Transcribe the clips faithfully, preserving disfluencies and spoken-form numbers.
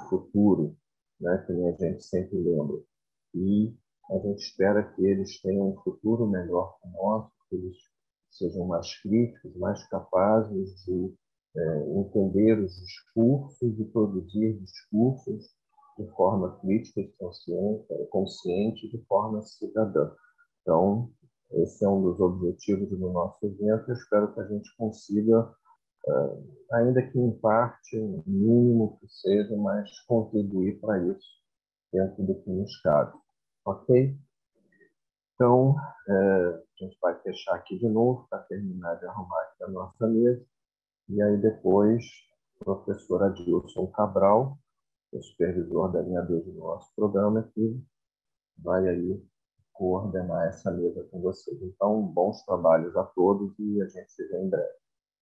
futuro, né, que a gente sempre lembra. E a gente espera que eles tenham um futuro melhor que o nosso, que eles sejam mais críticos, mais capazes de é, entender os discursos e produzir discursos de forma crítica e consciente, consciente de forma cidadã. Então, esse é um dos objetivos do nosso evento. Eu espero que a gente consiga, ainda que em parte, o mínimo que seja, mas contribuir para isso dentro do que nos cabe. Ok? Então, é, a gente vai fechar aqui de novo para terminar de arrumar aqui a nossa mesa. E aí depois, o professor Adilson Cabral, o supervisor da linha dois do nosso programa, que vai aí coordenar essa mesa com vocês. Então, bons trabalhos a todos e a gente se vê em breve.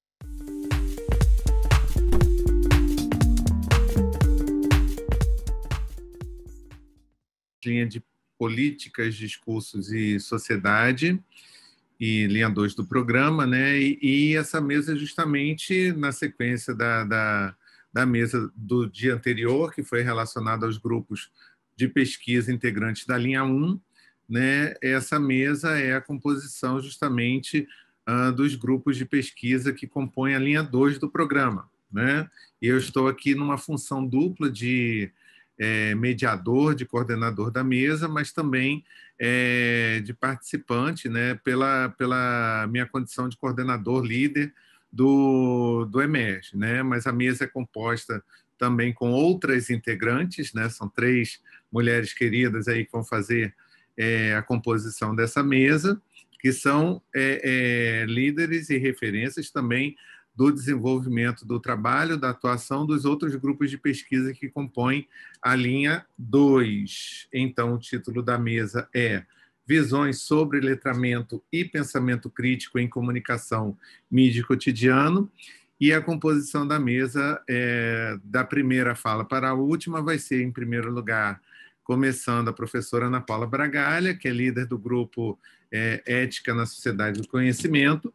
Linha de políticas, discursos e sociedade, e linha dois do programa, né? E, e essa mesa justamente na sequência da, da, da mesa do dia anterior, que foi relacionada aos grupos de pesquisa integrantes da linha um, né? Essa mesa é a composição justamente uh, dos grupos de pesquisa que compõem a linha dois do programa, né? E eu estou aqui numa função dupla de é, mediador, de coordenador da mesa, mas também é, de participante, né, pela, pela minha condição de coordenador líder do, do EMERGE, né? Mas a mesa é composta também com outras integrantes, né? São três mulheres queridas aí que vão fazer é, a composição dessa mesa, que são é, é, líderes e referências também do desenvolvimento do trabalho, da atuação dos outros grupos de pesquisa que compõem a linha dois. Então, o título da mesa é Visões sobre letramento e pensamento crítico em comunicação, mídia e cotidiano. E a composição da mesa, é, da primeira fala para a última, vai ser, em primeiro lugar, começando a professora Ana Paula Bragalha, que é líder do grupo é, Ética na Sociedade do Conhecimento.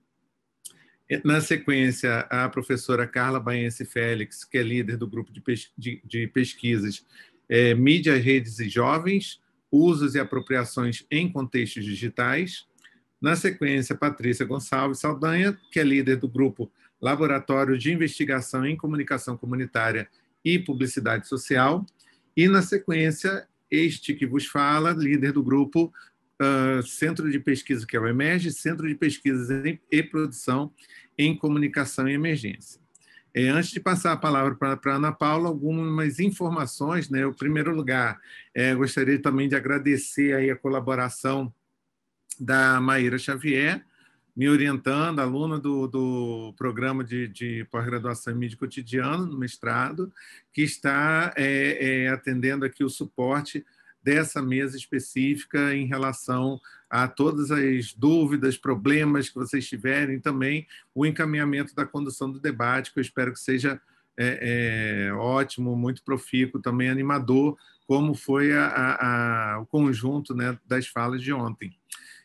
Na sequência, a professora Carla Baense Félix, que é líder do grupo de, pes de, de pesquisas é, Mídia, Redes e Jovens, Usos e Apropriações em Contextos Digitais. Na sequência, Patrícia Gonçalves Saldanha, que é líder do grupo Laboratório de Investigação em Comunicação Comunitária e Publicidade Social. E, na sequência, este que vos fala, líder do grupo Uh, Centro de Pesquisa, que é o EMERGE, Centro de Pesquisas e Produção em Comunicação e Emergência. É, antes de passar a palavra para a Ana Paula, algumas informações, né? Em primeiro lugar, é, gostaria também de agradecer aí a colaboração da Maíra Xavier, me orientando, aluna do, do programa de, de pós-graduação em mídia cotidiana, no mestrado, que está é, é, atendendo aqui o suporte dessa mesa específica em relação a todas as dúvidas, problemas que vocês tiverem, também o encaminhamento da condução do debate, que eu espero que seja é, é, ótimo, muito profícuo, também animador, como foi a, a, a, o conjunto, né, das falas de ontem.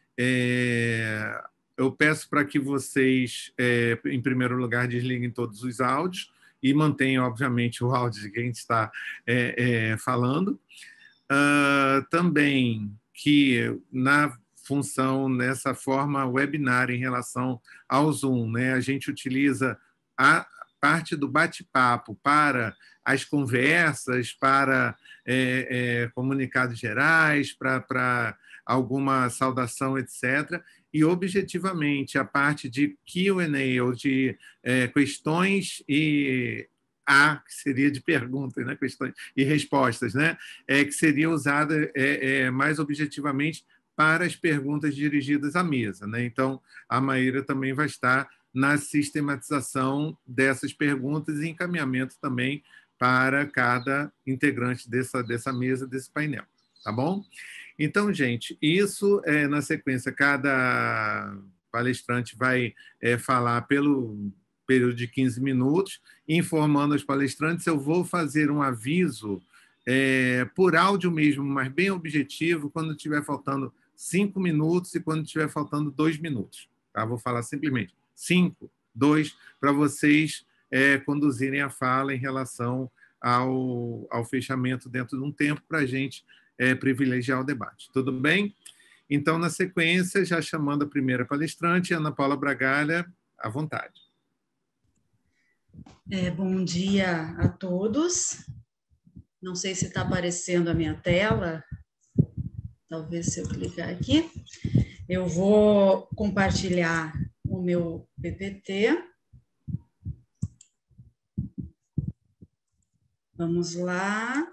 É, eu peço para que vocês, é, em primeiro lugar, desliguem todos os áudios e mantenham, obviamente, o áudio de quem está é, é, falando. Uh, também que na função, nessa forma webinar em relação ao Zoom, né, a gente utiliza a parte do bate-papo para as conversas, para é, é, comunicados gerais, para, para alguma saudação, etcétera. E, objetivamente, a parte de Q and A, ou de é, questões e A, que seria de perguntas, né? Questões e respostas, né? É, que seria usada é, é, mais objetivamente para as perguntas dirigidas à mesa, né? Então, a Maíra também vai estar na sistematização dessas perguntas e encaminhamento também para cada integrante dessa, dessa mesa, desse painel, tá bom? Então, gente, isso é na sequência, cada palestrante vai é, falar pelo período de quinze minutos, informando aos palestrantes. Eu vou fazer um aviso é, por áudio mesmo, mas bem objetivo, quando estiver faltando cinco minutos e quando estiver faltando dois minutos. Tá? Vou falar simplesmente cinco, dois, para vocês é, conduzirem a fala em relação ao, ao fechamento dentro de um tempo para a gente é, privilegiar o debate. Tudo bem? Então, na sequência, já chamando a primeira palestrante, Ana Paula Bragalha, à vontade. É, bom dia a todos. Não sei se está aparecendo a minha tela. Talvez se eu clicar aqui. Eu vou compartilhar o meu P P T. Vamos lá.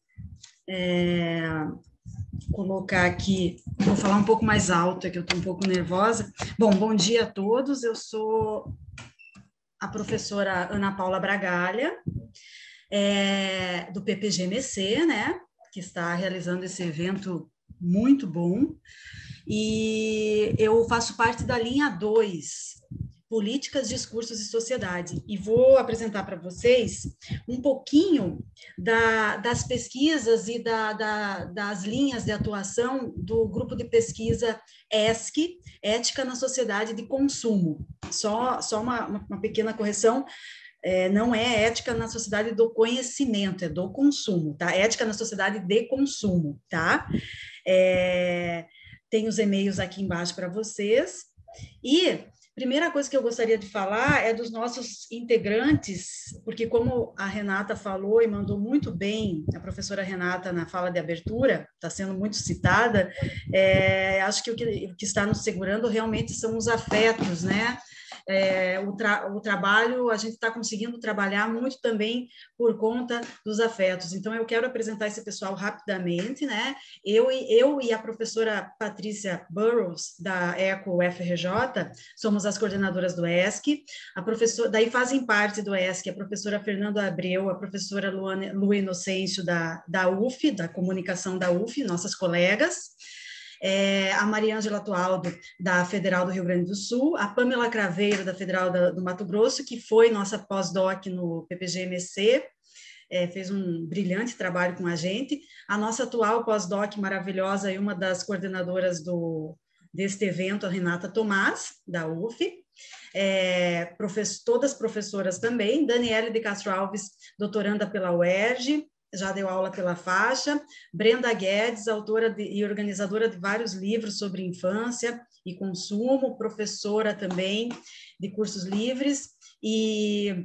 É, colocar aqui, vou falar um pouco mais alto, é que eu estou um pouco nervosa. Bom, bom dia a todos. Eu sou a professora Ana Paula Bragalha, é, do P P G M C, né, que está realizando esse evento muito bom, e eu faço parte da linha dois, Políticas, Discursos e Sociedade, e vou apresentar para vocês um pouquinho da, das pesquisas e da, da, das linhas de atuação do grupo de pesquisa E S C, Ética na Sociedade de Consumo. Só, só uma, uma pequena correção, é, não é ética na sociedade do conhecimento, é do consumo, tá? Ética na sociedade de consumo, tá? É, tem os e-mails aqui embaixo para vocês. E primeira coisa que eu gostaria de falar é dos nossos integrantes, porque como a Renata falou e mandou muito bem, a professora Renata na fala de abertura, está sendo muito citada, é, acho que o, que o que está nos segurando realmente são os afetos, né? É, o, tra o trabalho, a gente está conseguindo trabalhar muito também por conta dos afetos. Então, eu quero apresentar esse pessoal rapidamente, né? Eu e, eu e a professora Patrícia Burrows, da ECO U F R J, somos as coordenadoras do E S C. A professora, daí fazem parte do E S C a professora Fernanda Abreu, a professora Luana, Lu Inocêncio, da, da U F, da comunicação da U F, nossas colegas. É, a Mariângela Tualdo, da Federal do Rio Grande do Sul, a Pamela Craveiro, da Federal da, do Mato Grosso, que foi nossa pós-doc no P P G M C, é, fez um brilhante trabalho com a gente, a nossa atual pós-doc maravilhosa e uma das coordenadoras do, deste evento, a Renata Tomás, da U F, é, professor, todas professoras também, Daniele de Castro Alves, doutoranda pela U E R J, já deu aula pela faixa, Brenda Guedes, autora de, e organizadora de vários livros sobre infância e consumo, professora também de cursos livres e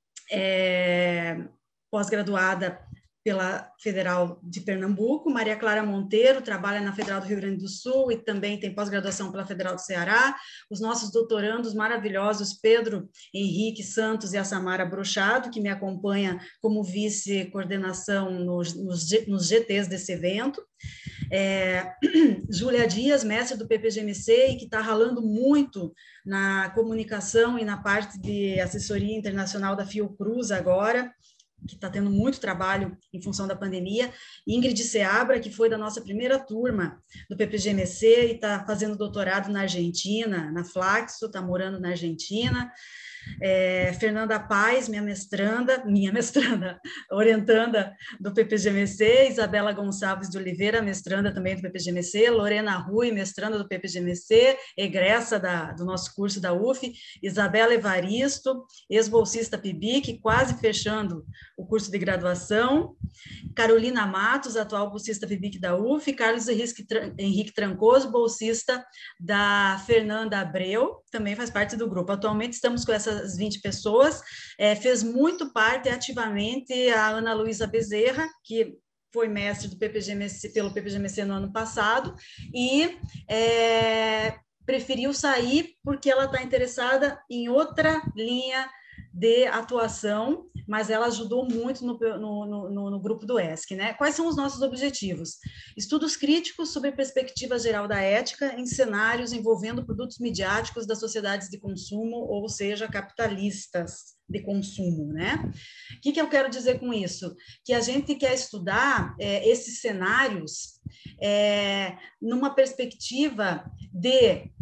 é, pós-graduada pela Federal de Pernambuco. Maria Clara Monteiro trabalha na Federal do Rio Grande do Sul e também tem pós-graduação pela Federal do Ceará. Os nossos doutorandos maravilhosos, Pedro Henrique Santos e a Samara Brochado, que me acompanha como vice-coordenação nos, nos, nos G Ts desse evento. É, Júlia Dias, mestre do P P G M C e que está ralando muito na comunicação e na parte de assessoria internacional da Fiocruz agora, que está tendo muito trabalho em função da pandemia, Ingrid Seabra, que foi da nossa primeira turma do P P G M C e está fazendo doutorado na Argentina, na Flaxo, está morando na Argentina, é, Fernanda Paz, minha mestranda, minha mestranda, orientanda do P P G M C, Isabela Gonçalves de Oliveira, mestranda também do P P G M C, Lorena Rui, mestranda do P P G M C, egressa da, do nosso curso da U F, Isabela Evaristo, ex-bolsista P I B I C, quase fechando o curso de graduação, Carolina Matos, atual bolsista P I B I C da U F, Carlos Henrique Trancoso, bolsista da Fernanda Abreu, também faz parte do grupo. Atualmente estamos com essas vinte pessoas, é, fez muito parte ativamente a Ana Luísa Bezerra, que foi mestre do P P G M C, pelo P P G M C no ano passado, e é, preferiu sair porque ela está interessada em outra linha de atuação, mas ela ajudou muito no, no, no, no grupo do E S C, né? Quais são os nossos objetivos? Estudos críticos sobre a perspectiva geral da ética em cenários envolvendo produtos midiáticos das sociedades de consumo, ou seja, capitalistas de consumo, né? O que, que eu quero dizer com isso? Que a gente quer estudar é, esses cenários é, numa perspectiva de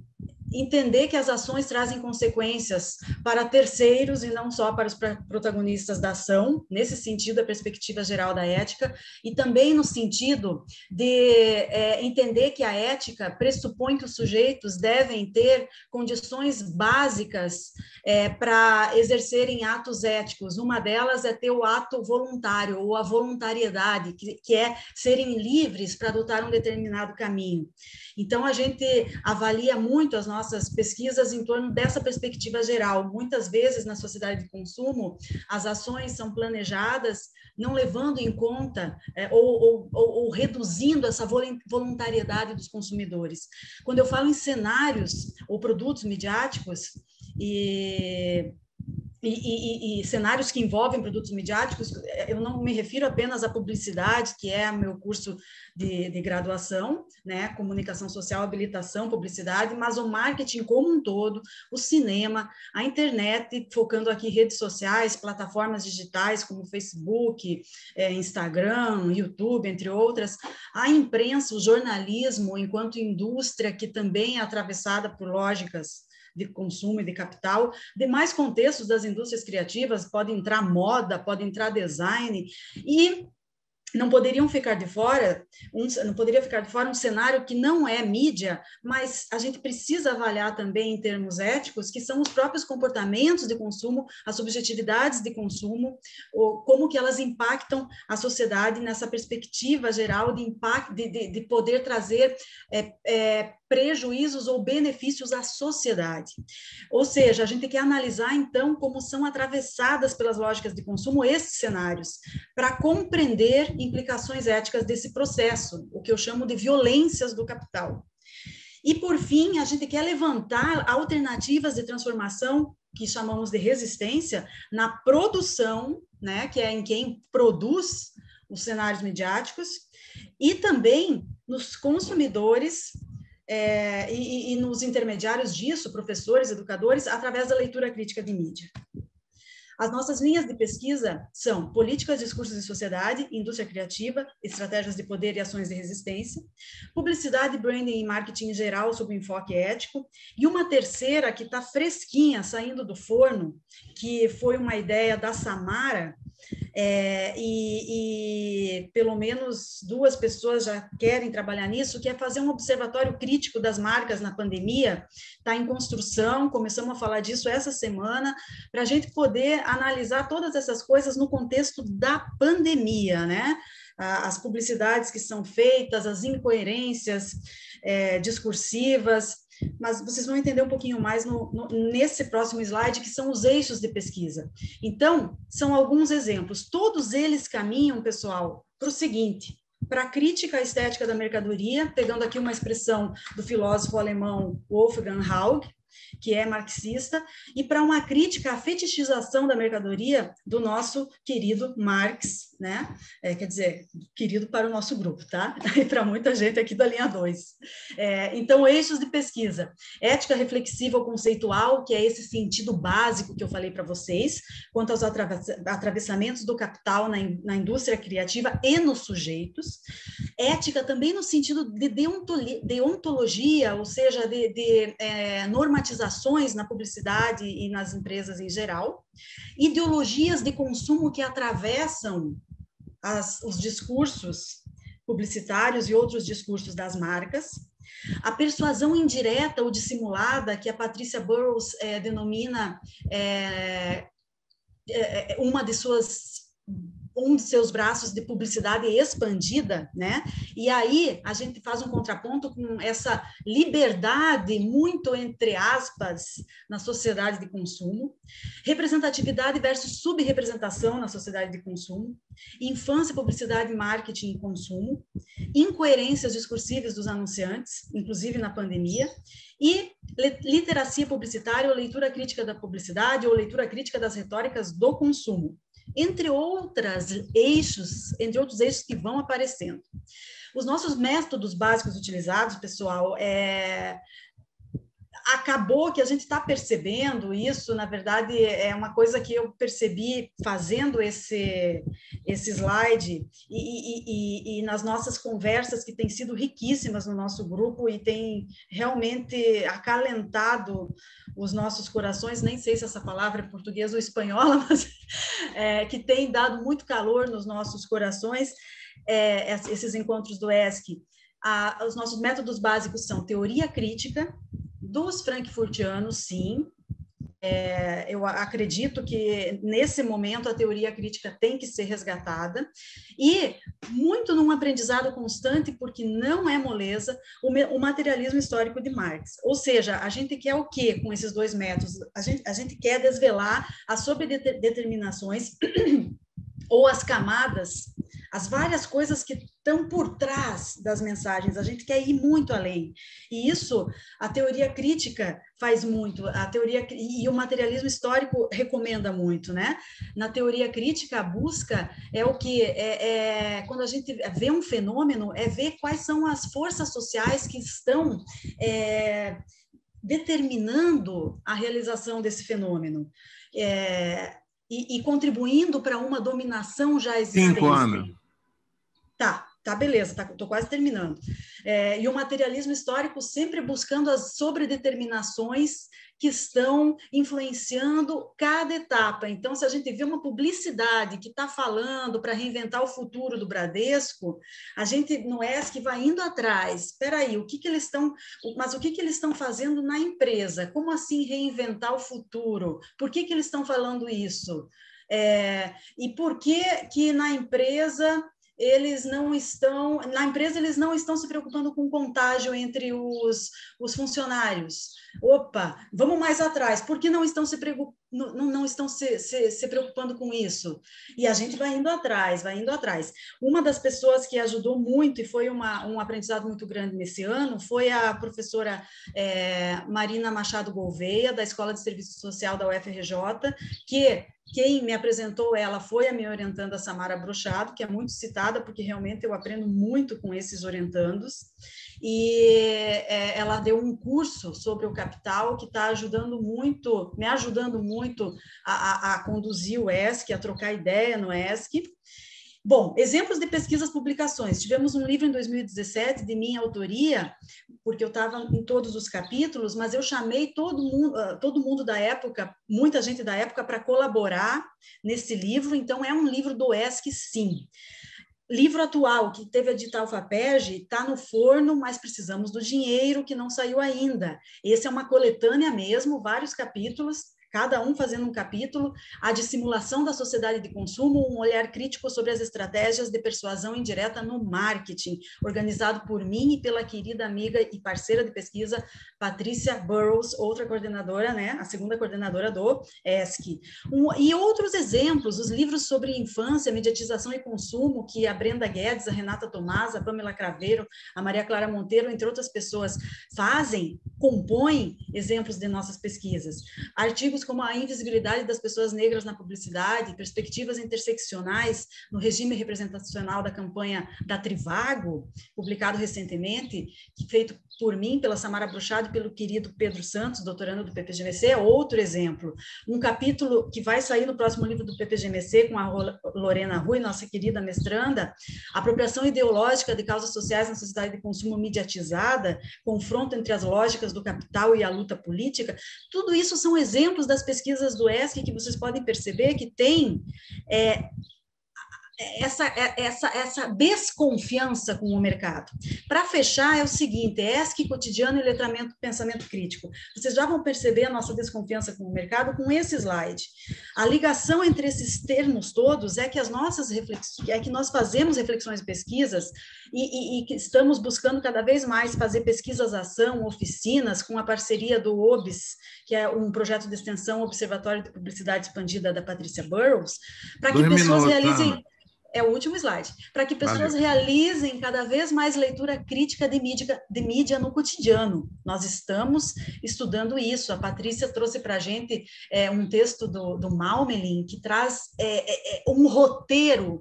entender que as ações trazem consequências para terceiros e não só para os protagonistas da ação, nesse sentido, a perspectiva geral da ética, e também no sentido de é, entender que a ética pressupõe que os sujeitos devem ter condições básicas é, para exercerem atos éticos. Uma delas é ter o ato voluntário, ou a voluntariedade, que, que é serem livres para adotar um determinado caminho. Então, a gente avalia muito as nossas pesquisas em torno dessa perspectiva geral. Muitas vezes, na sociedade de consumo, as ações são planejadas não levando em conta é, ou, ou, ou reduzindo essa voluntariedade dos consumidores. Quando eu falo em cenários ou produtos midiáticos, e... E, e, e cenários que envolvem produtos midiáticos, eu não me refiro apenas à publicidade, que é meu curso de, de graduação, né, comunicação social, habilitação, publicidade, mas o marketing como um todo, o cinema, a internet, focando aqui redes sociais, plataformas digitais como Facebook, é, Instagram, YouTube, entre outras, a imprensa, o jornalismo, enquanto indústria que também é atravessada por lógicas de consumo e de capital, demais contextos das indústrias criativas, pode entrar moda, pode entrar design, e não poderiam ficar de fora, um, não poderia ficar de fora um cenário que não é mídia, mas a gente precisa avaliar também em termos éticos, que são os próprios comportamentos de consumo, as subjetividades de consumo, ou como que elas impactam a sociedade nessa perspectiva geral de, impacto, de, de, de poder trazer é, é, prejuízos ou benefícios à sociedade. Ou seja, a gente quer analisar, então, como são atravessadas pelas lógicas de consumo esses cenários, para compreender implicações éticas desse processo, o que eu chamo de violências do capital. E, por fim, a gente quer levantar alternativas de transformação, que chamamos de resistência, na produção, né, que é em quem produz os cenários midiáticos, e também nos consumidores, É, e, e nos intermediários disso, professores, educadores, através da leitura crítica de mídia. As nossas linhas de pesquisa são políticas, discursos e sociedade, indústria criativa, estratégias de poder e ações de resistência, publicidade, branding e marketing em geral sob enfoque ético, e uma terceira que está fresquinha, saindo do forno, que foi uma ideia da Samara, É, e, e pelo menos duas pessoas já querem trabalhar nisso, que é fazer um observatório crítico das marcas na pandemia, está em construção, começamos a falar disso essa semana, para a gente poder analisar todas essas coisas no contexto da pandemia, né? As publicidades que são feitas, as incoerências é, discursivas, mas vocês vão entender um pouquinho mais no, no, nesse próximo slide, que são os eixos de pesquisa. Então, são alguns exemplos. Todos eles caminham, pessoal, para o seguinte: para a crítica estética da mercadoria, pegando aqui uma expressão do filósofo alemão Wolfgang Haug, que é marxista, e para uma crítica à fetichização da mercadoria do nosso querido Marx, né? É, quer dizer, querido para o nosso grupo, tá? E para muita gente aqui da linha dois. É, então, eixos de pesquisa. Ética reflexiva ou conceitual, que é esse sentido básico que eu falei para vocês, quanto aos atravessamentos do capital na, na indústria criativa e nos sujeitos. Ética também no sentido de deontologia, ou seja, de, de é, normatizações na publicidade e nas empresas em geral. Ideologias de consumo que atravessam as, os discursos publicitários e outros discursos das marcas. A persuasão indireta ou dissimulada, que a Patrícia Burroughs é, denomina é, é, uma de suas... um de seus braços de publicidade expandida, né? E aí a gente faz um contraponto com essa liberdade muito, entre aspas, na sociedade de consumo, representatividade versus subrepresentação na sociedade de consumo, infância, publicidade, marketing e consumo, incoerências discursivas dos anunciantes, inclusive na pandemia, e literacia publicitária ou leitura crítica da publicidade ou leitura crítica das retóricas do consumo, entre outras eixos, entre outros eixos que vão aparecendo. Os nossos métodos básicos utilizados, pessoal, é acabou que a gente está percebendo isso, na verdade, é uma coisa que eu percebi fazendo esse, esse slide e, e, e, e nas nossas conversas, que têm sido riquíssimas no nosso grupo e tem realmente acalentado os nossos corações, nem sei se essa palavra é portuguesa ou espanhola, mas é, que tem dado muito calor nos nossos corações, é, esses encontros do E S C. A, os nossos métodos básicos são teoria crítica, dos frankfurtianos, sim. É, eu acredito que, nesse momento, a teoria crítica tem que ser resgatada, e muito num aprendizado constante, porque não é moleza, o, o materialismo histórico de Marx. Ou seja, a gente quer o quê com esses dois métodos? A gente, a gente quer desvelar as sobredeterminações ou as camadas, as várias coisas que estão por trás das mensagens. A gente quer ir muito além. E isso a teoria crítica faz muito, a teoria e o materialismo histórico recomenda muito, né? Na teoria crítica, a busca é o que é, é quando a gente vê um fenômeno, é ver quais são as forças sociais que estão é, determinando a realização desse fenômeno. É, E, e contribuindo para uma dominação já existente. Cinco anos. Tá, tá, beleza, tá, tô quase terminando. É, e o materialismo histórico sempre buscando as sobredeterminações que estão influenciando cada etapa. Então, se a gente vê uma publicidade que está falando para reinventar o futuro do Bradesco, a gente no E S C vai indo atrás. Espera aí, o que que eles estão, mas o que que eles estão fazendo na empresa? Como assim reinventar o futuro? Por que que eles estão falando isso? É, e por que que na empresa eles não estão, na empresa eles não estão se preocupando com contágio entre os, os funcionários? Opa, vamos mais atrás, por que não estão se, não, não estão se, se, se preocupando com isso? E a gente vai indo atrás, vai indo atrás. Uma das pessoas que ajudou muito e foi uma, um aprendizado muito grande nesse ano foi a professora é, Marina Machado Gouveia, da Escola de Serviço Social da U F R J, que quem me apresentou ela foi a minha orientanda Samara Brochado, que é muito citada, porque realmente eu aprendo muito com esses orientandos, e é, ela deu um curso sobre o capital que está ajudando muito, me ajudando muito a, a, a conduzir o E S C, a trocar ideia no E S C. Bom, exemplos de pesquisas, publicações. Tivemos um livro em dois mil e dezessete de minha autoria, porque eu estava em todos os capítulos, mas eu chamei todo mundo, todo mundo da época, muita gente da época, para colaborar nesse livro. Então, é um livro do E S C, sim. Livro atual, que teve edital FAPERJ, está no forno, mas precisamos do dinheiro, que não saiu ainda. Esse é uma coletânea mesmo, vários capítulos, cada um fazendo um capítulo, a dissimulação da sociedade de consumo, um olhar crítico sobre as estratégias de persuasão indireta no marketing, organizado por mim e pela querida amiga e parceira de pesquisa, Patrícia Burrows, outra coordenadora, né, a segunda coordenadora do E S C. Um, e outros exemplos, os livros sobre infância, mediatização e consumo, que a Brenda Guedes, a Renata Tomás, a Pamela Craveiro, a Maria Clara Monteiro, entre outras pessoas, fazem, compõem exemplos de nossas pesquisas. Artigos como a invisibilidade das pessoas negras na publicidade, perspectivas interseccionais no regime representacional da campanha da Trivago, publicado recentemente, feito por mim, pela Samara Brochado e pelo querido Pedro Santos, doutorando do P P G M C, é outro exemplo. Um capítulo que vai sair no próximo livro do P P G M C, com a Lorena Rui, nossa querida mestranda, apropriação ideológica de causas sociais na sociedade de consumo mediatizada, confronto entre as lógicas do capital e a luta política. Tudo isso são exemplos das pesquisas do E S C que vocês podem perceber que tem é, essa, essa, essa desconfiança com o mercado. Para fechar, é o seguinte, E S C cotidiano e letramento pensamento crítico. Vocês já vão perceber a nossa desconfiança com o mercado com esse slide. A ligação entre esses termos todos é que as nossas reflexões, é que nós fazemos reflexões e pesquisas e, e, e que estamos buscando cada vez mais fazer pesquisas ação, oficinas, com a parceria do O B S, que é um projeto de extensão Observatório de Publicidade Expandida da Patrícia Burrows, para que Dois pessoas minutos, realizem... Ana. É o último slide. Para que pessoas Valeu. realizem cada vez mais leitura crítica de mídia, de mídia no cotidiano. Nós estamos estudando isso. A Patrícia trouxe para a gente é, um texto do, do Malmelin, que traz é, é, um roteiro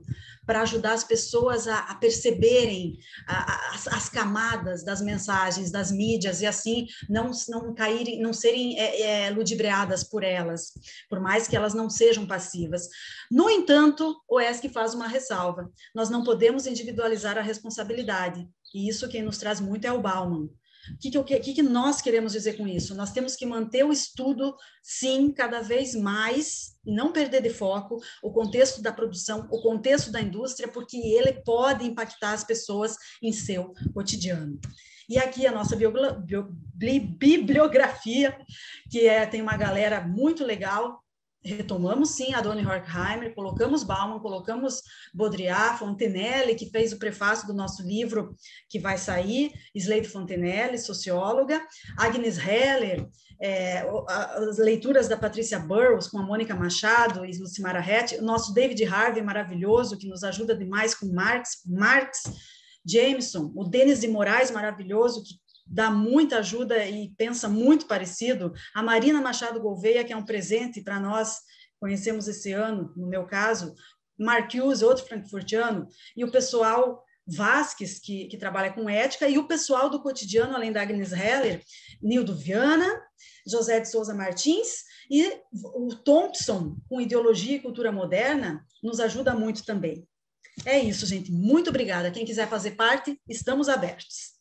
para ajudar as pessoas a, a perceberem a, a, as, as camadas das mensagens, das mídias, e assim não, não caírem, não serem é, é, ludibriadas por elas, por mais que elas não sejam passivas. No entanto, o E S C faz uma ressalva: nós não podemos individualizar a responsabilidade, e isso quem nos traz muito é o Bauman. O que, que, que nós queremos dizer com isso? Nós temos que manter o estudo, sim, cada vez mais, e não perder de foco o contexto da produção, o contexto da indústria, porque ele pode impactar as pessoas em seu cotidiano. E aqui a nossa biogla, bio, bibliografia, que é, tem uma galera muito legal. Retomamos, sim, a Dona Horkheimer, colocamos Bauman, colocamos Baudrillard, Fontenelle, que fez o prefácio do nosso livro que vai sair, Slade Fontenelle, socióloga, Agnes Heller, é, as leituras da Patrícia Burroughs com a Mônica Machado e Lucimara Rett, o nosso David Harvey maravilhoso, que nos ajuda demais com Marx, Marx, Jameson, o Denis de Moraes maravilhoso, que dá muita ajuda e pensa muito parecido, a Marina Machado Gouveia, que é um presente para nós, conhecemos esse ano, no meu caso, Marcuse, outro frankfurtiano, e o pessoal Vasques, que, que trabalha com ética, e o pessoal do cotidiano, além da Agnes Heller, Nildo Viana, José de Souza Martins, e o Thompson, com Ideologia e Cultura Moderna, nos ajuda muito também. É isso, gente. Muito obrigada. Quem quiser fazer parte, estamos abertos.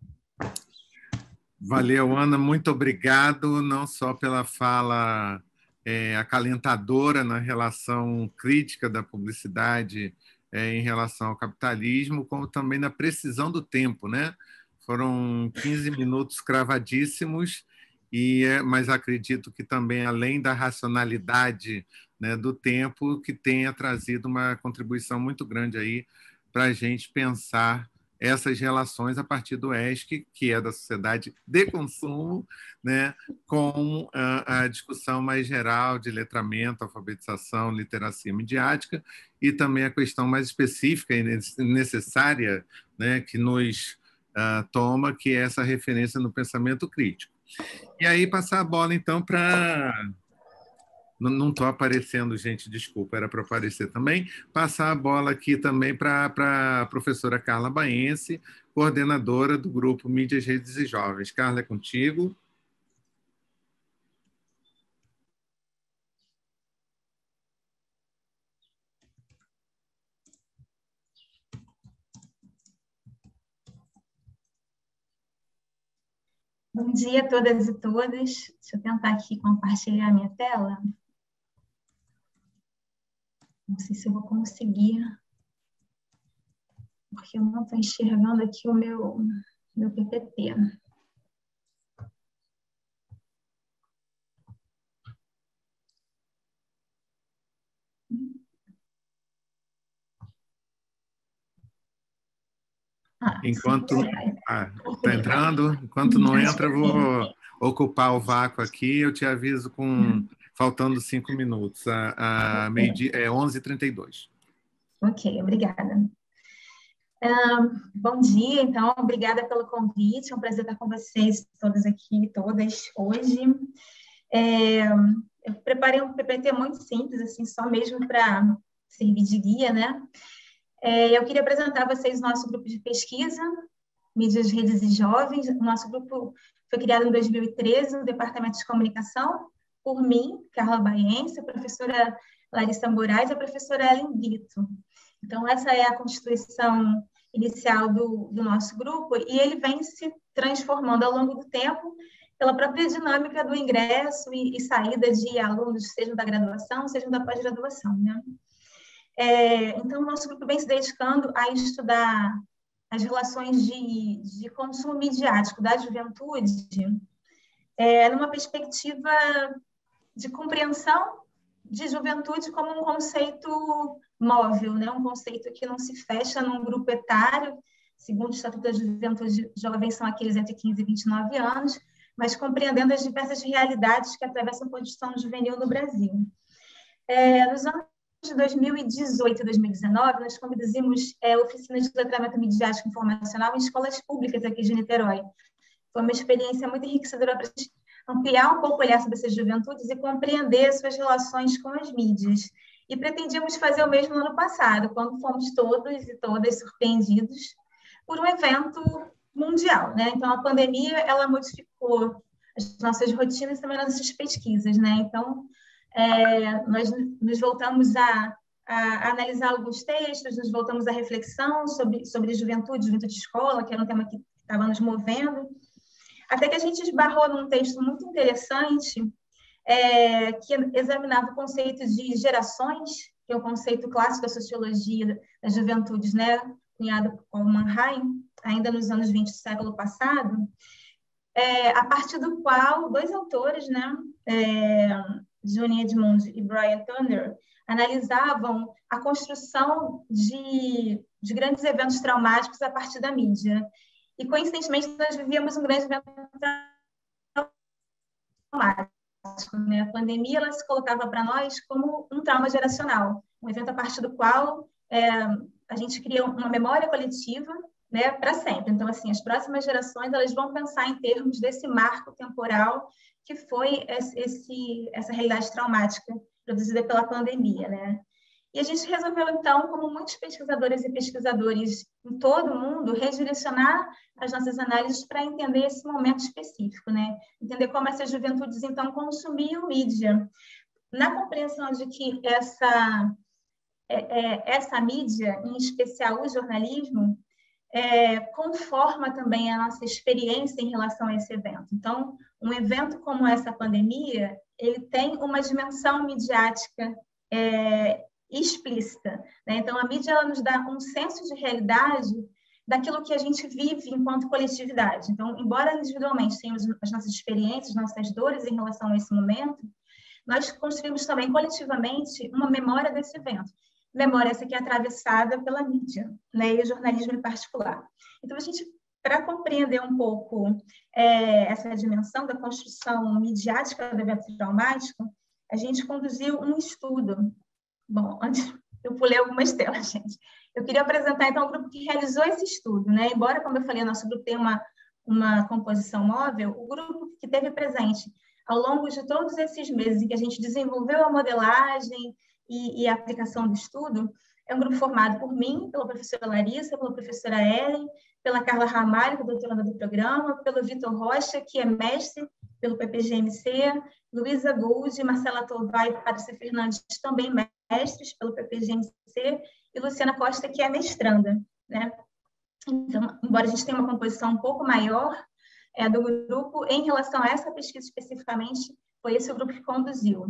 Valeu, Ana, muito obrigado, não só pela fala é, acalentadora na relação crítica da publicidade é, em relação ao capitalismo, como também na precisão do tempo, né? Foram quinze minutos cravadíssimos, e, é, mas acredito que também, além da racionalidade, né, do tempo, que tenha trazido uma contribuição muito grande aí para a gente pensar essas relações a partir do E S C, que é da sociedade de consumo, né, com a, a discussão mais geral de letramento, alfabetização, literacia midiática, e também a questão mais específica e necessária, né, que nos uh, toma, que é essa referência no pensamento crítico. E aí passar a bola, então, para... Não estou aparecendo, gente, desculpa, era para aparecer também. Passar a bola aqui também para a professora Carla Baense, coordenadora do grupo Mídias, Redes e Jovens. Carla, é contigo. Bom dia a todas e todas. Deixa eu tentar aqui compartilhar a minha tela. Não sei se eu vou conseguir, porque eu não estou enxergando aqui o meu, meu P P T. Ah, enquanto está ah, entrando, enquanto não entra, eu vou ocupar o vácuo aqui. Eu te aviso com faltando cinco minutos. A, a meio-dia é onze e trinta e dois. Ok, obrigada. Um, bom dia, então, obrigada pelo convite. É um prazer estar com vocês todas aqui, todas, hoje. É, eu preparei um P P T muito simples, assim, só mesmo para servir de guia, né? É, eu queria apresentar a vocês o nosso grupo de pesquisa, Mídias, Redes e Jovens. O nosso grupo foi criado em dois mil e treze no Departamento de Comunicação, por mim, Carla Baense, a professora Larissa Moraes e a professora Ellen Brito. Então, essa é a constituição inicial do, do nosso grupo, e ele vem se transformando ao longo do tempo pela própria dinâmica do ingresso e, e saída de alunos, sejam da graduação, sejam da pós-graduação, né? É, então, o nosso grupo vem se dedicando a estudar as relações de, de consumo midiático da juventude, é, numa perspectiva de compreensão de juventude como um conceito móvel, né? Um conceito que não se fecha num grupo etário, segundo o Estatuto da Juventude Jovem, são aqueles entre quinze e vinte e nove anos, mas compreendendo as diversas realidades que atravessam a condição juvenil no Brasil. É, nos anos de dois mil e dezoito e dois mil e dezenove, nós conduzimos é, oficinas de letramento midiático informacional em escolas públicas aqui de Niterói. Foi uma experiência muito enriquecedora para a gente ampliar um pouco o olhar sobre essas juventudes e compreender suas relações com as mídias. e pretendíamos fazer o mesmo no ano passado, quando fomos todos e todas surpreendidos por um evento mundial, né? Então, a pandemia, ela modificou as nossas rotinas e também as nossas pesquisas, né? Então, é, nós nos voltamos a, a analisar alguns textos, nos voltamos à reflexão sobre, sobre juventude, juventude de escola, que era um tema que estava nos movendo, até que a gente esbarrou num texto muito interessante, é, que examinava o conceito de gerações, que é o conceito clássico da sociologia das juventudes, né, cunhado por Paul Mannheim, ainda nos anos vinte do século passado, é, a partir do qual dois autores, né, é, Johnny Edmund e Brian Turner, analisavam a construção de, de grandes eventos traumáticos a partir da mídia. E, coincidentemente, nós vivíamos um grande evento traumático, né? A pandemia, ela se colocava para nós como um trauma geracional, um evento a partir do qual é, a gente cria uma memória coletiva, né, para sempre. Então, assim, as próximas gerações, elas vão pensar em termos desse marco temporal que foi esse, essa realidade traumática produzida pela pandemia, né? E a gente resolveu, então, como muitos pesquisadores e pesquisadores em todo o mundo, redirecionar as nossas análises para entender esse momento específico, né? Entender como essas juventudes, então, consumiam mídia. Na compreensão de que essa, é, é, essa mídia, em especial o jornalismo, é, conforma também a nossa experiência em relação a esse evento. Então, um evento como essa pandemia, ele tem uma dimensão midiática é, explícita, né? Então, a mídia, ela nos dá um senso de realidade daquilo que a gente vive enquanto coletividade. Então, embora individualmente tenhamos as nossas experiências, nossas dores em relação a esse momento, nós construímos também coletivamente uma memória desse evento. Memória essa que é atravessada pela mídia, né? E o jornalismo em particular. Então, a gente, para compreender um pouco é, essa dimensão da construção midiática do evento traumático, a gente conduziu um estudo. Bom, antes eu pulei algumas telas, gente. Eu queria apresentar, então, o grupo que realizou esse estudo, né? Embora, como eu falei, nosso grupo tem uma, uma composição móvel, o grupo que teve presente ao longo de todos esses meses em que a gente desenvolveu a modelagem e, e a aplicação do estudo, é um grupo formado por mim, pela professora Larissa, pela professora Ellen, pela Carla Ramalho, que é doutoranda do programa, pelo Vitor Rocha, que é mestre pelo P P G M C, Luísa Gould, Marcela Tovai e Patrícia Fernandes, também mestres pelo P P G M C, e Luciana Costa, que é mestranda, né? Então, embora a gente tenha uma composição um pouco maior é, do grupo, em relação a essa pesquisa especificamente, foi esse o grupo que conduziu.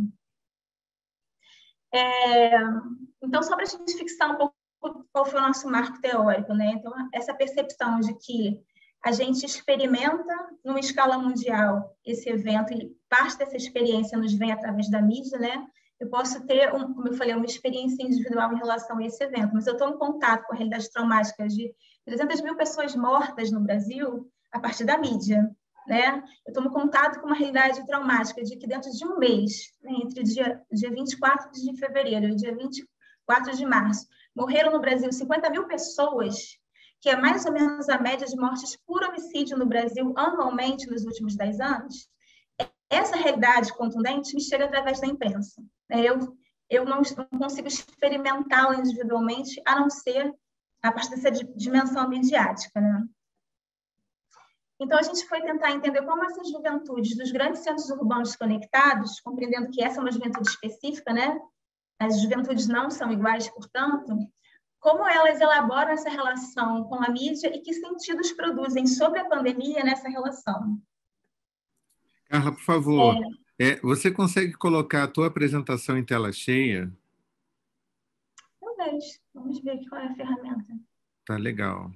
É, então, só para a gente fixar um pouco qual foi o nosso marco teórico, né? Então, essa percepção de que a gente experimenta, numa escala mundial, esse evento, e parte dessa experiência nos vem através da mídia, né? Eu posso ter, um, como eu falei, uma experiência individual em relação a esse evento, mas eu estou em contato com a realidade traumática de trezentas mil pessoas mortas no Brasil a partir da mídia, né? Eu estou em contato com uma realidade traumática de que dentro de um mês, né, entre dia, dia vinte e quatro de fevereiro e dia vinte e quatro de março, morreram no Brasil cinquenta mil pessoas, que é mais ou menos a média de mortes por homicídio no Brasil anualmente nos últimos dez anos. Essa realidade contundente me chega através da imprensa. Eu, eu não, não consigo experimentá-la individualmente, a não ser a partir dessa dimensão midiática, né? Então, a gente foi tentar entender como essas juventudes dos grandes centros urbanos conectados, compreendendo que essa é uma juventude específica, né? As juventudes não são iguais, portanto, como elas elaboram essa relação com a mídia e que sentidos produzem sobre a pandemia nessa relação. Carla, por favor, é... É, você consegue colocar a tua apresentação em tela cheia? Talvez. Vamos ver qual é a ferramenta. Tá legal.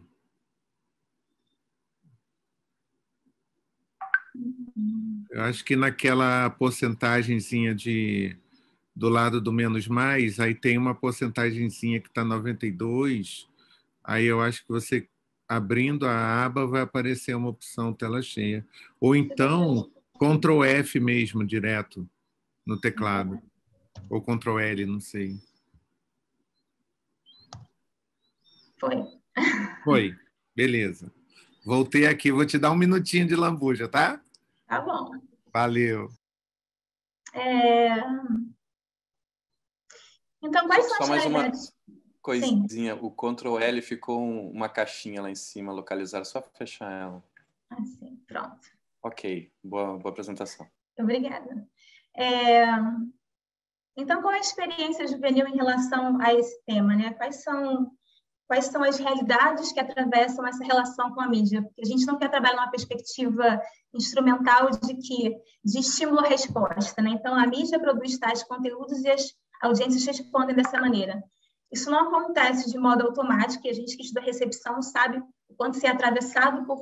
Eu acho que naquela porcentagenzinha de do lado do menos mais, aí tem uma porcentagenzinha que está noventa e dois, aí eu acho que você, abrindo a aba, vai aparecer uma opção tela cheia. Ou então, control F mesmo, direto, no teclado. Ou control L, não sei. Foi. Foi, beleza. Voltei aqui, vou te dar um minutinho de lambuja, tá? Tá bom. Valeu. É... Então, quais são Só as mais uma realidades? coisinha. Sim. O control L ficou uma caixinha lá em cima, localizada. Só fechar ela. Assim, pronto. Ok. Boa, boa apresentação. Obrigada. É... Então, qual é a experiência juvenil em relação a esse tema, né? Quais são, quais são as realidades que atravessam essa relação com a mídia? Porque a gente não quer trabalhar numa perspectiva instrumental de que de estímulo-resposta, né? Então, a mídia produz tais conteúdos e as audiências respondem dessa maneira. Isso não acontece de modo automático, e a gente que estuda recepção sabe o quanto se é atravessado por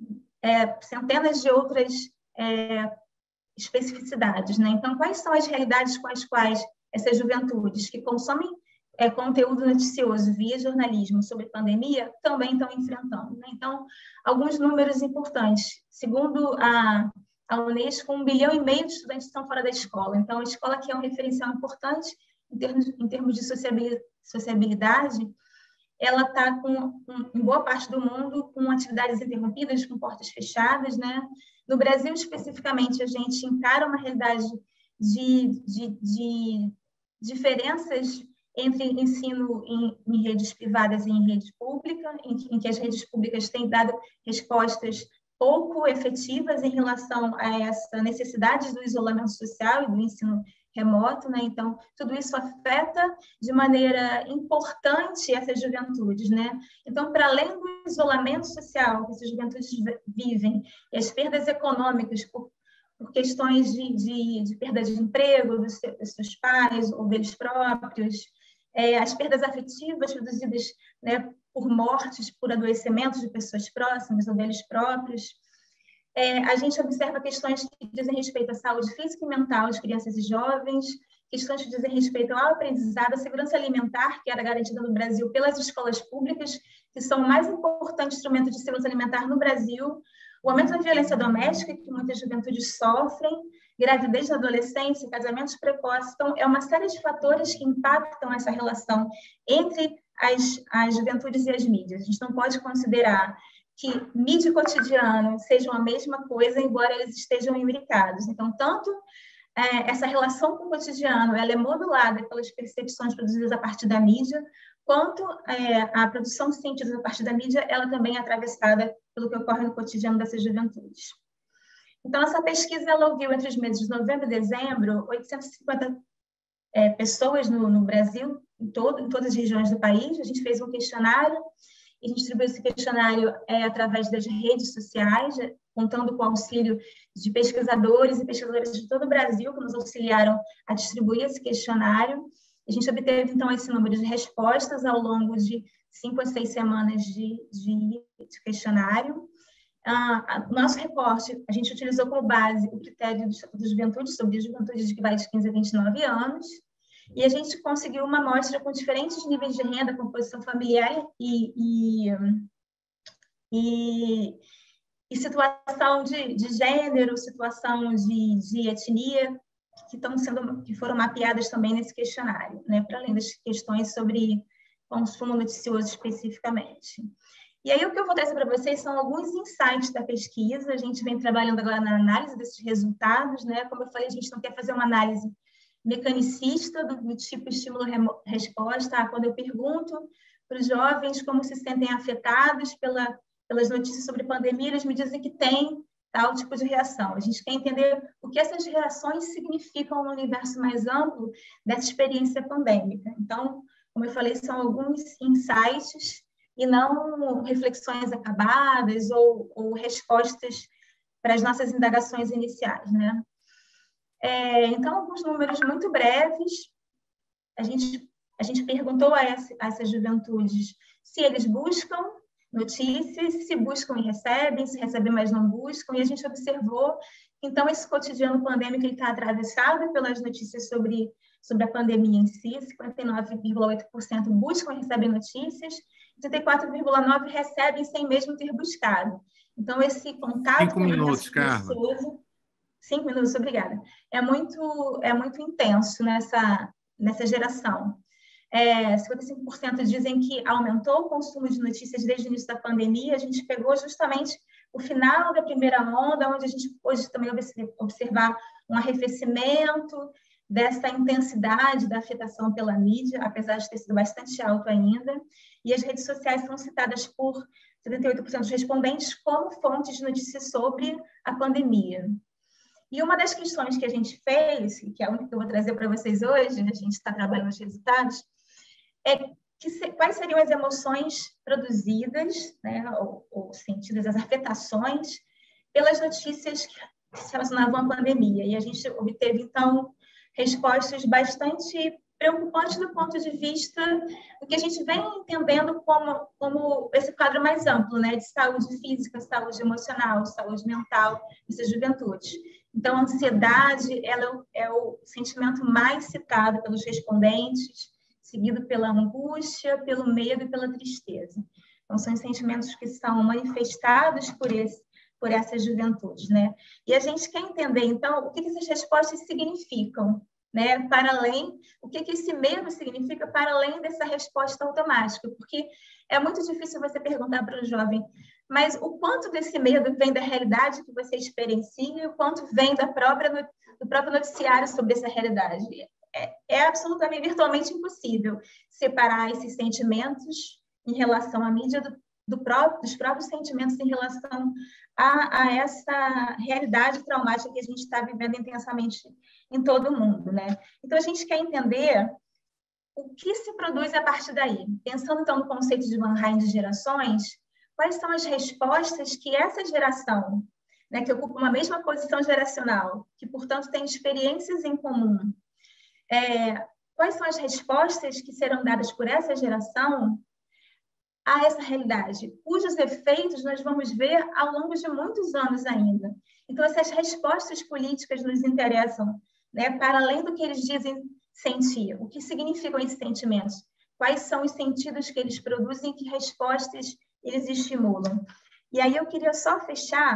é, centenas de outras é, especificidades, né? Então, quais são as realidades com as quais essas juventudes que consomem é, conteúdo noticioso via jornalismo sobre pandemia também estão enfrentando, né? Então, alguns números importantes. Segundo a, a Unesco, um bilhão e meio de estudantes estão fora da escola. Então, a escola, que é um referencial importante em termos, em termos de sociabilidade, ela está, em boa parte do mundo, com atividades interrompidas, com portas fechadas, né? No Brasil, especificamente, a gente encara uma realidade de, de, de diferenças entre ensino em, em redes privadas e em rede pública, em, em que as redes públicas têm dado respostas pouco efetivas em relação a essa necessidade do isolamento social e do ensino remoto, né? Então, tudo isso afeta de maneira importante essas juventudes, né? Então, para além do isolamento social que essas juventudes vivem e as perdas econômicas por, por questões de, de, de perda de emprego dos, dos seus pais ou deles próprios, é, as perdas afetivas produzidas, né, por mortes, por adoecimentos de pessoas próximas ou deles próprios, É, a gente observa questões que dizem respeito à saúde física e mental de crianças e jovens, questões que dizem respeito ao aprendizado, à segurança alimentar, que era garantida no Brasil pelas escolas públicas, que são o mais importante instrumento de segurança alimentar no Brasil, o aumento da violência doméstica, que muitas juventudes sofrem, gravidez na adolescência, casamentos precoces. Então, é uma série de fatores que impactam essa relação entre as, as juventudes e as mídias. A gente não pode considerar que mídia e cotidiano sejam a mesma coisa, embora eles estejam imbricados. Então, tanto é, essa relação com o cotidiano, ela é modulada pelas percepções produzidas a partir da mídia, quanto é, a produção de sentidos a partir da mídia, ela também é atravessada pelo que ocorre no cotidiano dessas juventudes. Então, essa pesquisa, ela ouviu entre os meses de novembro e dezembro, oitocentas e cinquenta é, pessoas no, no Brasil, em, todo, em todas as regiões do país. A gente fez um questionário, e a gente distribuiu esse questionário é, através das redes sociais, contando com o auxílio de pesquisadores e pesquisadoras de todo o Brasil que nos auxiliaram a distribuir esse questionário. A gente obteve, então, esse número de respostas ao longo de cinco a seis semanas de, de, de questionário. Ah, o nosso recorte, a gente utilizou como base o critério do Estatuto da Juventude, sobre a juventude que vai de quinze a vinte e nove anos, e a gente conseguiu uma amostra com diferentes níveis de renda, composição familiar e, e, e, e situação de, de gênero, situação de, de etnia, que, estão sendo, que foram mapeadas também nesse questionário, né, para além das questões sobre consumo noticioso especificamente. E aí, o que eu vou trazer para vocês são alguns insights da pesquisa. A gente vem trabalhando agora na análise desses resultados, né? Como eu falei, a gente não quer fazer uma análise mecanicista do, do tipo estímulo-resposta. Ah, quando eu pergunto para os jovens como se sentem afetados pela, pelas notícias sobre pandemia, eles me dizem que tem tal tipo de reação. A gente quer entender o que essas reações significam no universo mais amplo dessa experiência pandêmica. Então, como eu falei, são alguns insights e não reflexões acabadas ou, ou respostas para as nossas indagações iniciais, né? É, então, alguns números muito breves. A gente, a gente perguntou a, essa, a essas juventudes se eles buscam notícias, se buscam e recebem, se recebem, mas não buscam, e a gente observou que, então, esse cotidiano pandêmico está atravessado pelas notícias sobre, sobre a pandemia em si. Cinquenta e nove vírgula oito por cento buscam e recebem notícias, trinta e quatro vírgula nove por cento recebem sem mesmo ter buscado. Então, esse contato Cinco com o minutos, Carla. Cinco minutos, obrigada. É muito, é muito intenso nessa, nessa geração. É, cinquenta e cinco por cento dizem que aumentou o consumo de notícias desde o início da pandemia. A gente pegou justamente o final da primeira onda, onde a gente pôde também observar um arrefecimento dessa intensidade da afetação pela mídia, apesar de ter sido bastante alto ainda, e as redes sociais são citadas por setenta e oito por cento dos respondentes como fontes de notícias sobre a pandemia. E uma das questões que a gente fez, que é a única que eu vou trazer para vocês hoje, a gente está trabalhando nos resultados, é que se, quais seriam as emoções produzidas, né, ou, ou sentidas, as afetações, pelas notícias que se relacionavam à pandemia. E a gente obteve, então, respostas bastante preocupantes do ponto de vista do que a gente vem entendendo como, como esse quadro mais amplo, né, de saúde física, saúde emocional, saúde mental dessas juventudes. Então, a ansiedade ela é o sentimento mais citado pelos respondentes, seguido pela angústia, pelo medo e pela tristeza. Então, são sentimentos que são manifestados por, esse, por essas juventudes, né? E a gente quer entender, então, o que essas respostas significam, né? Para além, o que esse medo significa para além dessa resposta automática, porque é muito difícil você perguntar para um jovem, mas o quanto desse medo vem da realidade que você experiencia e o quanto vem da própria, do próprio noticiário sobre essa realidade. É, é absolutamente, virtualmente impossível separar esses sentimentos em relação à mídia do, do próprio, dos próprios sentimentos em relação a, a essa realidade traumática que a gente está vivendo intensamente em todo o mundo, né? Então, a gente quer entender o que se produz a partir daí. Pensando, então, no conceito de Van Rijn de gerações, quais são as respostas que essa geração, né, que ocupa uma mesma posição geracional, que, portanto, tem experiências em comum, é, quais são as respostas que serão dadas por essa geração a essa realidade, cujos efeitos nós vamos ver ao longo de muitos anos ainda. Então, essas respostas políticas nos interessam, né, para além do que eles dizem sentir. O que significam esses sentimentos? Quais são os sentidos que eles produzem e que respostas eles estimulam? E aí eu queria só fechar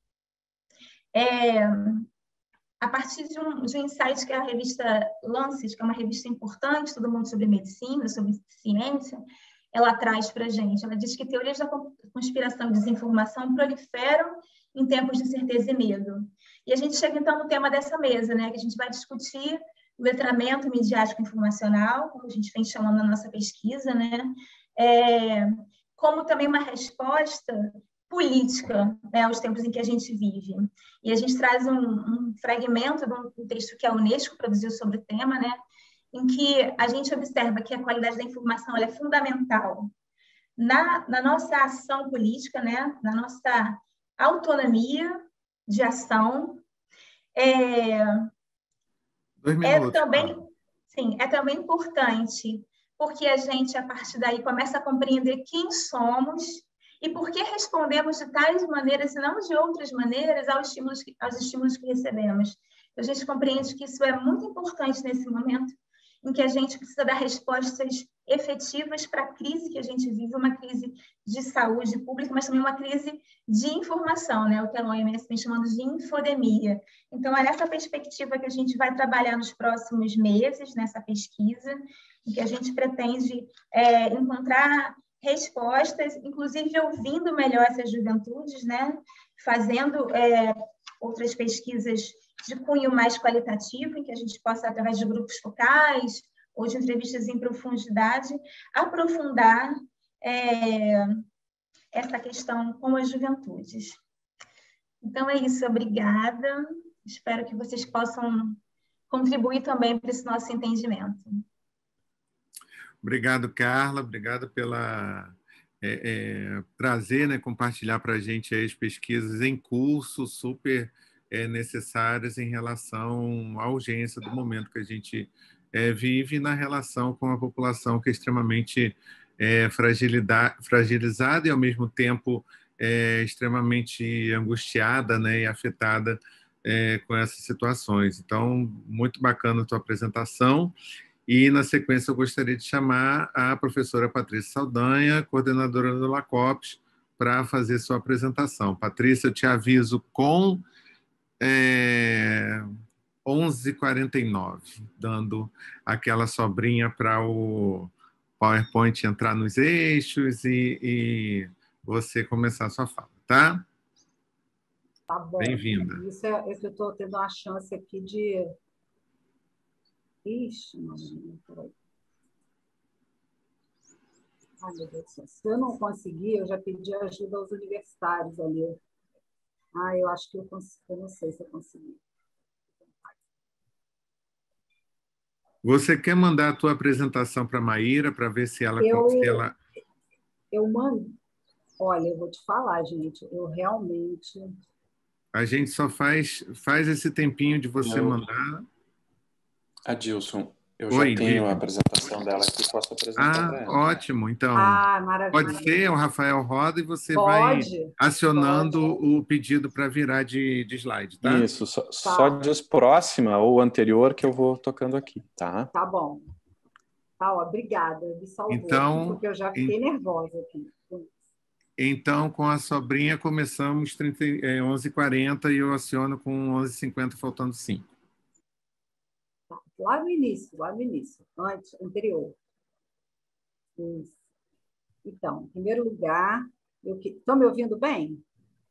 é, a partir de um, de um insight que a revista Lancet, que é uma revista importante, todo mundo sobre medicina, sobre ciência, ela traz para a gente. Ela diz que teorias da conspiração e desinformação proliferam em tempos de incerteza e medo. E a gente chega, então, no tema dessa mesa, né, que a gente vai discutir o letramento midiático informacional, como a gente vem chamando na nossa pesquisa, né, é, como também uma resposta política, né, aos tempos em que a gente vive. E a gente traz um, um fragmento de um texto que a Unesco produziu sobre o tema, né, em que a gente observa que a qualidade da informação ela é fundamental na, na nossa ação política, né, na nossa autonomia de ação. É, Dois minutos, é também, Carla. sim, é também importante, porque a gente, a partir daí, começa a compreender quem somos e por que respondemos de tais maneiras e não de outras maneiras aos estímulos que, aos estímulos que recebemos. A gente compreende que isso é muito importante nesse momento, em que a gente precisa dar respostas efetivas para a crise que a gente vive, uma crise de saúde pública, mas também uma crise de informação, né? O que a O M S vem chamando de infodemia. Então, é nessa perspectiva que a gente vai trabalhar nos próximos meses, nessa pesquisa, em que a gente pretende é, encontrar respostas, inclusive ouvindo melhor essas juventudes, né? Fazendo é, outras pesquisas de cunho mais qualitativo, em que a gente possa, através de grupos focais ou de entrevistas em profundidade, aprofundar é, essa questão com as juventudes. Então, é isso. Obrigada. Espero que vocês possam contribuir também para esse nosso entendimento. Obrigado, Carla. Obrigado pela é, é, trazer, né, compartilhar para a gente as pesquisas em curso, super é, necessárias em relação à urgência do momento que a gente é, vive na relação com a população que é extremamente é, fragilizada e, ao mesmo tempo, é, extremamente angustiada, né, e afetada é, com essas situações. Então, muito bacana a tua apresentação. E, na sequência, eu gostaria de chamar a professora Patrícia Saldanha, coordenadora do LACOPS, para fazer sua apresentação. Patrícia, eu te aviso com é, onze e quarenta e nove, dando aquela sobrinha para o PowerPoint entrar nos eixos e, e você começar a sua fala, tá? Tá bom. Bem-vinda. Isso é, é que eu estou tendo a chance aqui de Ixi, não, peraí. Ai, meu Deus do céu. Se eu não conseguir, eu já pedi ajuda aos universitários ali. Ah, eu acho que eu consigo, eu não sei se eu consegui. Você quer mandar a tua apresentação para a Maíra para ver se ela, Eu, se ela... eu mando. Olha, eu vou te falar, gente, eu realmente... A gente só faz, faz esse tempinho de você eu... mandar. Adilson, eu Oi, já tenho diga. a apresentação dela aqui, posso apresentar para Ah, ela. ótimo. Então, Ah, maravilha. pode ser, o Rafael roda e você Pode, vai acionando pode. o pedido para virar de, de slide, tá? Isso, só, tá. Só diz próxima ou anterior que eu vou tocando aqui, tá? Tá bom. Tá, ó, obrigada, me salvou, Então, porque eu já fiquei em, nervosa aqui. então, com a sobrinha, começamos trinta, é, onze e quarenta e eu aciono com onze e cinquenta, faltando cinco. Tá. Lá no início, lá no início, antes, anterior. Isso. Então, em primeiro lugar, eu que... estão me ouvindo bem?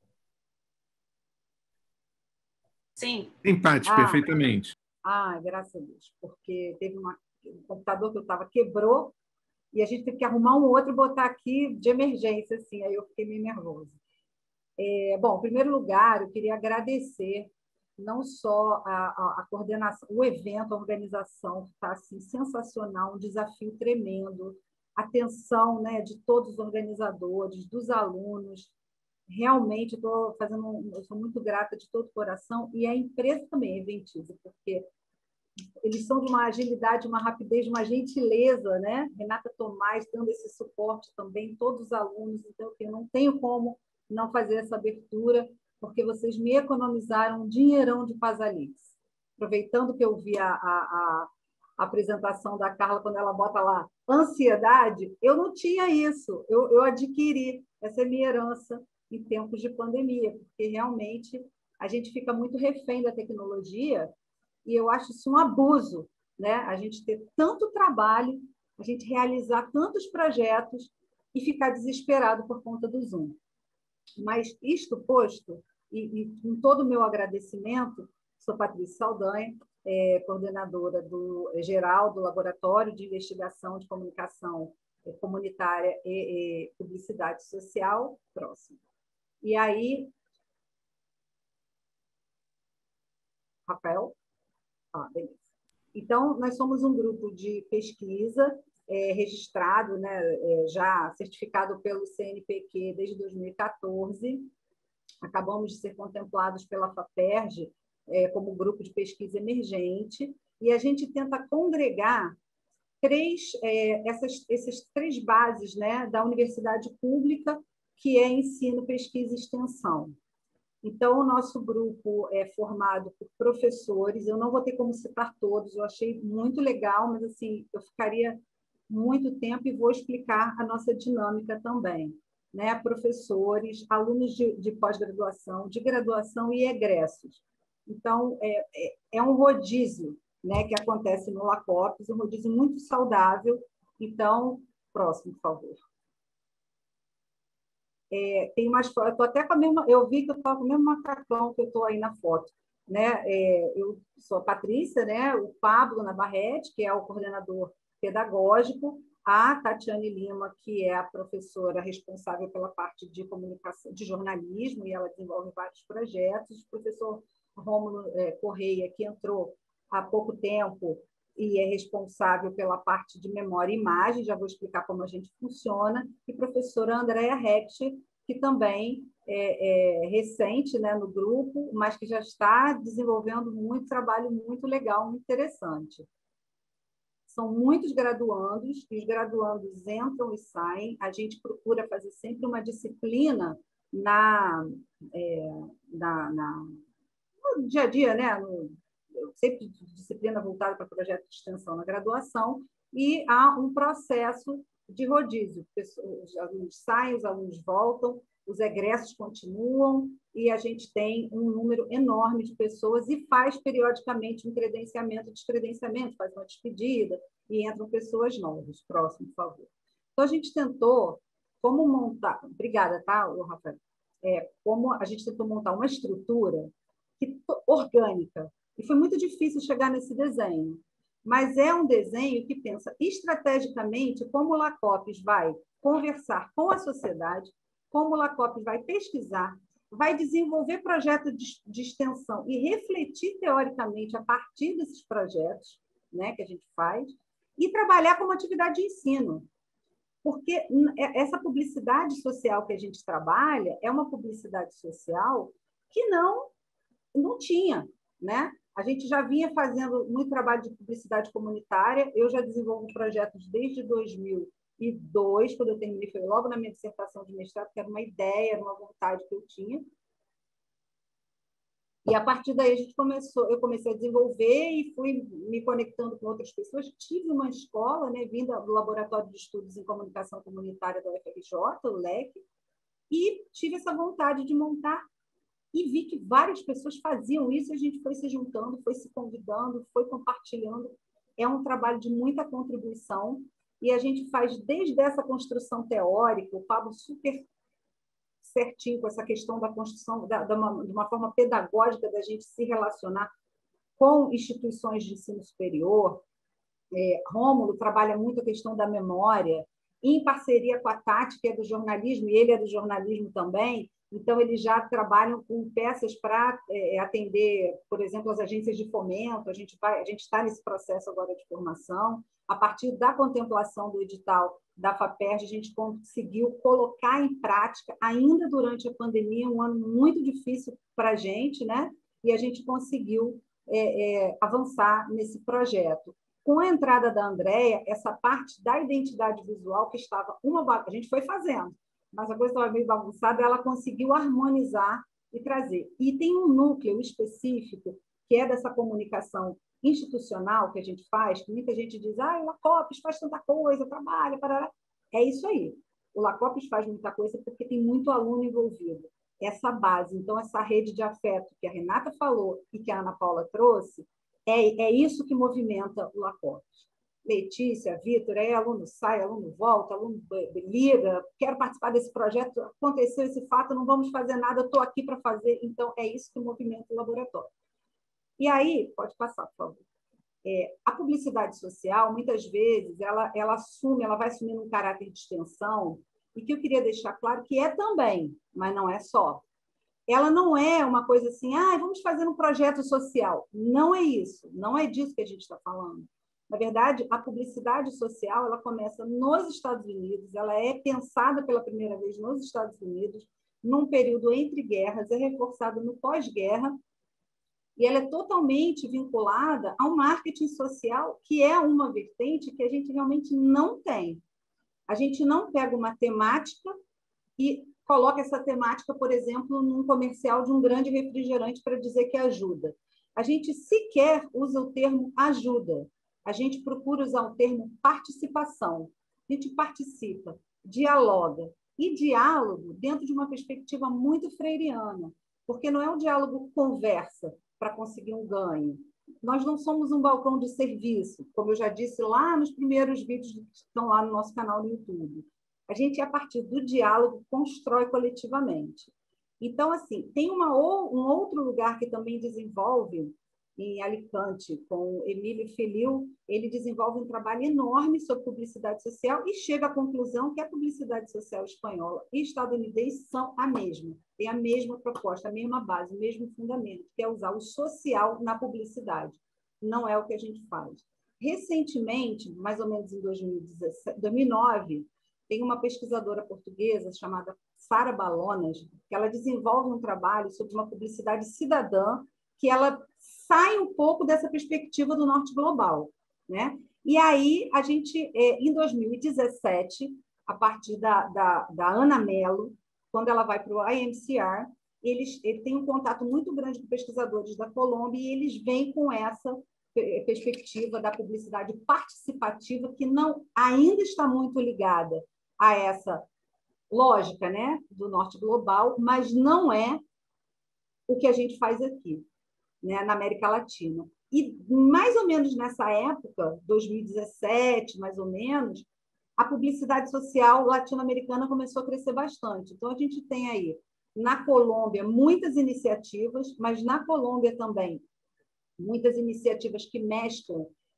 Sim. Empate, Ah, perfeitamente. ah, graças a Deus, porque teve uma... o computador que eu estava quebrou e a gente teve que arrumar um outro e botar aqui de emergência, assim, aí eu fiquei meio nervosa. É, bom, em primeiro lugar, eu queria agradecer não só a, a, a coordenação, o evento, a organização, que está assim, sensacional, um desafio tremendo, atenção, né, de todos os organizadores, dos alunos. Realmente, estou fazendo, um, eu sou muito grata de todo o coração, e a empresa também é Eventiza, porque eles são de uma agilidade, uma rapidez, uma gentileza, né? Renata Tomás dando esse suporte também, todos os alunos, então eu não tenho como não fazer essa abertura, porque vocês me economizaram um dinheirão de Pasalix. Aproveitando que eu vi a, a, a apresentação da Carla, quando ela bota lá ansiedade, eu não tinha isso, eu, eu adquiri, essa é minha herança em tempos de pandemia, porque realmente a gente fica muito refém da tecnologia, e eu acho isso um abuso, né? A gente ter tanto trabalho, a gente realizar tantos projetos e ficar desesperado por conta do Zoom. Mas isto posto, e, e com todo o meu agradecimento, sou Patrícia Saldanha, é, coordenadora do, é, geral do Laboratório de Investigação de Comunicação é, Comunitária e, e Publicidade Social, próximo. E aí, Rafael? Ah, beleza. Então, nós somos um grupo de pesquisa é, registrado, né, é, já certificado pelo C N P Q desde dois mil e quatorze. Acabamos de ser contemplados pela FAPERJ é, como grupo de pesquisa emergente, e a gente tenta congregar três, é, essas, essas três bases, né, da universidade pública, que é ensino, pesquisa e extensão. Então, o nosso grupo é formado por professores, eu não vou ter como citar todos, eu achei muito legal, mas assim, eu ficaria muito tempo e vou explicar a nossa dinâmica também. Né? Professores, alunos de, de pós-graduação, de graduação e egressos. Então, é, é, é um rodízio, né, que acontece no LACOPS, um rodízio muito saudável. Então, próximo, por favor. É, tem mais fotos, eu tô até com a mesma, eu vi que eu estava com o mesmo macacão que eu estou aí na foto, né? É, eu sou a Patrícia, né? O Pablo Navarrete, que é o coordenador pedagógico, a Tatiane Lima, que é a professora responsável pela parte de comunicação, de jornalismo, e ela desenvolve vários projetos, o professor Rômulo é, Correia, que entrou há pouco tempo e é responsável pela parte de memória e imagem, já vou explicar como a gente funciona, e professora Andréa Recht, que também é, é recente, né, no grupo, mas que já está desenvolvendo muito trabalho muito legal, muito interessante. São muitos graduandos, e os graduandos entram e saem, a gente procura fazer sempre uma disciplina na, é, na, na, no dia a dia, né, no, sempre disciplina voltada para projeto de extensão na graduação, e há um processo de rodízio. Os alunos saem, os alunos voltam, os egressos continuam, e a gente tem um número enorme de pessoas e faz periodicamente um credenciamento, descredenciamento, faz uma despedida, e entram pessoas novas. Próximo, por favor. Então, a gente tentou como montar... Obrigada, tá, Rafael? É, como a gente tentou montar uma estrutura que, orgânica, e foi muito difícil chegar nesse desenho. mas é um desenho que pensa estrategicamente como o Lacopes vai conversar com a sociedade, como o Lacopes vai pesquisar, vai desenvolver projetos de, de extensão e refletir teoricamente a partir desses projetos, né, que a gente faz, e trabalhar como atividade de ensino. Porque essa publicidade social que a gente trabalha é uma publicidade social que não, não tinha, né? A gente já vinha fazendo muito trabalho de publicidade comunitária, eu já desenvolvo projetos desde dois mil e dois, quando eu terminei, foi logo na minha dissertação de mestrado, que era uma ideia, era uma vontade que eu tinha. E, a partir daí, a gente começou, eu comecei a desenvolver e fui me conectando com outras pessoas. Tive uma escola, né, vinda do Laboratório de Estudos em Comunicação Comunitária da U F R J, o L E C, e tive essa vontade de montar e vi que várias pessoas faziam isso, e a gente foi se juntando, foi se convidando, foi compartilhando. É um trabalho de muita contribuição, e a gente faz desde essa construção teórica, o Pablo super certinho com essa questão da construção, da, da uma, de uma forma pedagógica da gente se relacionar com instituições de ensino superior. É, Rômulo trabalha muito a questão da memória, em parceria com a Tati, que é do jornalismo, e ele é do jornalismo também, então eles já trabalham com peças para é, atender, por exemplo, as agências de fomento. A gente vai, a gente está nesse processo agora de formação. A partir da contemplação do edital da FAPERJ, a gente conseguiu colocar em prática, ainda durante a pandemia, um ano muito difícil para a gente, né? E a gente conseguiu é, é, avançar nesse projeto. Com a entrada da Andréia, essa parte da identidade visual que estava uma a gente foi fazendo, mas a coisa estava meio bagunçada, ela conseguiu harmonizar e trazer. E tem um núcleo específico, que é dessa comunicação institucional que a gente faz, que muita gente diz, ah, o Lacopes faz tanta coisa, trabalha, parará. É isso aí. O Lacopes faz muita coisa porque tem muito aluno envolvido. Essa base, então, essa rede de afeto que a Renata falou e que a Ana Paula trouxe, é, é isso que movimenta o Lacopes. Letícia, Vitor, é aluno sai, aluno volta, aluno liga, quero participar desse projeto, aconteceu esse fato, não vamos fazer nada, eu estou aqui para fazer. Então, é isso que movimenta o laboratório. E aí, pode passar, por favor. É, a publicidade social, muitas vezes, ela, ela assume, ela vai assumindo um caráter de extensão, e que eu queria deixar claro que é também, mas não é só. Ela não é uma coisa assim, ah, vamos fazer um projeto social. Não é isso, não é disso que a gente está falando. Na verdade, a publicidade social, ela começa nos Estados Unidos, ela é pensada pela primeira vez nos Estados Unidos, num período entre guerras, é reforçada no pós-guerra, e ela é totalmente vinculada ao marketing social, que é uma vertente que a gente realmente não tem. A gente não pega uma temática e coloca essa temática, por exemplo, num comercial de um grande refrigerante para dizer que ajuda. A gente sequer usa o termo ajuda. A gente procura usar o termo participação. A gente participa, dialoga. E diálogo dentro de uma perspectiva muito freiriana, porque não é um diálogo conversa para conseguir um ganho. Nós não somos um balcão de serviço, como eu já disse lá nos primeiros vídeos que estão lá no nosso canal no YouTube. A gente, a partir do diálogo, constrói coletivamente. Então, assim, tem uma, um outro lugar que também desenvolve, em Alicante, com Emílio Feliu, ele desenvolve um trabalho enorme sobre publicidade social e chega à conclusão que a publicidade social espanhola e estadunidense são a mesma, tem a mesma proposta, a mesma base, o mesmo fundamento, que é usar o social na publicidade. Não é o que a gente faz. Recentemente, mais ou menos em dois mil e nove, tem uma pesquisadora portuguesa chamada Sara Balonas, que ela desenvolve um trabalho sobre uma publicidade cidadã, que ela sai um pouco dessa perspectiva do norte global, né? E aí, a gente, em dois mil e dezessete, a partir da, da, da Ana Mello, quando ela vai para o I M C R, eles, ele tem um contato muito grande com pesquisadores da Colômbia e eles vêm com essa perspectiva da publicidade participativa, que não ainda está muito ligada a essa lógica, né, do norte global, mas não é o que a gente faz aqui, né, na América Latina. E mais ou menos nessa época, dois mil e dezessete, mais ou menos, a publicidade social latino-americana começou a crescer bastante. Então, a gente tem aí, na Colômbia, muitas iniciativas, mas na Colômbia também, muitas iniciativas que mesclam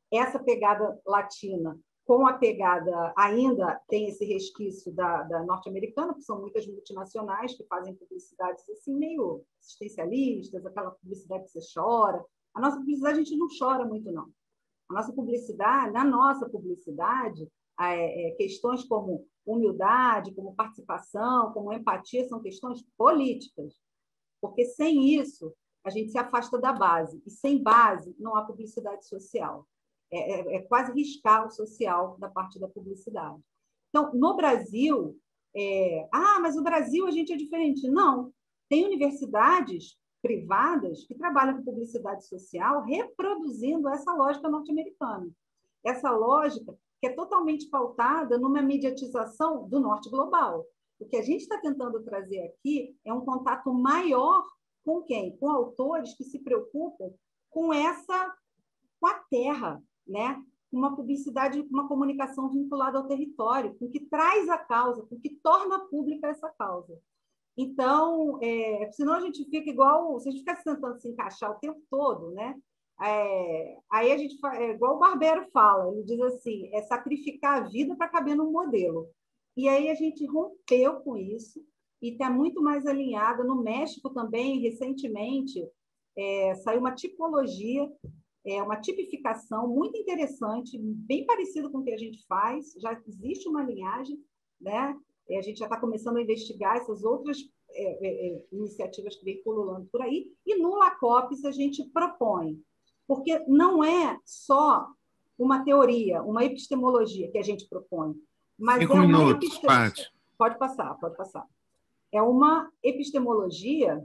essa pegada latina com a pegada, ainda tem esse resquício da, da norte-americana, que são muitas multinacionais que fazem publicidades assim, meio assistencialistas, aquela publicidade que você chora. A nossa publicidade a gente não chora muito, não. A nossa publicidade, na nossa publicidade, é, é, questões como humildade, como participação, como empatia, são questões políticas. Porque sem isso, a gente se afasta da base. E sem base, não há publicidade social. É, é, é quase riscar o social da parte da publicidade. Então, no Brasil, é, ah, mas o Brasil a gente é diferente. Não, tem universidades privadas que trabalham com publicidade social reproduzindo essa lógica norte-americana. Essa lógica que é totalmente pautada numa mediatização do norte global. O que a gente está tentando trazer aqui é um contato maior com quem? Com autores que se preocupam com essa, com a terra, né? Uma publicidade, uma comunicação vinculada ao território, com que traz a causa, com que torna pública essa causa. Então, é, senão a gente fica igual, se a gente ficar tentando se encaixar o tempo todo, né? É, aí a gente, é igual o Barbero fala, ele diz assim, é sacrificar a vida para caber num modelo. E aí a gente rompeu com isso e está muito mais alinhada. No México também, recentemente, é, saiu uma tipologia, é uma tipificação muito interessante, bem parecido com o que a gente faz, já existe uma linhagem, né? A gente já está começando a investigar essas outras é, é, iniciativas que vêm pululando por aí, e no LACOPS a gente propõe, porque não é só uma teoria, uma epistemologia que a gente propõe, mas Cinco é uma minutos, episte... Paty. Pode passar, pode passar. É uma epistemologia.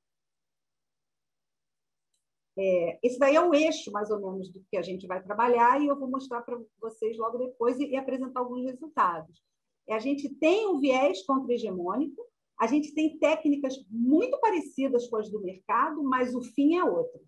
É, esse daí é o eixo, mais ou menos, do que a gente vai trabalhar, e eu vou mostrar para vocês logo depois e, e apresentar alguns resultados. É, a gente tem um viés contra-hegemônico, a gente tem técnicas muito parecidas com as do mercado, mas o fim é outro.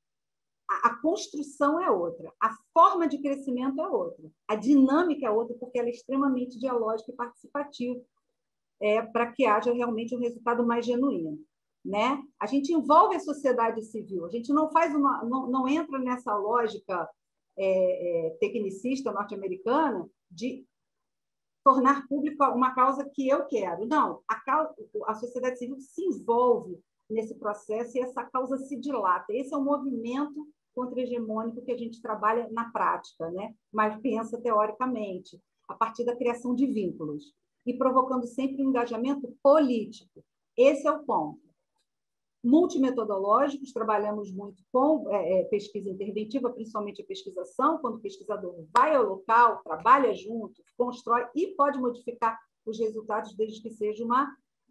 A, a construção é outra, a forma de crescimento é outra, a dinâmica é outra, porque ela é extremamente dialógica e participativa, é, para que haja realmente um resultado mais genuíno. Né? A gente envolve a sociedade civil, a gente não faz uma, não, não entra nessa lógica é, é, tecnicista norte-americana de tornar pública uma causa que eu quero. Não, a, causa, a sociedade civil se envolve nesse processo e essa causa se dilata. Esse é o movimento contra-hegemônico que a gente trabalha na prática, né? Mas pensa teoricamente, a partir da criação de vínculos e provocando sempre um engajamento político. Esse é o ponto. Multimetodológicos, trabalhamos muito com é, pesquisa interventiva, principalmente a pesquisação, quando o pesquisador vai ao local, trabalha junto, constrói e pode modificar os resultados, desde que seja uma,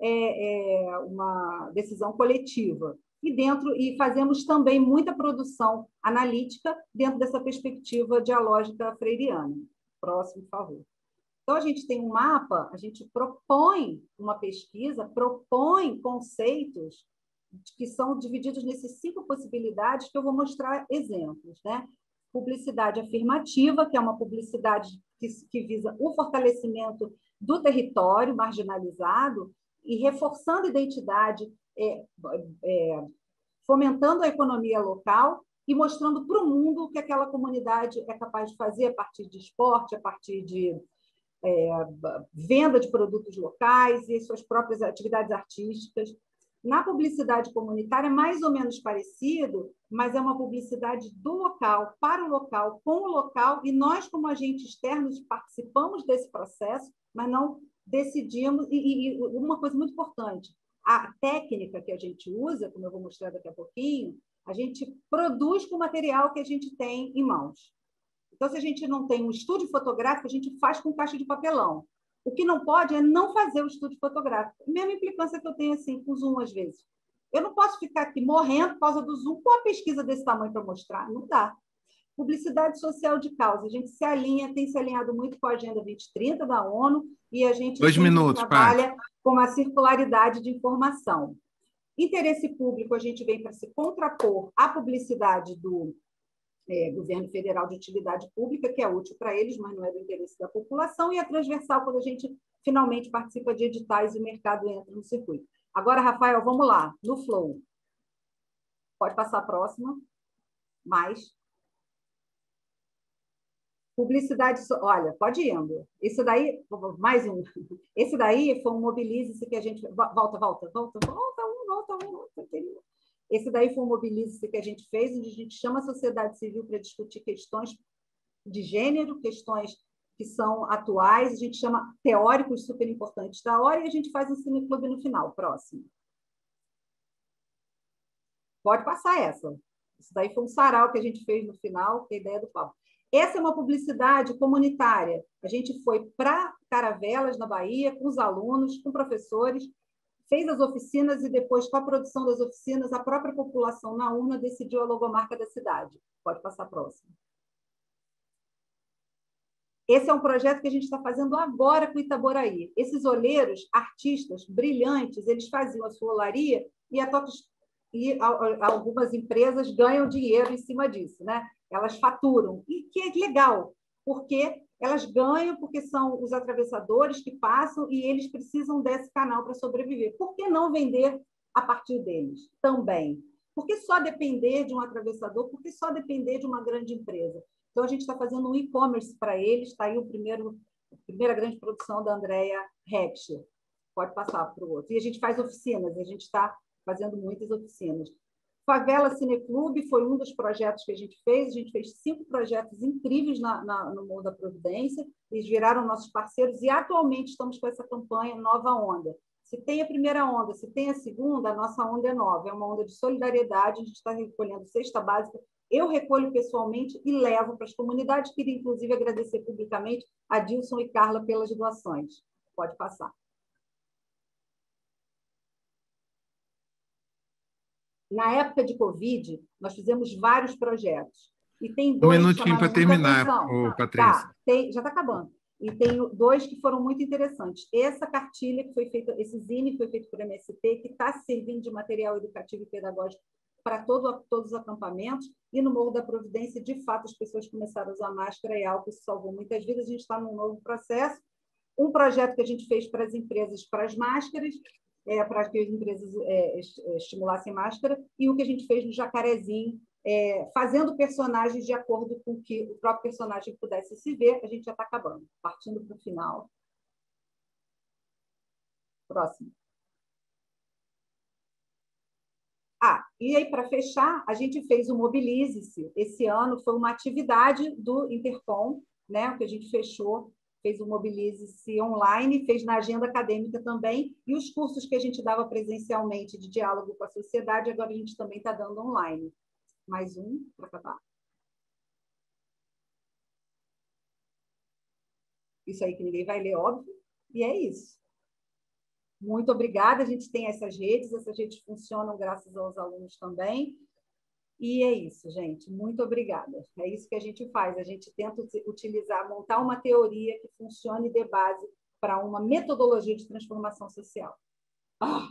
é, é, uma decisão coletiva. E, dentro, e fazemos também muita produção analítica dentro dessa perspectiva dialógica freiriana. Próximo, por favor. Então, a gente tem um mapa, a gente propõe uma pesquisa, propõe conceitos que são divididos nessas cinco possibilidades que eu vou mostrar exemplos, né? Publicidade afirmativa, que é uma publicidade que, que visa o fortalecimento do território marginalizado e reforçando a identidade, é, é, fomentando a economia local e mostrando para o mundo o que aquela comunidade é capaz de fazer a partir de esporte, a partir de é, venda de produtos locais e suas próprias atividades artísticas. Na publicidade comunitária é mais ou menos parecido, mas é uma publicidade do local, para o local, com o local, e nós, como agentes externos, participamos desse processo, mas não decidimos. E, e uma coisa muito importante, a técnica que a gente usa, como eu vou mostrar daqui a pouquinho, a gente produz com o material que a gente tem em mãos. Então, se a gente não tem um estúdio fotográfico, a gente faz com caixa de papelão. O que não pode é não fazer o estudo fotográfico. A mesma implicância que eu tenho assim, com o Zoom, às vezes. Eu não posso ficar aqui morrendo por causa do Zoom com uma pesquisa desse tamanho para mostrar. Não dá. Publicidade social de causa. A gente se alinha, tem se alinhado muito com a Agenda vinte trinta da ONU e a gente Dois minutos, trabalha pai. com uma circularidade de informação. Interesse público, a gente vem para se contrapor à publicidade do É, governo federal de utilidade pública, que é útil para eles, mas não é do interesse da população, e a transversal, quando a gente finalmente participa de editais e o mercado entra no circuito. Agora, Rafael, vamos lá, no Flow. Pode passar a próxima. Mais. Publicidade, olha, pode ir, André. Esse daí, mais um. Esse daí foi um Mobilize-se que a gente... Volta, volta, volta, volta um, volta um, volta. Esse daí foi um Mobilize-se que a gente fez, onde a gente chama a sociedade civil para discutir questões de gênero, questões que são atuais, a gente chama teóricos super importantes da hora e a gente faz um cineclube no final, próximo. Pode passar essa. Isso daí foi um sarau que a gente fez no final, que é a ideia do Paulo. Essa é uma publicidade comunitária. A gente foi para Caravelas, na Bahia, com os alunos, com professores, fez as oficinas e depois, com a produção das oficinas, a própria população na urna decidiu a logomarca da cidade. Pode passar próximo. Esse é um projeto que a gente está fazendo agora com Itaboraí. Esses olheiros, artistas brilhantes, eles faziam a sua olaria e, a Toques, e algumas empresas ganham dinheiro em cima disso, né? Elas faturam. E que é legal, porque elas ganham, porque são os atravessadores que passam e eles precisam desse canal para sobreviver. Por que não vender a partir deles também? Por que só depender de um atravessador? Por que só depender de uma grande empresa? Então, a gente está fazendo um e-commerce para eles. Está aí o primeiro, a primeira grande produção da Andrea Heckscher. Pode passar para o outro. E a gente faz oficinas. A gente está fazendo muitas oficinas. Favela Cineclube foi um dos projetos que a gente fez. A gente fez cinco projetos incríveis na, na, no Morro da Providência. Eles viraram nossos parceiros e, atualmente, estamos com essa campanha Nova Onda. Se tem a primeira onda, se tem a segunda, a nossa onda é nova. É uma onda de solidariedade. A gente está recolhendo cesta básica. Eu recolho pessoalmente e levo para as comunidades. Queria, inclusive, agradecer publicamente a Dilson e Carla pelas doações. Pode passar. Na época de Covid, nós fizemos vários projetos. E tem dois um minutinho para terminar, ô, Patrícia. Tá, tem, já está acabando. E tem dois que foram muito interessantes. Essa cartilha que foi feita, esse zine que foi feito por M S T, que está servindo de material educativo e pedagógico para todo, todos os acampamentos, e no Morro da Providência, de fato, as pessoas começaram a usar máscara e álcool, isso salvou muitas vidas. A gente está num novo processo. Um projeto que a gente fez para as empresas, para as máscaras, é, para que as empresas é, estimulassem máscara, e o que a gente fez no Jacarezinho, é, fazendo personagens de acordo com que o próprio personagem pudesse se ver. A gente já está acabando, partindo para o final. Próximo. Ah, e aí, para fechar, a gente fez o Mobilize-se. Esse ano foi uma atividade do Intercom, né, que a gente fechou, fez o Mobilize-se online, fez na agenda acadêmica também, e os cursos que a gente dava presencialmente de diálogo com a sociedade, agora a gente também está dando online. Mais um, para acabar. Isso aí que ninguém vai ler, óbvio, e é isso. Muito obrigada. A gente tem essas redes, essas redes funcionam graças aos alunos também. E é isso, gente. Muito obrigada. É isso que a gente faz. A gente tenta utilizar, montar uma teoria que funcione e dê base para uma metodologia de transformação social. Ah!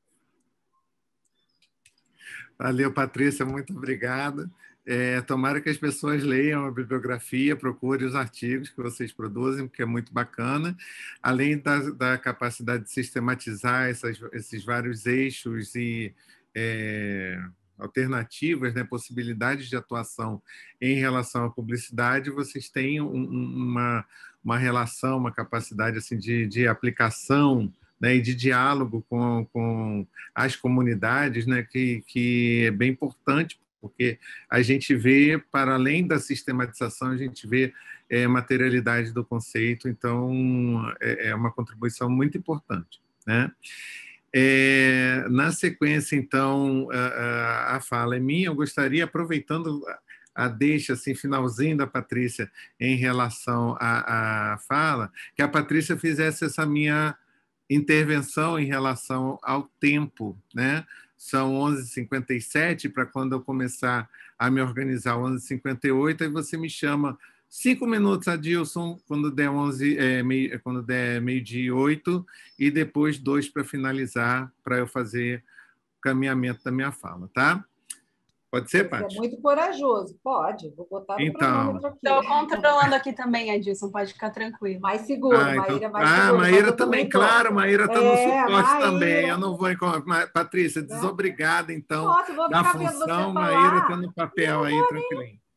Valeu, Patrícia. Muito obrigada. É, tomara que as pessoas leiam a bibliografia, procurem os artigos que vocês produzem, porque é muito bacana. Além da, da capacidade de sistematizar essas, esses vários eixos e é, alternativas, né, possibilidades de atuação em relação à publicidade, vocês têm um, uma, uma relação, uma capacidade assim, de, de aplicação, né, e de diálogo com, com as comunidades, né, que, que é bem importante, porque a gente vê, para além da sistematização, a gente vê é, materialidade do conceito, então é, é uma contribuição muito importante, né? É, na sequência, então, a, a fala é minha. Eu gostaria, aproveitando a deixa, assim, finalzinho da Patrícia em relação à, à fala, que a Patrícia fizesse essa minha intervenção em relação ao tempo, né? São onze e cinquenta e sete, para quando eu começar a me organizar, onze e cinquenta e oito, aí você me chama cinco minutos, Adilson, quando der, onze, é, meio, quando der meio-dia e oito, e depois dois para finalizar, para eu fazer o caminhamento da minha fala, tá? Pode ser, Paty? É muito corajoso. Pode, vou botar no então, cronômetro aqui. Estou controlando aqui também, Adilson, pode ficar tranquilo. Mais seguro, ah, então, Maíra, mais ah, seguro. Maíra também, claro, Maíra está é, no suporte Maíra. também. Eu não vou... Patrícia, desobrigada, então, Nossa, vou da ficar função, vendo você Maíra falar. está no papel não aí, tranquilinho. Nem... É,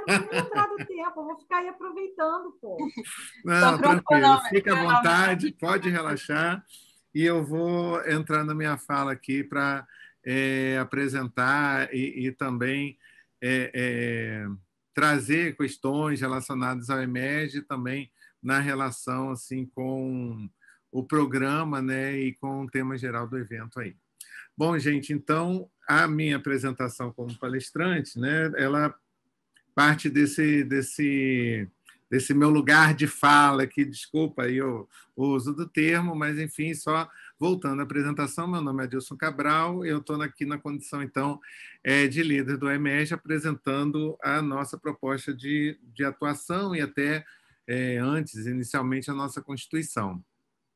não vou me lembrar do tempo, eu vou ficar aí aproveitando, pô. Não, tranquilo, fica à vontade, pode relaxar. E eu vou entrar na minha fala aqui para é, apresentar e, e também é, é, trazer questões relacionadas ao EMERGE também na relação assim, com o programa, né, e com o tema geral do evento aí. Bom, gente, então, a minha apresentação como palestrante, né, ela parte desse, desse, desse meu lugar de fala, que, desculpa aí o, o uso do termo, mas, enfim, só voltando à apresentação, meu nome é Adilson Cabral, eu estou aqui na condição, então, é, de líder do EMERGE, apresentando a nossa proposta de, de atuação e até, é, antes, inicialmente, a nossa Constituição.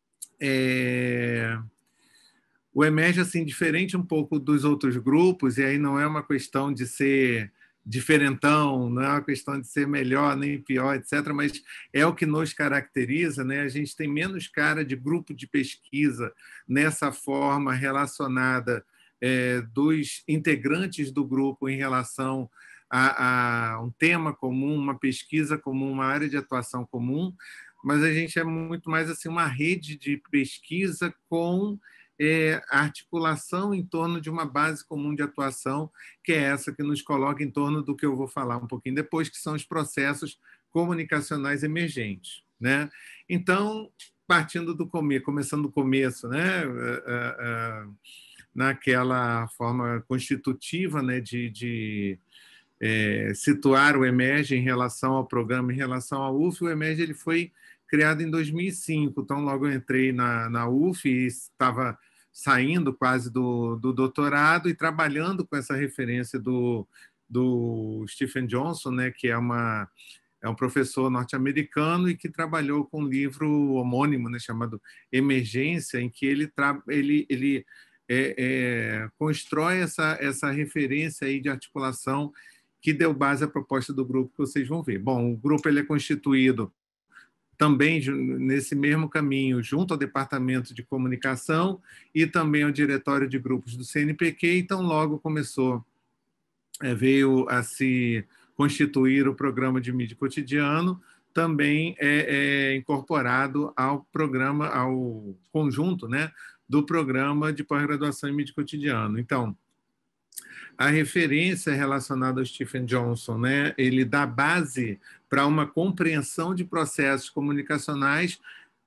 É... O EMERGE, assim, diferente um pouco dos outros grupos, e aí não é uma questão de ser diferentão, não é uma questão de ser melhor nem pior, etcétera, mas é o que nos caracteriza, né? A gente tem menos cara de grupo de pesquisa nessa forma relacionada é, dos integrantes do grupo em relação a, a um tema comum, uma pesquisa comum, uma área de atuação comum, mas a gente é muito mais assim uma rede de pesquisa com É, a articulação em torno de uma base comum de atuação, que é essa que nos coloca em torno do que eu vou falar um pouquinho depois, que são os processos comunicacionais emergentes, né? Então, partindo do começo, começando do começo, né? Naquela forma constitutiva, né? de, de é, situar o EMERGE em relação ao programa, em relação ao U F, o EMERGE ele foi criado em dois mil e cinco, então logo eu entrei na, na U F e estava saindo quase do, do doutorado e trabalhando com essa referência do, do Stephen Johnson, né, que é, uma, é um professor norte-americano e que trabalhou com um livro homônimo, né, chamado Emergência, em que ele, tra, ele, ele é, é, constrói essa, essa referência aí de articulação que deu base à proposta do grupo que vocês vão ver. Bom, o grupo ele é constituído também nesse mesmo caminho, junto ao Departamento de Comunicação e também ao Diretório de Grupos do C N P Q, então logo começou, é, veio a se constituir o Programa de Mídia Cotidiano, também é, é incorporado ao programa, ao conjunto, né, do Programa de Pós-Graduação em Mídia Cotidiano. Então, a referência relacionada ao Stephen Johnson, né, ele dá base para uma compreensão de processos comunicacionais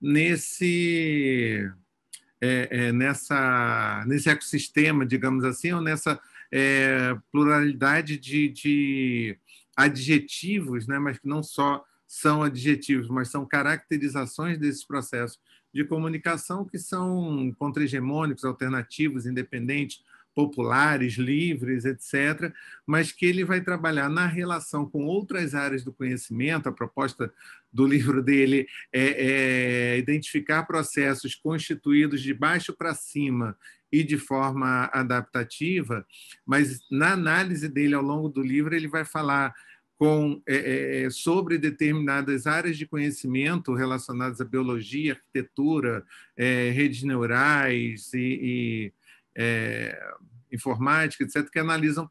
nesse, é, é, nessa, nesse ecossistema, digamos assim, ou nessa é, pluralidade de, de adjetivos, né, mas que não só são adjetivos, mas são caracterizações desses processos de comunicação que são contra-hegemônicos, alternativos, independentes, populares, livres, etcétera, mas que ele vai trabalhar na relação com outras áreas do conhecimento. A proposta do livro dele é, é identificar processos constituídos de baixo para cima e de forma adaptativa, mas na análise dele ao longo do livro ele vai falar com, é, sobre determinadas áreas de conhecimento relacionadas à biologia, arquitetura, é, redes neurais e, e É, informática, etcétera, que analisam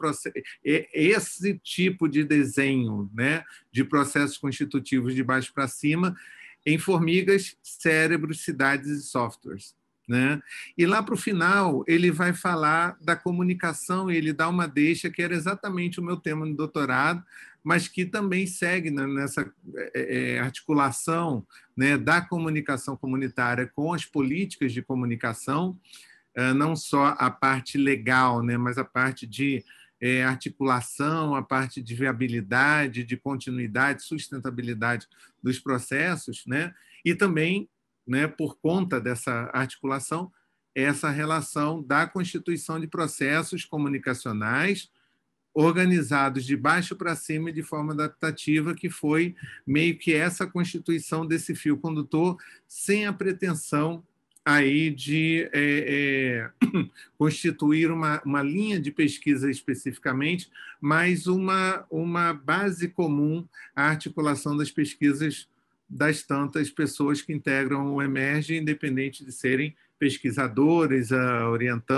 esse tipo de desenho, né, de processos constitutivos de baixo para cima em formigas, cérebros, cidades e softwares. Né? E lá para o final, ele vai falar da comunicação, e ele dá uma deixa que era exatamente o meu tema no doutorado, mas que também segue nessa é, articulação, né, da comunicação comunitária com as políticas de comunicação, não só a parte legal, né, mas a parte de é, articulação, a parte de viabilidade, de continuidade, sustentabilidade dos processos, né, e também, né, por conta dessa articulação, essa relação da constituição de processos comunicacionais organizados de baixo para cima e de forma adaptativa, que foi meio que essa constituição desse fio condutor, sem a pretensão aí de é, é, constituir uma, uma linha de pesquisa especificamente, mas uma, uma base comum à articulação das pesquisas das tantas pessoas que integram o EMERGE, independente de serem pesquisadores,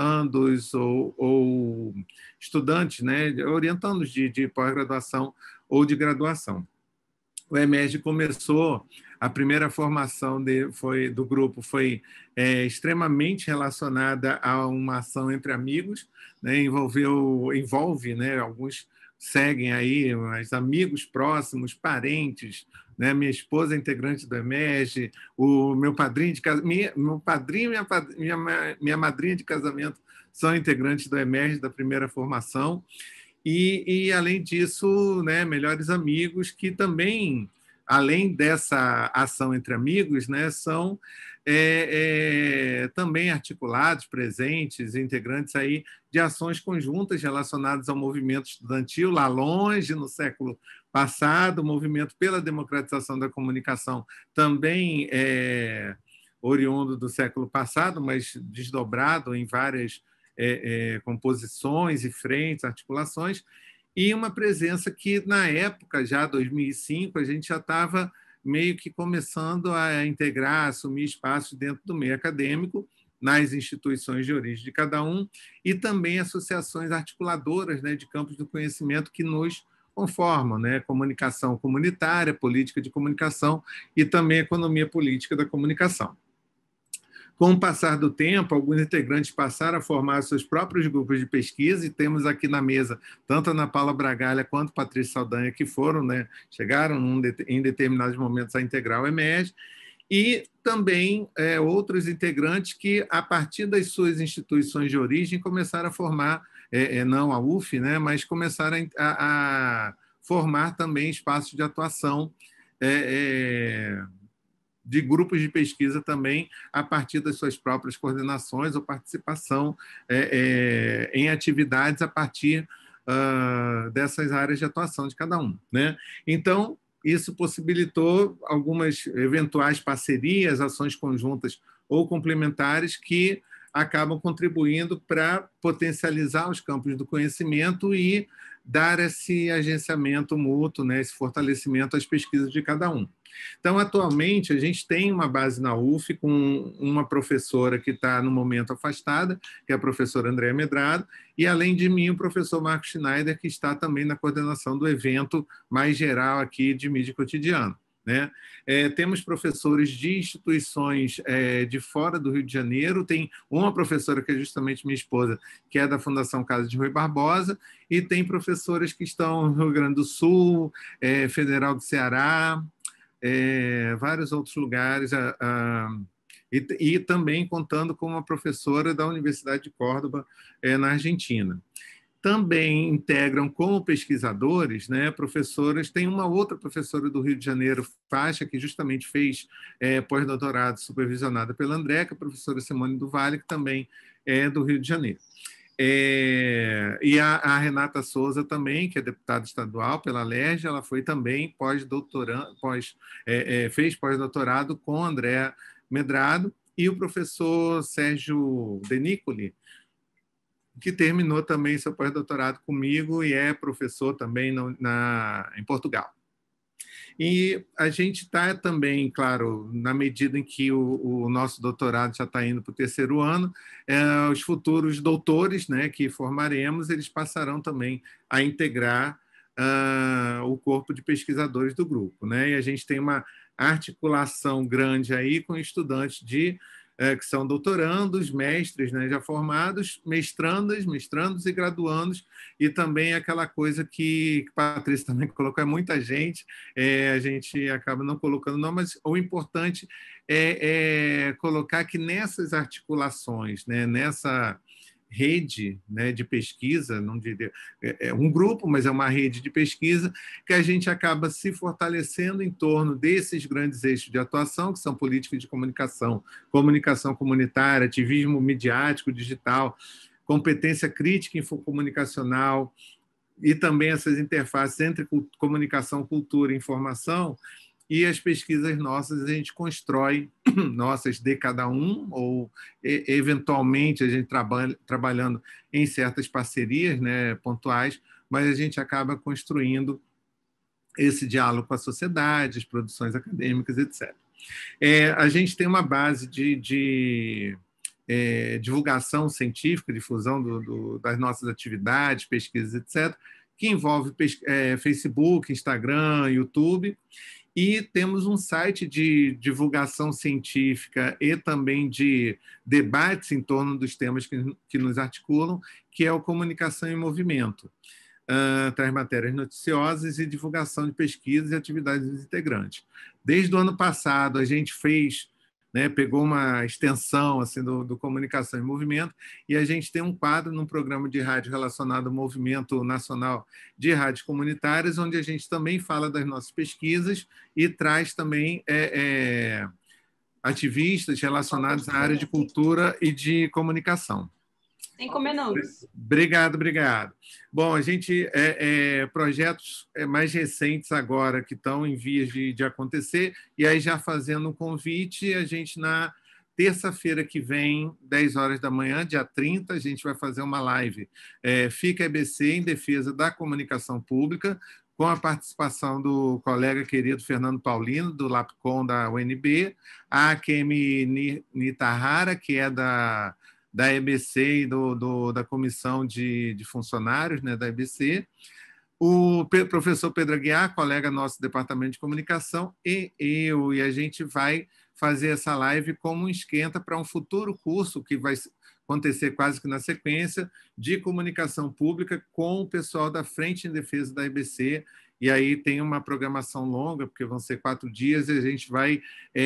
orientandos ou, ou estudantes, né, orientandos de, de pós-graduação ou de graduação. O EMERGE começou, a primeira formação de, foi, do grupo foi é, extremamente relacionada a uma ação entre amigos, né, envolveu, envolve, né, alguns seguem aí, mas amigos próximos, parentes, né, minha esposa é integrante do EMERGE, o meu padrinho de casamento, meu padrinho e minha, minha, minha madrinha de casamento são integrantes do EMERGE da primeira formação. E, e, além disso, né, melhores amigos que também, além dessa ação entre amigos, né, são é, é, também articulados, presentes, integrantes aí de ações conjuntas relacionadas ao movimento estudantil, lá longe, no século passado, o movimento pela democratização da comunicação também é oriundo do século passado, mas desdobrado em várias É, é, composições e frentes, articulações, e uma presença que, na época, já dois mil e cinco, a gente já estava meio que começando a integrar, a assumir espaços dentro do meio acadêmico, nas instituições de origem de cada um, e também associações articuladoras, né, de campos do conhecimento que nos conformam, né, comunicação comunitária, política de comunicação e também economia política da comunicação. Com o passar do tempo, alguns integrantes passaram a formar seus próprios grupos de pesquisa, e temos aqui na mesa tanto a Ana Paula Bragalha quanto a Patrícia Saldanha, que foram, né, chegaram num, em determinados momentos a integrar o EMERGE, e também é, outros integrantes que, a partir das suas instituições de origem, começaram a formar, é, é, não a U F, né, mas começaram a, a formar também espaços de atuação é, é, de grupos de pesquisa também, a partir das suas próprias coordenações ou participação é, é, em atividades a partir uh, dessas áreas de atuação de cada um, né? Então, isso possibilitou algumas eventuais parcerias, ações conjuntas ou complementares que acabam contribuindo para potencializar os campos do conhecimento e dar esse agenciamento mútuo, né, esse fortalecimento às pesquisas de cada um. Então, atualmente, a gente tem uma base na U F com uma professora que está, no momento, afastada, que é a professora Andréa Medrado, e, além de mim, o professor Marcos Schneider, que está também na coordenação do evento mais geral aqui de mídia cotidiana, né? É, temos professores de instituições é, de fora do Rio de Janeiro, tem uma professora que é justamente minha esposa, que é da Fundação Casa de Rui Barbosa, e tem professores que estão no Rio Grande do Sul, é, Federal do Ceará, é, vários outros lugares, a, a, e, e também contando com uma professora da Universidade de Córdoba, é, na Argentina. Também integram como pesquisadores, né, professoras, tem uma outra professora do Rio de Janeiro, faixa, que justamente fez é, pós-doutorado supervisionada pela André, que é a professora Simone do Vale, que também é do Rio de Janeiro. É, e a, a Renata Souza também, que é deputada estadual pela Alerj, ela foi também pós-doutorando, pós, é, é, fez pós-doutorado com André Medrado, e o professor Sérgio Denicoli, que terminou também seu pós-doutorado comigo e é professor também na, na, em Portugal. E a gente está também, claro, na medida em que o, o nosso doutorado já está indo para o terceiro ano, é, os futuros doutores, né, que formaremos, eles passarão também a integrar uh, o corpo de pesquisadores do grupo, né? E a gente tem uma articulação grande aí com estudantes de É, que são doutorandos, mestres, né, já formados, mestrandas, mestrandos e graduandos, e também aquela coisa que, que a Patrícia também colocou, é muita gente, é, a gente acaba não colocando não, mas o importante é, é colocar que nessas articulações, né, nessa rede, né, de pesquisa, não diria, é um grupo, mas é uma rede de pesquisa, que a gente acaba se fortalecendo em torno desses grandes eixos de atuação, que são política de comunicação, comunicação comunitária, ativismo midiático, digital, competência crítica infocomunicacional, e também essas interfaces entre comunicação, cultura e informação. E as pesquisas nossas a gente constrói, nossas de cada um, ou eventualmente a gente trabalha trabalhando em certas parcerias, né, pontuais, mas a gente acaba construindo esse diálogo com a sociedade, as produções acadêmicas, etcétera. É, a gente tem uma base de, de é, divulgação científica, difusão do, do, das nossas atividades, pesquisas, etcétera, que envolve é, Facebook, Instagram, YouTube, e temos um site de divulgação científica e também de debates em torno dos temas que, que nos articulam, que é o Comunicação em Movimento. Uh, traz matérias noticiosas e divulgação de pesquisas e atividades dos integrantes. Desde o ano passado, a gente fez, né, pegou uma extensão assim, do, do Comunicação em Movimento, e a gente tem um quadro num programa de rádio relacionado ao Movimento Nacional de Rádios Comunitárias, onde a gente também fala das nossas pesquisas e traz também é, é, ativistas relacionados à área de cultura e de comunicação. Cinco minutos. Obrigado, obrigado. Bom, a gente, é, é, projetos mais recentes agora que estão em vias de, de acontecer, e aí já fazendo um convite, a gente na terça-feira que vem, dez horas da manhã, dia trinta, a gente vai fazer uma live, é, Fica E B C em defesa da comunicação pública, com a participação do colega querido Fernando Paulino, do LAPCOM da U N B, a Kemi Nitahara, que é da... da E B C e do, do, da Comissão de, de Funcionários, né, da E B C, o professor Pedro Aguiar, colega nosso do Departamento de Comunicação, e eu, e a gente vai fazer essa live como um esquenta para um futuro curso que vai acontecer quase que na sequência, de comunicação pública com o pessoal da Frente em Defesa da E B C, e aí tem uma programação longa, porque vão ser quatro dias, e a gente vai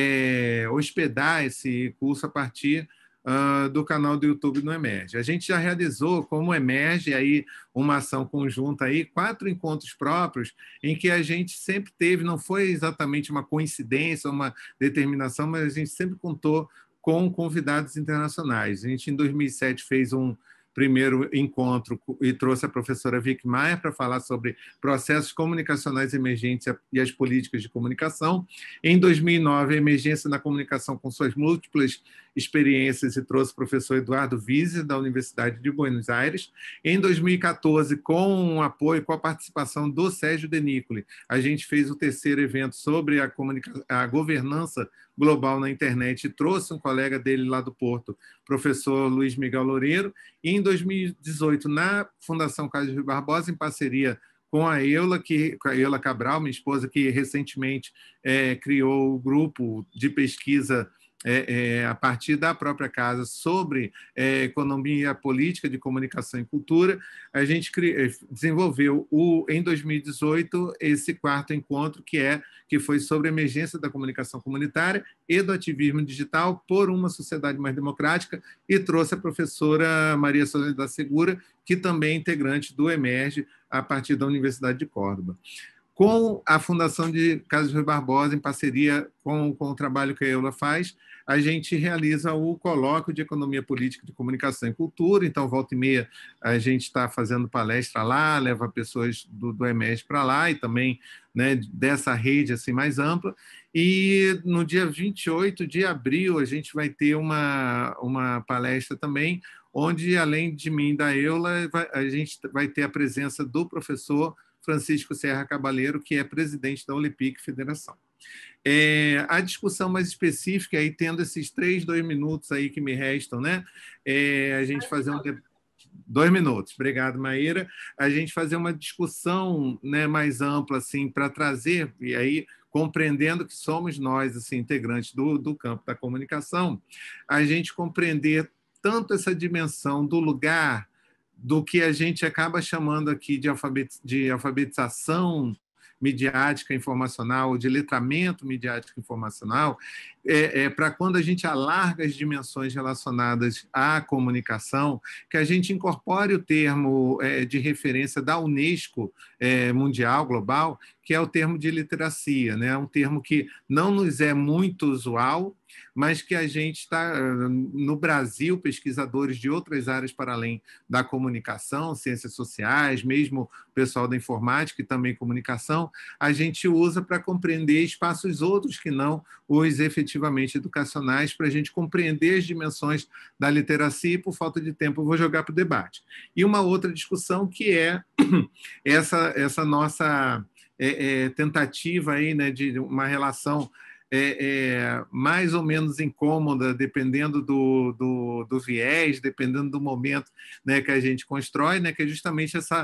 é, hospedar esse curso a partir Uh, do canal do YouTube do Emerge. A gente já realizou, como Emerge, aí, uma ação conjunta, aí, quatro encontros próprios, em que a gente sempre teve, não foi exatamente uma coincidência, uma determinação, mas a gente sempre contou com convidados internacionais. A gente, em dois mil e sete, fez um primeiro encontro e trouxe a professora Vicky Maia para falar sobre processos comunicacionais emergentes e as políticas de comunicação. Em dois mil e nove, a emergência na comunicação com suas múltiplas experiências, e trouxe o professor Eduardo Vise, da Universidade de Buenos Aires. Em dois mil e quatorze, com o apoio, com a participação do Sérgio Denicoli, a gente fez o terceiro evento sobre a, a governança global na internet, e trouxe um colega dele lá do Porto, professor Luiz Miguel Loureiro. E em dois mil e dezoito, na Fundação Carlos Ruy Barbosa, em parceria com a Eula, que, com a Eula Cabral, minha esposa, que recentemente é, criou o grupo de pesquisa É, é, a partir da própria casa sobre é, economia política de comunicação e cultura, a gente cri, desenvolveu o, em dois mil e dezoito esse quarto encontro, que, é, que foi sobre a emergência da comunicação comunitária e do ativismo digital por uma sociedade mais democrática, e trouxe a professora Maria Soledad da Segura, que também é integrante do Emerge, a partir da Universidade de Córdoba. Com a Fundação de Carlos Ruy Barbosa, em parceria com, com o trabalho que a Eula faz, a gente realiza o colóquio de Economia Política de Comunicação e Cultura. Então, volta e meia, a gente está fazendo palestra lá, leva pessoas do, do Emerge para lá, e também, né, dessa rede assim, mais ampla. E no dia vinte e oito de abril, a gente vai ter uma, uma palestra também, onde, além de mim e da Eula, a gente vai ter a presença do professor Francisco Serra Cabaleiro, que é presidente da Olipic Federação. É, a discussão mais específica, aí, tendo esses três, dois minutos aí que me restam, né? É, a gente fazer um... Dois minutos, obrigado, Maíra. A gente fazer uma discussão, né, mais ampla, assim, para trazer, e aí, compreendendo que somos nós, assim, integrantes do, do campo da comunicação, a gente compreender tanto essa dimensão do lugar, do que a gente acaba chamando aqui de, alfabet, de alfabetização midiática informacional, de letramento midiático informacional, é, é, para quando a gente alarga as dimensões relacionadas à comunicação, que a gente incorpore o termo é, de referência da Unesco é, mundial, global, que é o termo de literacia, né? Um termo que não nos é muito usual, mas que a gente está, no Brasil, pesquisadores de outras áreas para além da comunicação, ciências sociais, mesmo o pessoal da informática e também comunicação, a gente usa para compreender espaços outros que não os efetivamente educacionais, para a gente compreender as dimensões da literacia, e, por falta de tempo, eu vou jogar para o debate. E uma outra discussão, que é essa, essa nossa é, é, tentativa aí, né, de uma relação É, é, mais ou menos incômoda, dependendo do, do, do viés, dependendo do momento, né, que a gente constrói, né, que é justamente essa,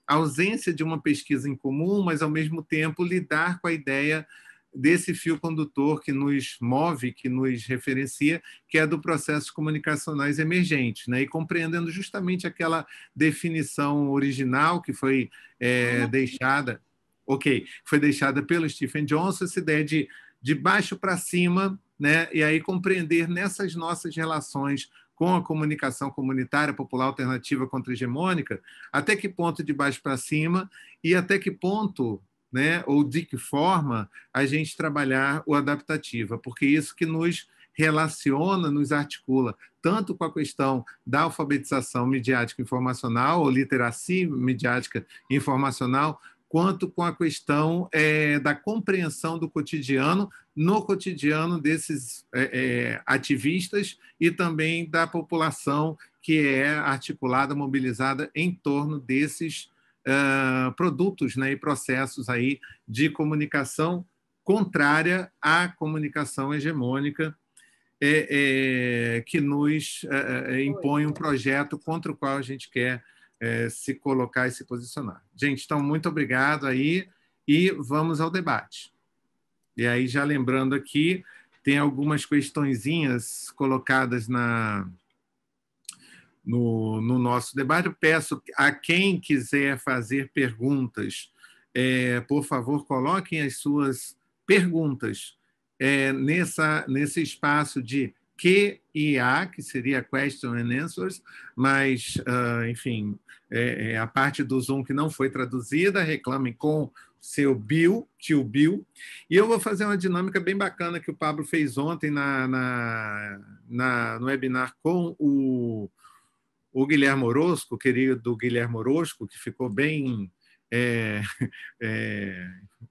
ausência de uma pesquisa em comum, mas, ao mesmo tempo, lidar com a ideia desse fio condutor que nos move, que nos referencia, que é do processos comunicacionais emergentes, né? E compreendendo justamente aquela definição original que foi é, deixada, ok, foi deixada pelo Stephen Johnson, essa ideia de, de baixo para cima, né? E aí compreender nessas nossas relações com a comunicação comunitária, popular, alternativa, contra-hegemônica, até que ponto de baixo para cima e até que ponto, né, ou de que forma a gente trabalhar o adaptativa, porque isso que nos relaciona, nos articula, tanto com a questão da alfabetização midiática informacional, ou literacia midiática informacional, quanto com a questão é, da compreensão do cotidiano, no cotidiano desses é, é, ativistas e também da população que é articulada, mobilizada em torno desses Uh, produtos, né, e processos aí de comunicação contrária à comunicação hegemônica é, é, que nos é, impõe um projeto contra o qual a gente quer é, se colocar e se posicionar. Gente, então, muito obrigado aí e vamos ao debate. E aí, já lembrando aqui, tem algumas questõezinhas colocadas na... No, no nosso debate. Eu peço a quem quiser fazer perguntas, é, por favor, coloquem as suas perguntas é, nessa, nesse espaço de Q e A, que seria Question and Answers, mas, uh, enfim, é, é a parte do Zoom que não foi traduzida, reclamem com seu Bill, tio Bill, e eu vou fazer uma dinâmica bem bacana que o Pablo fez ontem na, na, na, no webinar com o O Guilherme Orozco, o querido Guilherme Orozco, que ficou bem é, é,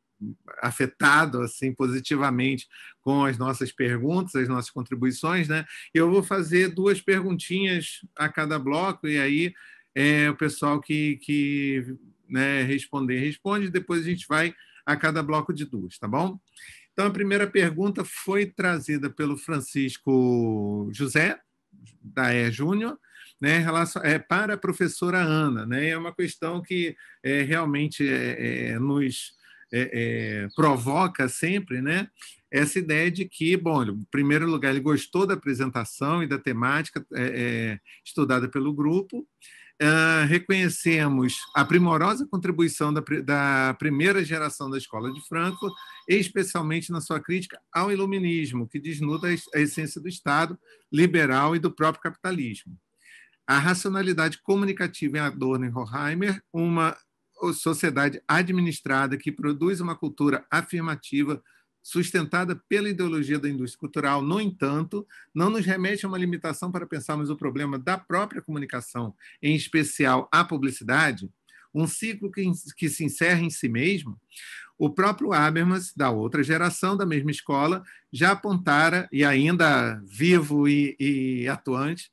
afetado assim, positivamente com as nossas perguntas, as nossas contribuições, né? Eu vou fazer duas perguntinhas a cada bloco, e aí é, o pessoal que, que né, responder, responde, depois a gente vai a cada bloco de duas, tá bom? Então, a primeira pergunta foi trazida pelo Francisco José, da E Júnior, né, é, para a professora Ana. Né, é uma questão que é, realmente é, é, nos é, é, provoca sempre, né, essa ideia de que, bom, em primeiro lugar, ele gostou da apresentação e da temática é, é, estudada pelo grupo. Uh, reconhecemos a primorosa contribuição da, da primeira geração da Escola de Frankfurt, especialmente na sua crítica ao iluminismo, que desnuda a essência do Estado liberal e do próprio capitalismo. A racionalidade comunicativa em Adorno e Horkheimer, uma sociedade administrada que produz uma cultura afirmativa sustentada pela ideologia da indústria cultural, no entanto, não nos remete a uma limitação para pensarmos o problema da própria comunicação, em especial a publicidade, um ciclo que, que se encerra em si mesmo. O próprio Habermas, da outra geração, da mesma escola, já apontara, e ainda vivo e, e atuante,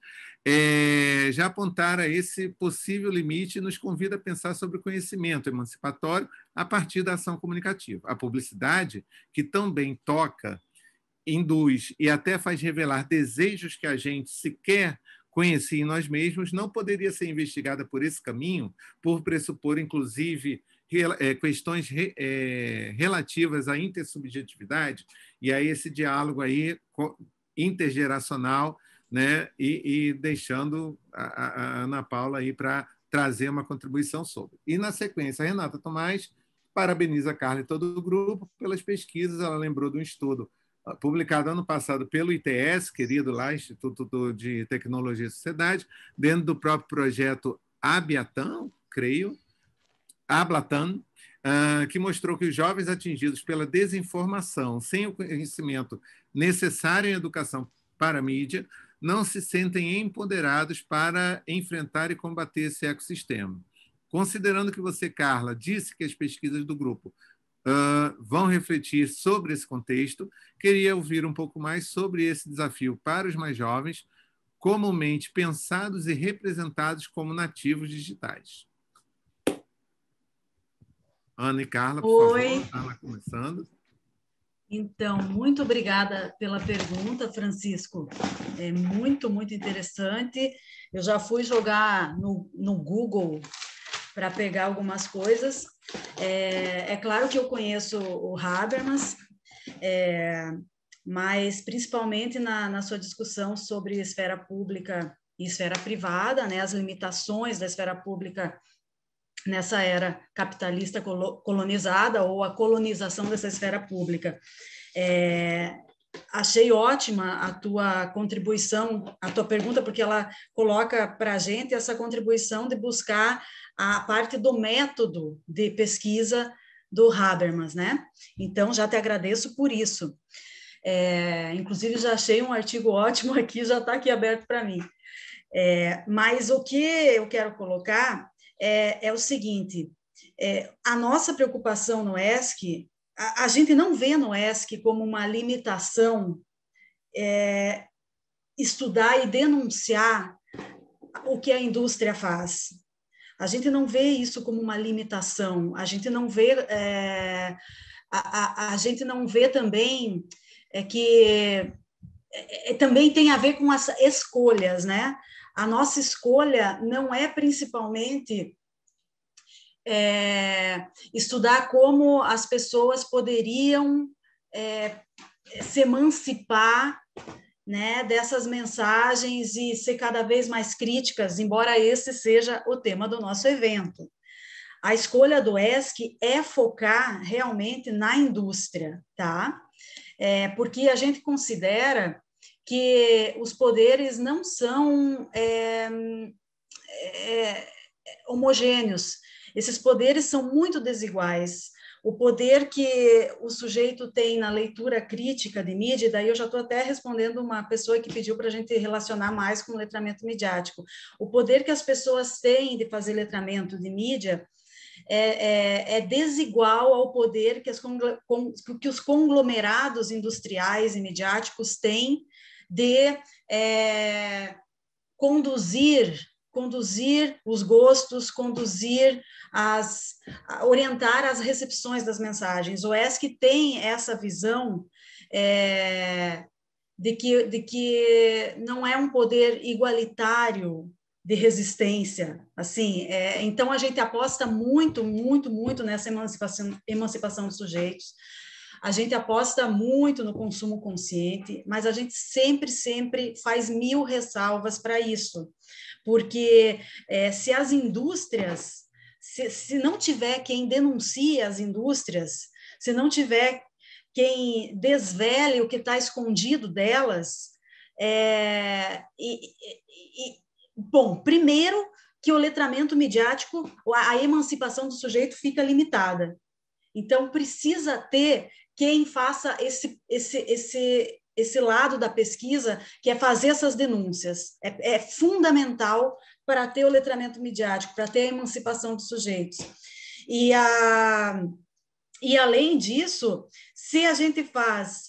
É, já apontara esse possível limite e nos convida a pensar sobre o conhecimento emancipatório a partir da ação comunicativa. A publicidade, que também toca, induz e até faz revelar desejos que a gente sequer conhecia em nós mesmos, não poderia ser investigada por esse caminho, por pressupor, inclusive, questões relativas à intersubjetividade e a esse diálogo aí intergeracional, né, e, e deixando a, a Ana Paula aí para trazer uma contribuição sobre. E, na sequência, a Renata Tomás parabeniza a Carla e todo o grupo pelas pesquisas. Ela lembrou de um estudo publicado ano passado pelo I T S, querido lá, Instituto de Tecnologia e Sociedade, dentro do próprio projeto Abiatan, creio, Ablatan, uh, que mostrou que os jovens atingidos pela desinformação, sem o conhecimento necessário em educação para a mídia, não se sentem empoderados para enfrentar e combater esse ecossistema. Considerando que você, Carla, disse que as pesquisas do grupo uh, vão refletir sobre esse contexto, queria ouvir um pouco mais sobre esse desafio para os mais jovens, comumente pensados e representados como nativos digitais. Ana e Carla, por Oi. favor. Carla começando. Então, muito obrigada pela pergunta, Francisco. É muito, muito interessante. Eu já fui jogar no, no Google para pegar algumas coisas. É, é claro que eu conheço o Habermas, é, mas principalmente na, na sua discussão sobre esfera pública e esfera privada, né, as limitações da esfera pública nessa era capitalista colonizada ou a colonização dessa esfera pública. É, achei ótima a tua contribuição, a tua pergunta, porque ela coloca para a gente essa contribuição de buscar a parte do método de pesquisa do Habermas, né? Então, já te agradeço por isso. É, inclusive, já achei um artigo ótimo aqui, já está aqui aberto para mim. É, mas o que eu quero colocar é, é o seguinte, é, a nossa preocupação no E S C, a, a gente não vê no E S C como uma limitação é, estudar e denunciar o que a indústria faz. A gente não vê isso como uma limitação, a gente não vê, é, a, a, a gente não vê também é, que é, também tem a ver com as escolhas, né? A nossa escolha não é principalmente é, estudar como as pessoas poderiam é, se emancipar, né, dessas mensagens e ser cada vez mais críticas, embora esse seja o tema do nosso evento. A escolha do E S C é focar realmente na indústria, tá? É, porque a gente considera que os poderes não são é, é, homogêneos, esses poderes são muito desiguais. O poder que o sujeito tem na leitura crítica de mídia, daí eu já estou até respondendo uma pessoa que pediu para a gente relacionar mais com o letramento midiático. O poder que as pessoas têm de fazer letramento de mídia é, é, é desigual ao poder que, as, que os conglomerados industriais e midiáticos têm de é, conduzir, conduzir os gostos, conduzir as, orientar as recepções das mensagens. O E S C tem essa visão é, de, que, de que não é um poder igualitário de resistência, assim, é, então a gente aposta muito, muito, muito nessa emancipação, emancipação dos sujeitos. A gente aposta muito no consumo consciente, mas a gente sempre, sempre faz mil ressalvas para isso, porque é, se as indústrias, se, se não tiver quem denuncie as indústrias, se não tiver quem desvele o que está escondido delas, é, e, e, bom, primeiro que o letramento midiático, a emancipação do sujeito fica limitada. Então, precisa ter quem faça esse, esse, esse, esse lado da pesquisa, que é fazer essas denúncias. É, é fundamental para ter o letramento midiático, para ter a emancipação dos sujeitos. E, a, e além disso, se a gente faz...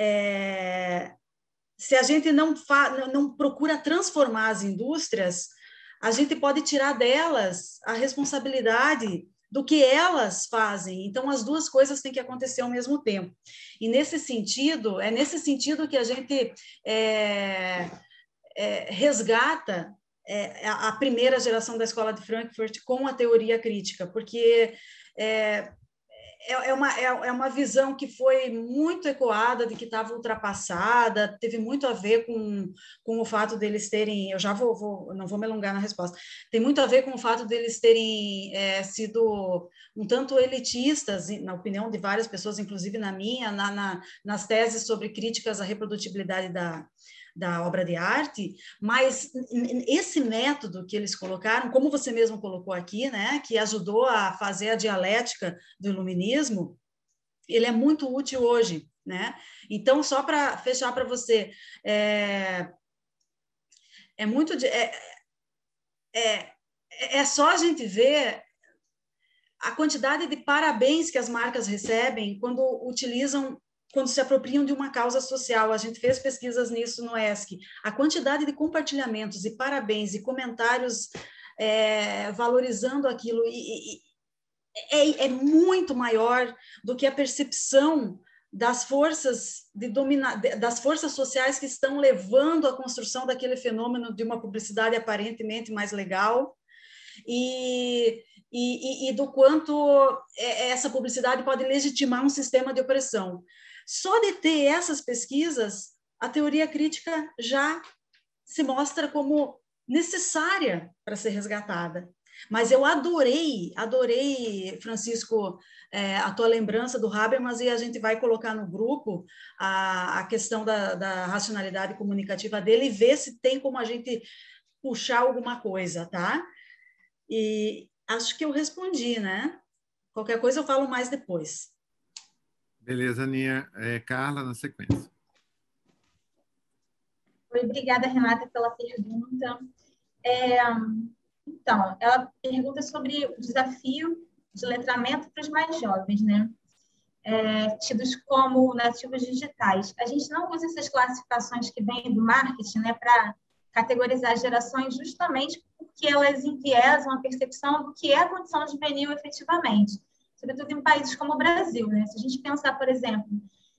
É, se a gente não, fa, não procura transformar as indústrias, a gente pode tirar delas a responsabilidade do que elas fazem. Então, as duas coisas têm que acontecer ao mesmo tempo. E, nesse sentido, é nesse sentido que a gente é, é, resgata é, a primeira geração da Escola de Frankfurt com a teoria crítica, porque é, é, uma, é uma visão que foi muito ecoada de que estava ultrapassada, teve muito a ver com, com o fato deles terem, eu já vou, vou, não vou me alongar na resposta, tem muito a ver com o fato deles terem é, sido um tanto elitistas, na opinião de várias pessoas, inclusive na minha, na, na, nas teses sobre críticas à reprodutibilidade da, da obra de arte, mas esse método que eles colocaram, como você mesmo colocou aqui, né, que ajudou a fazer a dialética do iluminismo, ele é muito útil hoje, né? Então, só para fechar para você, é, é muito... É, é, é só a gente ver a quantidade de parabéns que as marcas recebem quando utilizam, quando se apropriam de uma causa social. A gente fez pesquisas nisso no E S C. A quantidade de compartilhamentos e parabéns e comentários é, valorizando aquilo e, e, é, é muito maior do que a percepção das forças de domina, das forças sociais que estão levando à construção daquele fenômeno de uma publicidade aparentemente mais legal. e, e, e do quanto essa publicidade pode legitimar um sistema de opressão. Só de ter essas pesquisas, a teoria crítica já se mostra como necessária para ser resgatada. Mas eu adorei, adorei, Francisco, é, a tua lembrança do Habermas, e a gente vai colocar no grupo a, a questão da, da racionalidade comunicativa dele e ver se tem como a gente puxar alguma coisa, tá? E acho que eu respondi, né? Qualquer coisa eu falo mais depois. Beleza, Aninha. É, Carla, na sequência. Obrigada, Renata, pela pergunta. É, então, ela pergunta sobre o desafio de letramento para os mais jovens, né? É, tidos como nativos digitais. A gente não usa essas classificações que vêm do marketing, né, para categorizar gerações, justamente porque elas enviesam a percepção do que é a condição juvenil efetivamente, sobretudo em países como o Brasil, né? Se a gente pensar, por exemplo,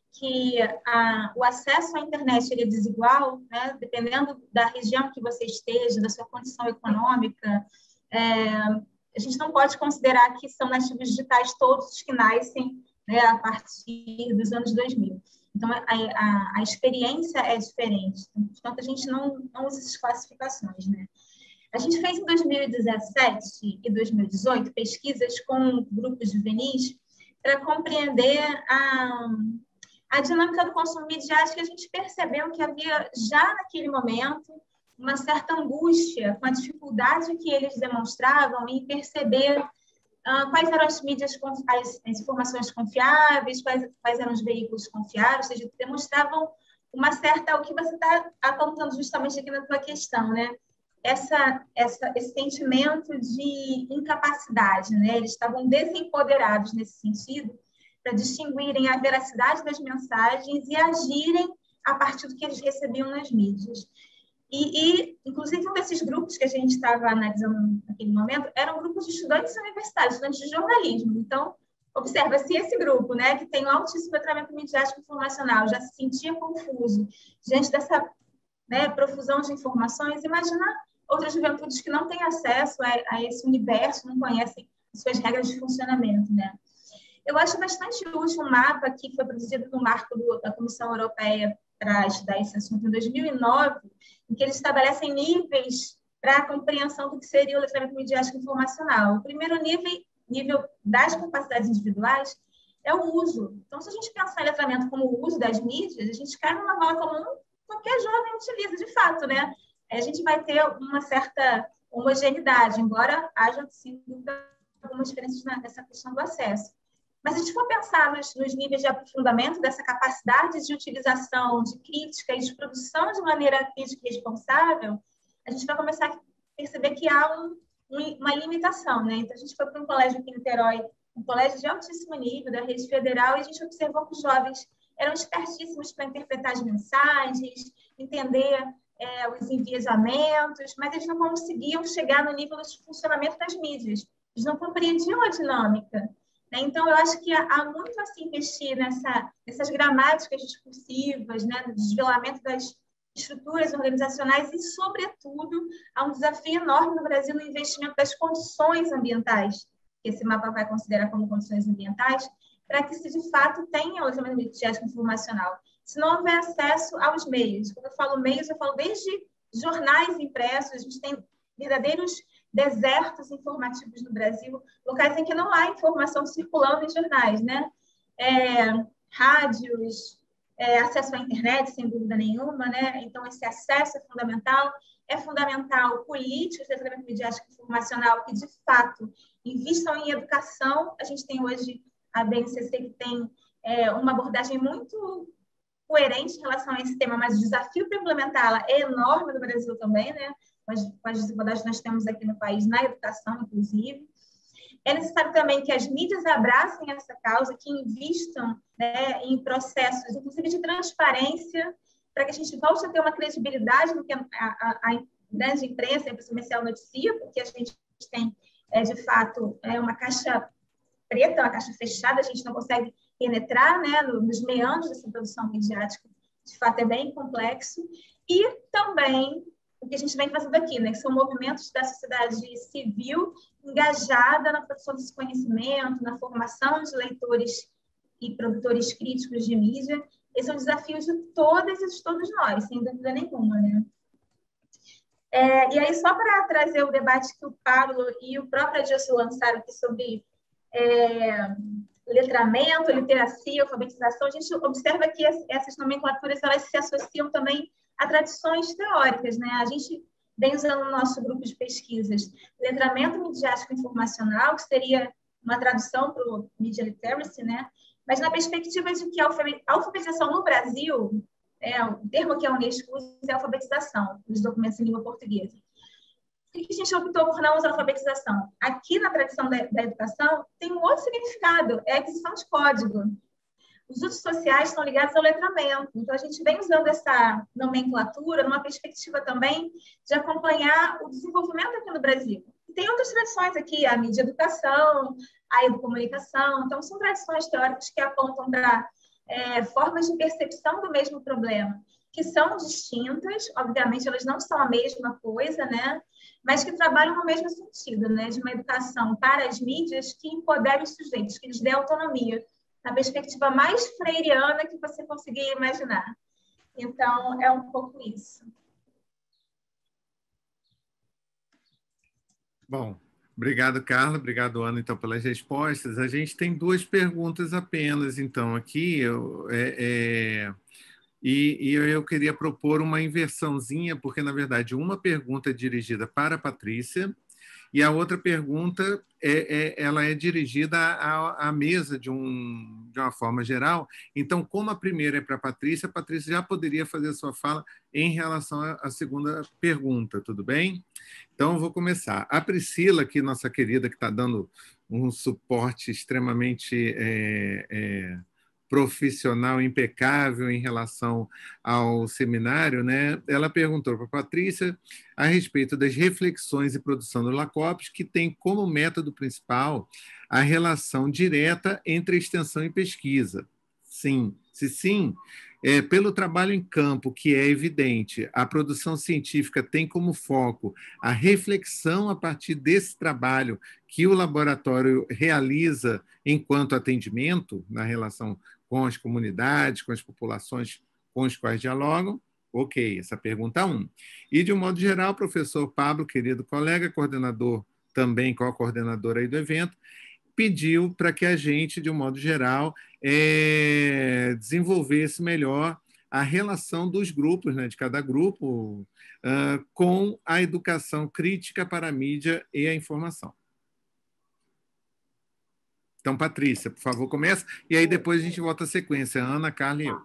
que a, o acesso à internet ele é desigual, né? Dependendo da região que você esteja, da sua condição econômica, é, a gente não pode considerar que são nativos digitais todos os que nascem, né, a partir dos anos dois mil. Então, a, a, a experiência é diferente. Portanto, a gente não, não usa essas classificações, né? A gente fez em dois mil e dezessete e dois mil e dezoito pesquisas com grupos juvenis para compreender a a dinâmica do consumo midiático. A gente percebeu que havia, já naquele momento, uma certa angústia com a dificuldade que eles demonstravam em perceber uh, quais eram as mídias, as, as informações confiáveis, quais, quais eram os veículos confiáveis, ou seja, demonstravam uma certa, o que você está apontando justamente aqui na tua questão, né? Essa, essa, esse sentimento de incapacidade, né? Eles estavam desempoderados nesse sentido, para distinguirem a veracidade das mensagens e agirem a partir do que eles recebiam nas mídias. E, e inclusive, um desses grupos que a gente estava analisando naquele momento eram grupos de estudantes universitários, estudantes de jornalismo. Então, observa, se esse grupo, né, que tem um altíssimo letramento midiático informacional, já se sentia confuso diante dessa, né, profusão de informações, imagina outras juventudes que não têm acesso a, a esse universo, não conhecem as suas regras de funcionamento, né? Eu acho bastante útil um mapa que foi produzido no marco do, da Comissão Europeia para estudar esse assunto em dois mil e nove, em que eles estabelecem níveis para a compreensão do que seria o letramento midiático informacional. O primeiro nível, nível das capacidades individuais é o uso. Então, se a gente pensar em letramento como o uso das mídias, a gente cai numa vala comum que qualquer jovem utiliza, de fato, né? A gente vai ter uma certa homogeneidade, embora haja, sim, algumas diferenças nessa questão do acesso. Mas se a gente for pensar nos, nos níveis de aprofundamento dessa capacidade de utilização, de crítica e de produção de maneira crítica e responsável, a gente vai começar a perceber que há um, um, uma limitação, né? Então, a gente foi para um colégio aqui em Niterói, um colégio de altíssimo nível, da rede federal, e a gente observou que os jovens eram espertíssimos para interpretar as mensagens, entender é, os enviesamentos, mas eles não conseguiam chegar no nível do funcionamento das mídias. Eles não compreendiam a dinâmica. Então, eu acho que há muito a se investir nessa, nessas gramáticas discursivas, né, no desvelamento das estruturas organizacionais e, sobretudo, há um desafio enorme no Brasil no investimento das condições ambientais, que esse mapa vai considerar como condições ambientais, para que se de fato tenha o letramento midiático informacional. Se não houver acesso aos meios, quando eu falo meios, eu falo desde jornais impressos, a gente tem verdadeiros desertos informativos no Brasil, locais em que não há informação circulando em jornais, né? É, rádios, é, acesso à internet, sem dúvida nenhuma, né? Então, esse acesso é fundamental. É fundamental políticas de letramento midiático informacional que, de fato, invistam em educação. A gente tem hoje a B N C C, que tem é, uma abordagem muito coerente em relação a esse tema, mas o desafio para implementá-la é enorme no Brasil também, né? Com as, com as desigualdades que nós temos aqui no país, na educação, inclusive. É necessário também que as mídias abracem essa causa, que invistam, né, em processos, inclusive de transparência, para que a gente volte a ter uma credibilidade no que a, a, a grande imprensa, a imprensa comercial noticia, porque a gente tem, é, de fato, é uma caixa preta, uma caixa fechada, a gente não consegue penetrar, né, nos meandros dessa produção midiática, de fato é bem complexo. E também o que a gente vem fazendo aqui, né? Que são movimentos da sociedade civil engajada na produção desse conhecimento, na formação de leitores e produtores críticos de mídia. Esse é um desafio de todas e de todos nós, sem dúvida nenhuma, né? É, e aí, só para trazer o debate que o Pablo e o próprio Adilson lançaram aqui sobre é, letramento, literacia, alfabetização, a gente observa que essas nomenclaturas elas se associam também a tradições teóricas, né? A gente vem usando no nosso grupo de pesquisas letramento midiático informacional, que seria uma tradução para o media literacy, né? Mas na perspectiva de que a alfabetização no Brasil, é, o termo que a Unesco usa é alfabetização, dos documentos em língua portuguesa. Por que a gente optou por não usar alfabetização? Aqui na tradição da, da educação tem um outro significado, é a aquisição de código. Os usos sociais estão ligados ao letramento. Então, a gente vem usando essa nomenclatura numa perspectiva também de acompanhar o desenvolvimento aqui no Brasil. E tem outras tradições aqui, a mídia educação, a educomunicação. Então, são tradições teóricas que apontam para é, formas de percepção do mesmo problema, que são distintas, obviamente, elas não são a mesma coisa, né? Mas que trabalham no mesmo sentido, né? De uma educação para as mídias que empodere os sujeitos, que lhes dê autonomia, na perspectiva mais freiriana que você conseguir imaginar. Então, é um pouco isso. Bom, obrigado, Carla. Obrigado, Ana, então, pelas respostas. A gente tem duas perguntas apenas, então, aqui. Eu, é, é, e, e eu queria propor uma inversãozinha, porque, na verdade, uma pergunta é dirigida para a Patrícia, e a outra pergunta é, é, ela é dirigida à, à mesa de, um, de uma forma geral. Então, como a primeira é para a Patrícia, a Patrícia já poderia fazer a sua fala em relação à, à segunda pergunta, tudo bem? Então, eu vou começar. A Priscila, que nossa querida, que está dando um suporte extremamente é, é, profissional, impecável em relação ao seminário, né? Ela perguntou para a Patrícia a respeito das reflexões e produção do Lacopes, que tem como método principal a relação direta entre extensão e pesquisa. Sim, se sim, é, pelo trabalho em campo, que é evidente, a produção científica tem como foco a reflexão a partir desse trabalho que o laboratório realiza enquanto atendimento na relação com as comunidades, com as populações com as quais dialogam. Ok, essa pergunta um. E, de um modo geral, o professor Pablo, querido colega, coordenador, também co-coordenador aí do evento, pediu para que a gente, de um modo geral, é, desenvolvesse melhor a relação dos grupos, né, de cada grupo, uh, com a educação crítica para a mídia e a informação. Então, Patrícia, por favor, começa, e aí depois a gente volta a sequência. Ana, Carla e eu.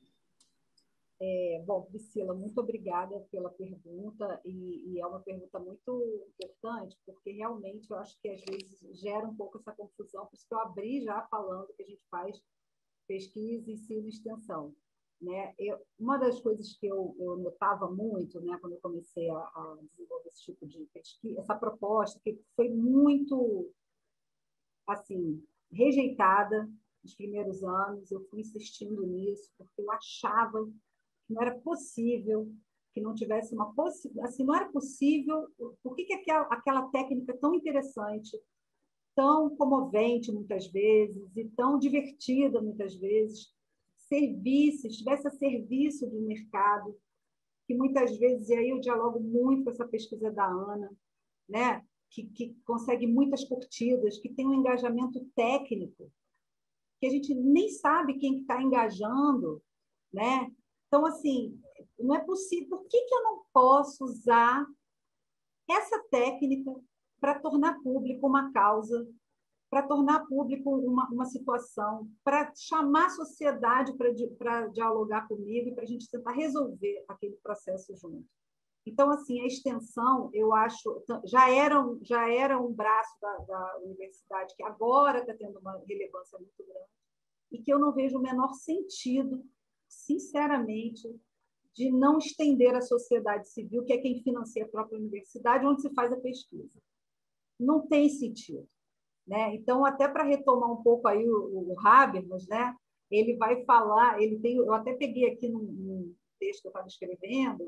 É, bom, Priscila, muito obrigada pela pergunta, e, e é uma pergunta muito importante, porque realmente eu acho que às vezes gera um pouco essa confusão, por isso que eu abri já falando que a gente faz pesquisa, ensino e extensão. Né? Eu, uma das coisas que eu, eu notava muito, né, quando eu comecei a, a desenvolver esse tipo de pesquisa, essa proposta, que foi muito assim, rejeitada nos primeiros anos, eu fui insistindo nisso, porque eu achava que não era possível, que não tivesse uma possibilidade, assim, não era possível, por que, que aquela, aquela técnica tão interessante, tão comovente muitas vezes, e tão divertida muitas vezes, servisse, estivesse a serviço do mercado, que muitas vezes, e aí eu dialogo muito com essa pesquisa da Ana, né? Que, que consegue muitas curtidas, que tem um engajamento técnico, que a gente nem sabe quem está engajando, né? Então, assim, não é possível. Por que, que eu não posso usar essa técnica para tornar público uma causa, para tornar público uma, uma situação, para chamar a sociedade para dialogar comigo e para a gente tentar resolver aquele processo junto? Então, assim, a extensão, eu acho, já era um, já era um braço da, da universidade que agora está tendo uma relevância muito grande e que eu não vejo o menor sentido, sinceramente, de não estender à sociedade civil, que é quem financia a própria universidade, onde se faz a pesquisa. Não tem sentido. Né? Então, até para retomar um pouco aí o, o Habermas, né? Ele vai falar, ele tem, eu até peguei aqui num, num texto que eu estava escrevendo,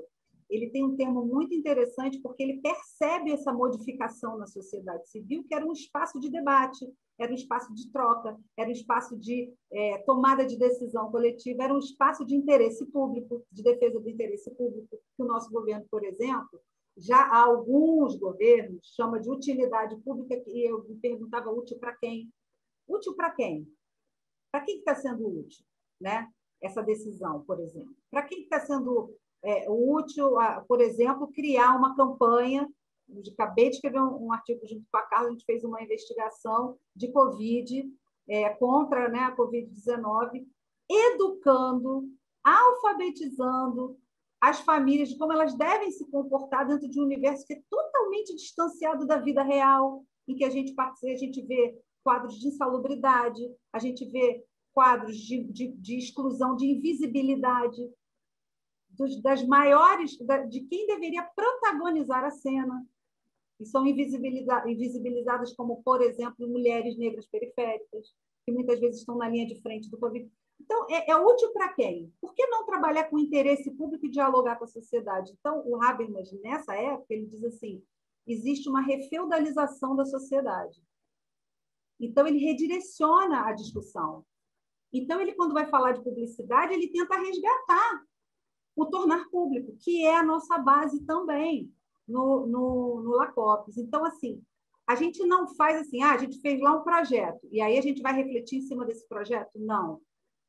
ele tem um termo muito interessante, porque ele percebe essa modificação na sociedade civil, que era um espaço de debate, era um espaço de troca, era um espaço de é, tomada de decisão coletiva, era um espaço de interesse público, de defesa do interesse público, que o nosso governo, por exemplo, já há alguns governos chama de utilidade pública, que eu me perguntava útil para quem? Útil para quem? Para quem está sendo útil, né? Essa decisão, por exemplo? Para quem está sendo é, útil, a, por exemplo, criar uma campanha? Eu acabei de escrever um, um artigo junto com a Carla, a gente fez uma investigação de Covid, é, contra, né, a Covid dezenove, educando, alfabetizando as famílias de como elas devem se comportar dentro de um universo que é totalmente distanciado da vida real, em que a gente participa, a gente vê quadros de insalubridade, a gente vê quadros de, de, de exclusão, de invisibilidade, dos, das maiores, da, de quem deveria protagonizar a cena, e são invisibiliza, invisibilizadas como, por exemplo, mulheres negras periféricas, que muitas vezes estão na linha de frente do Covid. Então, é, é útil para quem? Por que não trabalhar com interesse público e dialogar com a sociedade? Então, o Habermas, nessa época, ele diz assim, existe uma refeudalização da sociedade. Então, ele redireciona a discussão. Então, ele, quando vai falar de publicidade, ele tenta resgatar o tornar público, que é a nossa base também no, no, no LACOPES. Então, assim, a gente não faz assim, ah, a gente fez lá um projeto, e aí a gente vai refletir em cima desse projeto? Não.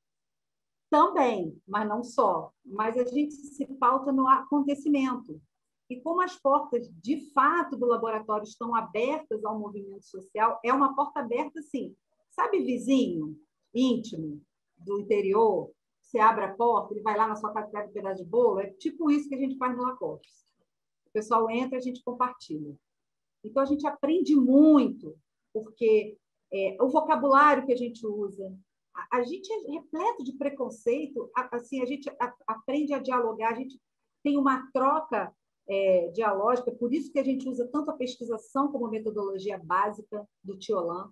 Também, mas não só. Mas a gente se pauta no acontecimento. E como as portas, de fato, do laboratório estão abertas ao movimento social, é uma porta aberta, assim, sabe, vizinho íntimo do interior, você abre a porta, ele vai lá na sua casa e pega um pedaço de bolo, é tipo isso que a gente faz no LACOPES. O pessoal entra e a gente compartilha. Então, a gente aprende muito, porque é, o vocabulário que a gente usa, a, a gente é repleto de preconceito, a, assim, a gente a, aprende a dialogar, a gente tem uma troca é, dialógica, por isso que a gente usa tanto a pesquisação como metodologia básica do Tiolan,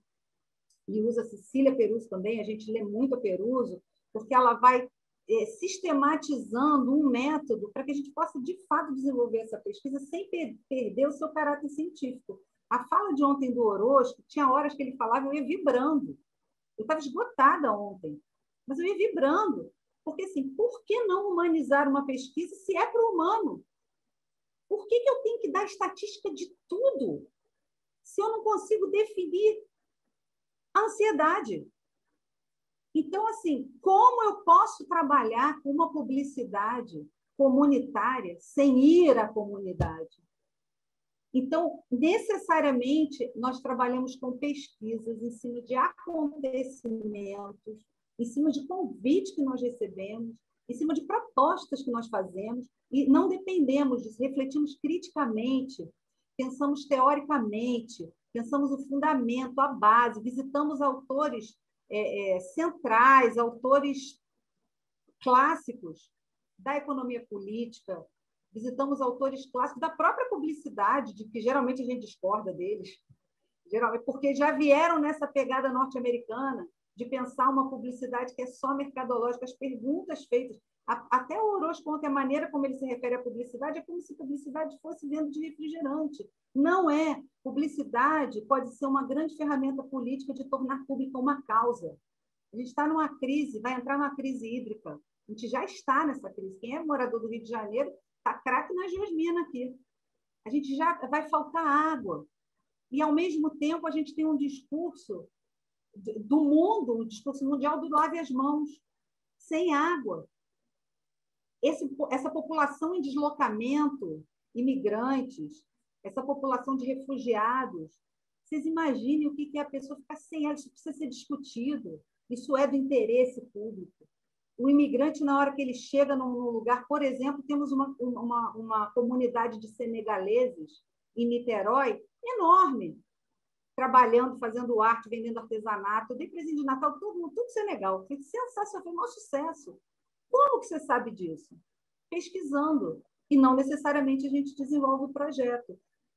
e usa a Cecília Peruso também, a gente lê muito a Peruso, porque ela vai é, sistematizando um método para que a gente possa, de fato, desenvolver essa pesquisa sem per perder o seu caráter científico. A fala de ontem do Orozco, tinha horas que ele falava, eu ia vibrando. Eu estava esgotada ontem, mas eu ia vibrando. Porque, assim, por que não humanizar uma pesquisa se é para o humano? Por que, que eu tenho que dar estatística de tudo se eu não consigo definir a ansiedade? Então, assim, como eu posso trabalhar com uma publicidade comunitária sem ir à comunidade? Então, necessariamente, nós trabalhamos com pesquisas em cima de acontecimentos, em cima de convites que nós recebemos, em cima de propostas que nós fazemos, e não dependemos disso, refletimos criticamente, pensamos teoricamente, pensamos o fundamento, a base, visitamos autores é, é, centrais, autores clássicos da economia política, visitamos autores clássicos da própria publicidade, de que geralmente a gente discorda deles, geralmente, porque já vieram nessa pegada norte-americana de pensar uma publicidade que é só mercadológica, as perguntas feitas. Até o Orozco conta a maneira como ele se refere à publicidade, é como se publicidade fosse venda de refrigerante. Não é. Publicidade pode ser uma grande ferramenta política de tornar pública uma causa. A gente está numa crise, vai entrar numa crise hídrica. A gente já está nessa crise. Quem é morador do Rio de Janeiro está craque na geosmina aqui. A gente já vai faltar água. E, ao mesmo tempo, a gente tem um discurso do mundo, o discurso mundial do lave as mãos, sem água. Esse, essa população em deslocamento, imigrantes, essa população de refugiados, vocês imaginem o que é a pessoa ficar sem água, isso precisa ser discutido, isso é do interesse público. O imigrante, na hora que ele chega num lugar, por exemplo, temos uma, uma, uma comunidade de senegaleses em Niterói enorme, trabalhando, fazendo arte, vendendo artesanato. Eu dei presente de Natal, tudo, tudo Senegal. Foi sensacional, foi um maior sucesso. Como que você sabe disso? Pesquisando. E não necessariamente a gente desenvolve o projeto.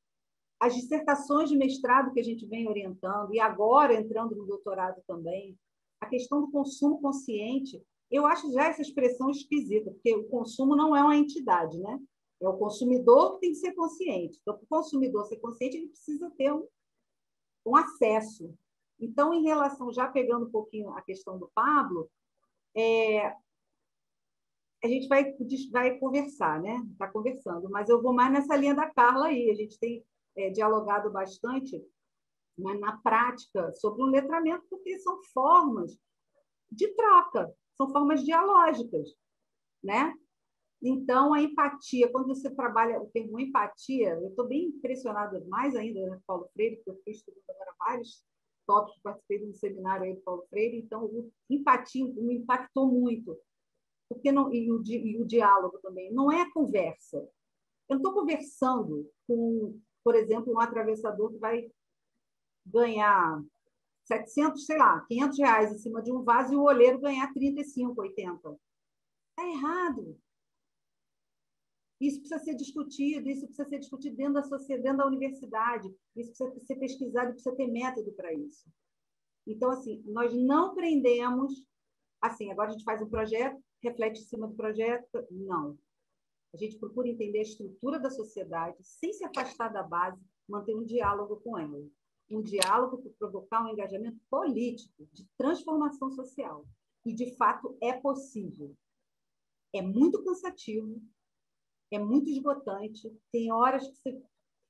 As dissertações de mestrado que a gente vem orientando, e agora entrando no doutorado também, a questão do consumo consciente, eu acho já essa expressão esquisita, porque o consumo não é uma entidade, né? É o consumidor que tem que ser consciente. Então, para o consumidor ser consciente, ele precisa ter um, um acesso. Então, em relação, já pegando um pouquinho a questão do Pablo, é, a gente vai, vai conversar, né? Está conversando, mas eu vou mais nessa linha da Carla aí. A gente tem é, dialogado bastante, mas na prática, sobre um letramento, porque são formas de troca, são formas dialógicas, né? Então, a empatia, quando você trabalha o termo empatia, eu estou bem impressionada, mais ainda, né, Paulo Freire, porque eu fui estudando agora vários tópicos, participei de um seminário aí do Paulo Freire, então, o empatia me impactou muito, porque não, e, o, e o diálogo também, não é a conversa. Eu não estou conversando com, por exemplo, um atravessador que vai ganhar setecentos, sei lá, quinhentos reais em cima de um vaso e o olheiro ganhar trinta e cinco, oitenta. Está errado. Isso precisa ser discutido, isso precisa ser discutido dentro da sociedade, dentro da universidade, isso precisa ser pesquisado, precisa ter método para isso. Então, assim, nós não prendemos, assim, agora a gente faz um projeto, reflete em cima do projeto, não. A gente procura entender a estrutura da sociedade, sem se afastar da base, manter um diálogo com ela. Um diálogo para provocar um engajamento político, de transformação social. E, de fato, é possível. É muito cansativo, é muito esgotante, tem horas que você...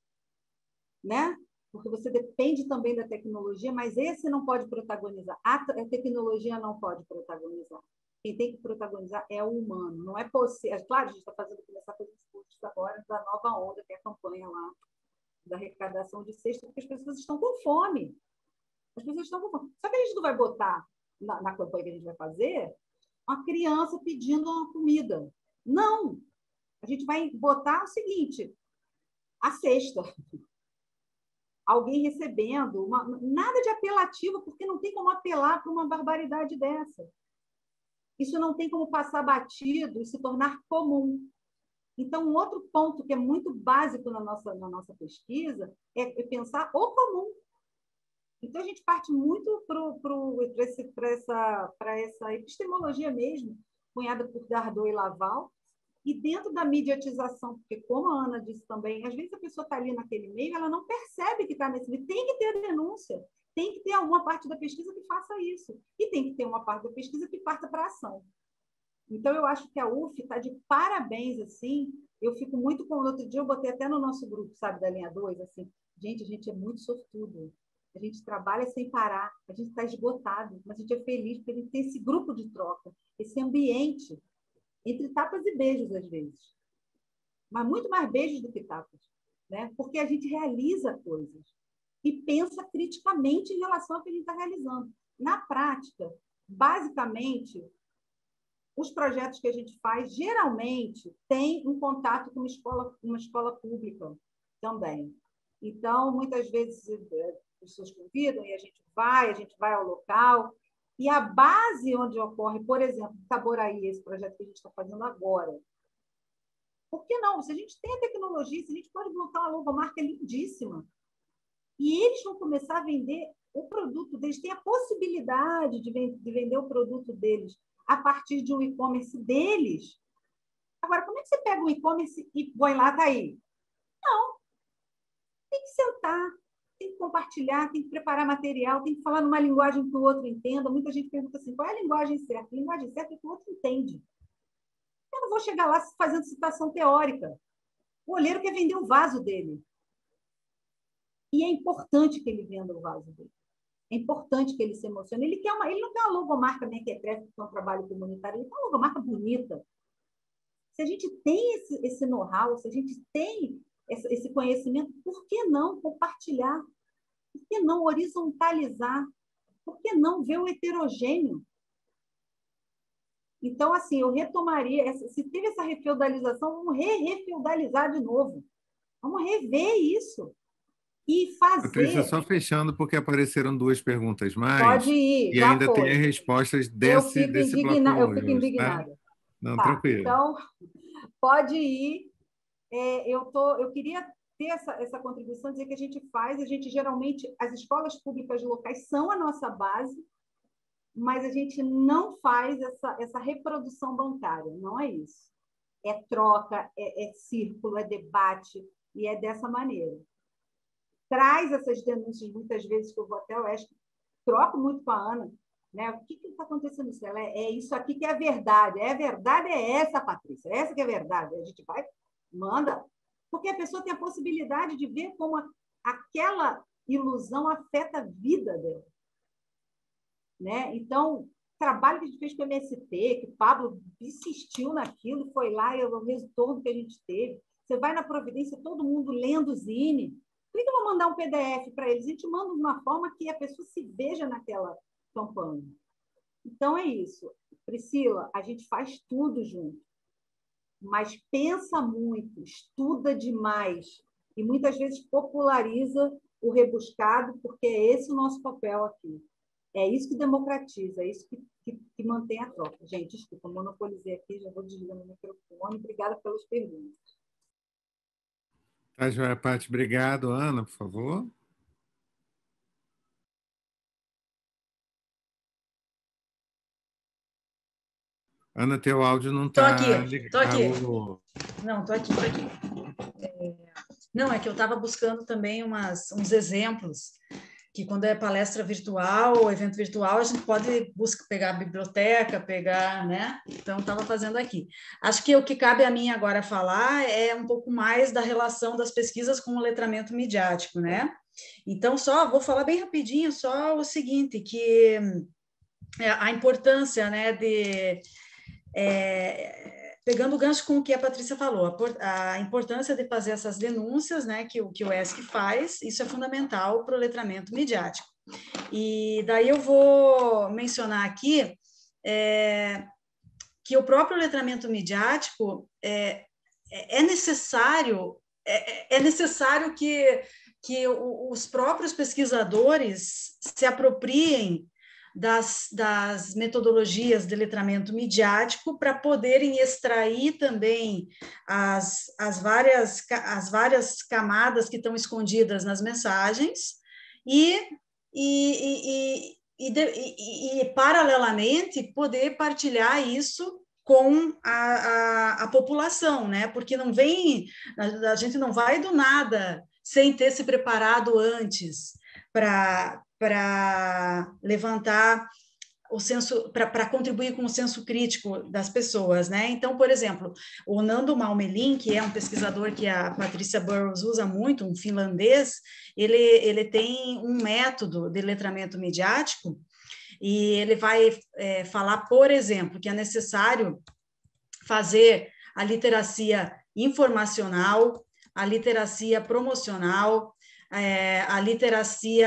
né? Porque você depende também da tecnologia, mas esse não pode protagonizar. A tecnologia não pode protagonizar. Quem tem que protagonizar é o humano. Não é possível... Claro, a gente está fazendo, começar a fazer discursos agora da nova onda, que é a campanha lá da arrecadação de cesta, porque as pessoas estão com fome. As pessoas estão com fome. Só que a gente não vai botar na, na campanha que a gente vai fazer uma criança pedindo uma comida. Não! A gente vai botar o seguinte, a cesta. Alguém recebendo, uma, nada de apelativo, porque não tem como apelar para uma barbaridade dessa. Isso não tem como passar batido e se tornar comum. Então, um outro ponto que é muito básico na nossa, na nossa pesquisa é pensar o comum. Então, a gente parte muito para essa, essa epistemologia mesmo, cunhada por Dardot e Laval, e dentro da mediatização, porque, como a Ana disse também, às vezes a pessoa está ali naquele meio, ela não percebe que está nesse meio. Tem que ter denúncia, tem que ter alguma parte da pesquisa que faça isso, e tem que ter uma parte da pesquisa que parta para a ação. Então, eu acho que a U F está de parabéns, assim. Eu fico muito com... Outro dia eu botei até no nosso grupo, sabe, da linha dois, assim, gente, a gente é muito sortudo. A gente trabalha sem parar, a gente está esgotado, mas a gente é feliz porque a gente tem esse grupo de troca, esse ambiente, entre tapas e beijos, às vezes. Mas muito mais beijos do que tapas, né? Porque a gente realiza coisas e pensa criticamente em relação ao que a gente está realizando. Na prática, basicamente, os projetos que a gente faz, geralmente, têm um contato com uma escola, uma escola pública também. Então, muitas vezes, as pessoas convidam e a gente vai, a gente vai ao local. E a base onde ocorre, por exemplo, Itaboraí, esse projeto que a gente está fazendo agora. Por que não? Se a gente tem a tecnologia, se a gente pode montar uma logomarca lindíssima, e eles vão começar a vender o produto deles, tem a possibilidade de vender o produto deles a partir de um e-commerce deles. Agora, como é que você pega um e-commerce e põe lá, tá aí? Não. Tem que sentar, tem que compartilhar, tem que preparar material, tem que falar numa linguagem que o outro entenda. Muita gente pergunta assim, qual é a linguagem certa? A linguagem certa é que o outro entende. Eu não vou chegar lá fazendo citação teórica. O olheiro quer vender o vaso dele. E é importante que ele venda o vaso dele. É importante que ele se emocione. Ele, quer uma, ele não quer uma logomarca mequetrefe, que é um trabalho comunitário, ele quer uma logomarca bonita. Se a gente tem esse, esse know-how, se a gente tem esse, esse conhecimento, por que não compartilhar? Por que não horizontalizar? Por que não ver o heterogêneo? Então, assim, eu retomaria, essa, se teve essa refeudalização, vamos re-refeudalizar de novo. Vamos rever isso. E fazer... Patrícia, só fechando, porque apareceram duas perguntas mais. Pode ir, e já ainda foi. tem as respostas desse, eu fico desse indigna... bloco. Eu fico indignada. Tá? Não, tá, tranquilo. Então, pode ir. É, eu, tô, eu queria ter essa, essa contribuição, dizer que a gente faz, a gente geralmente, as escolas públicas locais são a nossa base, mas a gente não faz essa, essa reprodução bancária, não é isso. é troca, é, é círculo, é debate, e é dessa maneira. Traz essas denúncias, muitas vezes, que eu vou até o Oeste, troco muito com a Ana, né? O que está acontecendo isso? Ela é, é isso aqui que é a verdade. É a verdade, é essa, Patrícia. É essa que é a verdade. A gente vai, manda. Porque a pessoa tem a possibilidade de ver como a, aquela ilusão afeta a vida dela. Né? Então, o trabalho que a gente fez com o M S T, que o Pablo insistiu naquilo, foi lá, e o retorno que a gente teve. Você vai na Providência, todo mundo lendo o Zine. Por que eu vou mandar um P D F para eles? A gente manda de uma forma que a pessoa se veja naquela campanha. Então, é isso. Priscila, a gente faz tudo junto. Mas pensa muito, estuda demais. E muitas vezes populariza o rebuscado, porque é esse o nosso papel aqui. É isso que democratiza, é isso que, que, que mantém a troca. Gente, desculpa, monopolizei aqui, já vou desligar meu microfone. Obrigada pelas perguntas. Tá, joia, Paty. Obrigado. Ana, por favor. Ana, teu áudio não está ligado. Tô aqui, tô aqui. Alô. Não, tô aqui, tô aqui. É... Não, é que eu estava buscando também umas, uns exemplos, que quando é palestra virtual ou evento virtual, a gente pode buscar, pegar a biblioteca, pegar, né? Então, estava fazendo aqui. Acho que o que cabe a mim agora falar é um pouco mais da relação das pesquisas com o letramento midiático, né? Então, só, vou falar bem rapidinho, só o seguinte, que a importância, né, de... É, pegando o gancho com o que a Patrícia falou, a, a importância de fazer essas denúncias, né, que, que o E S C faz, isso é fundamental para o letramento midiático. E daí eu vou mencionar aqui é, que o próprio letramento midiático é, é necessário, é, é necessário que, que os próprios pesquisadores se apropriem Das, das metodologias de letramento midiático para poderem extrair também as, as, várias, as várias camadas que estão escondidas nas mensagens e, e, e, e, de, e, e paralelamente, poder partilhar isso com a, a, a população, né? Porque não vem, a, a gente não vai do nada sem ter se preparado antes para para levantar o senso, para contribuir com o senso crítico das pessoas, né? Então, por exemplo, o Nando Malmelin, que é um pesquisador que a Patricia Burrows usa muito, um finlandês, ele, ele tem um método de letramento midiático e ele vai é, falar, por exemplo, que é necessário fazer a literacia informacional, a literacia promocional, é, a literacia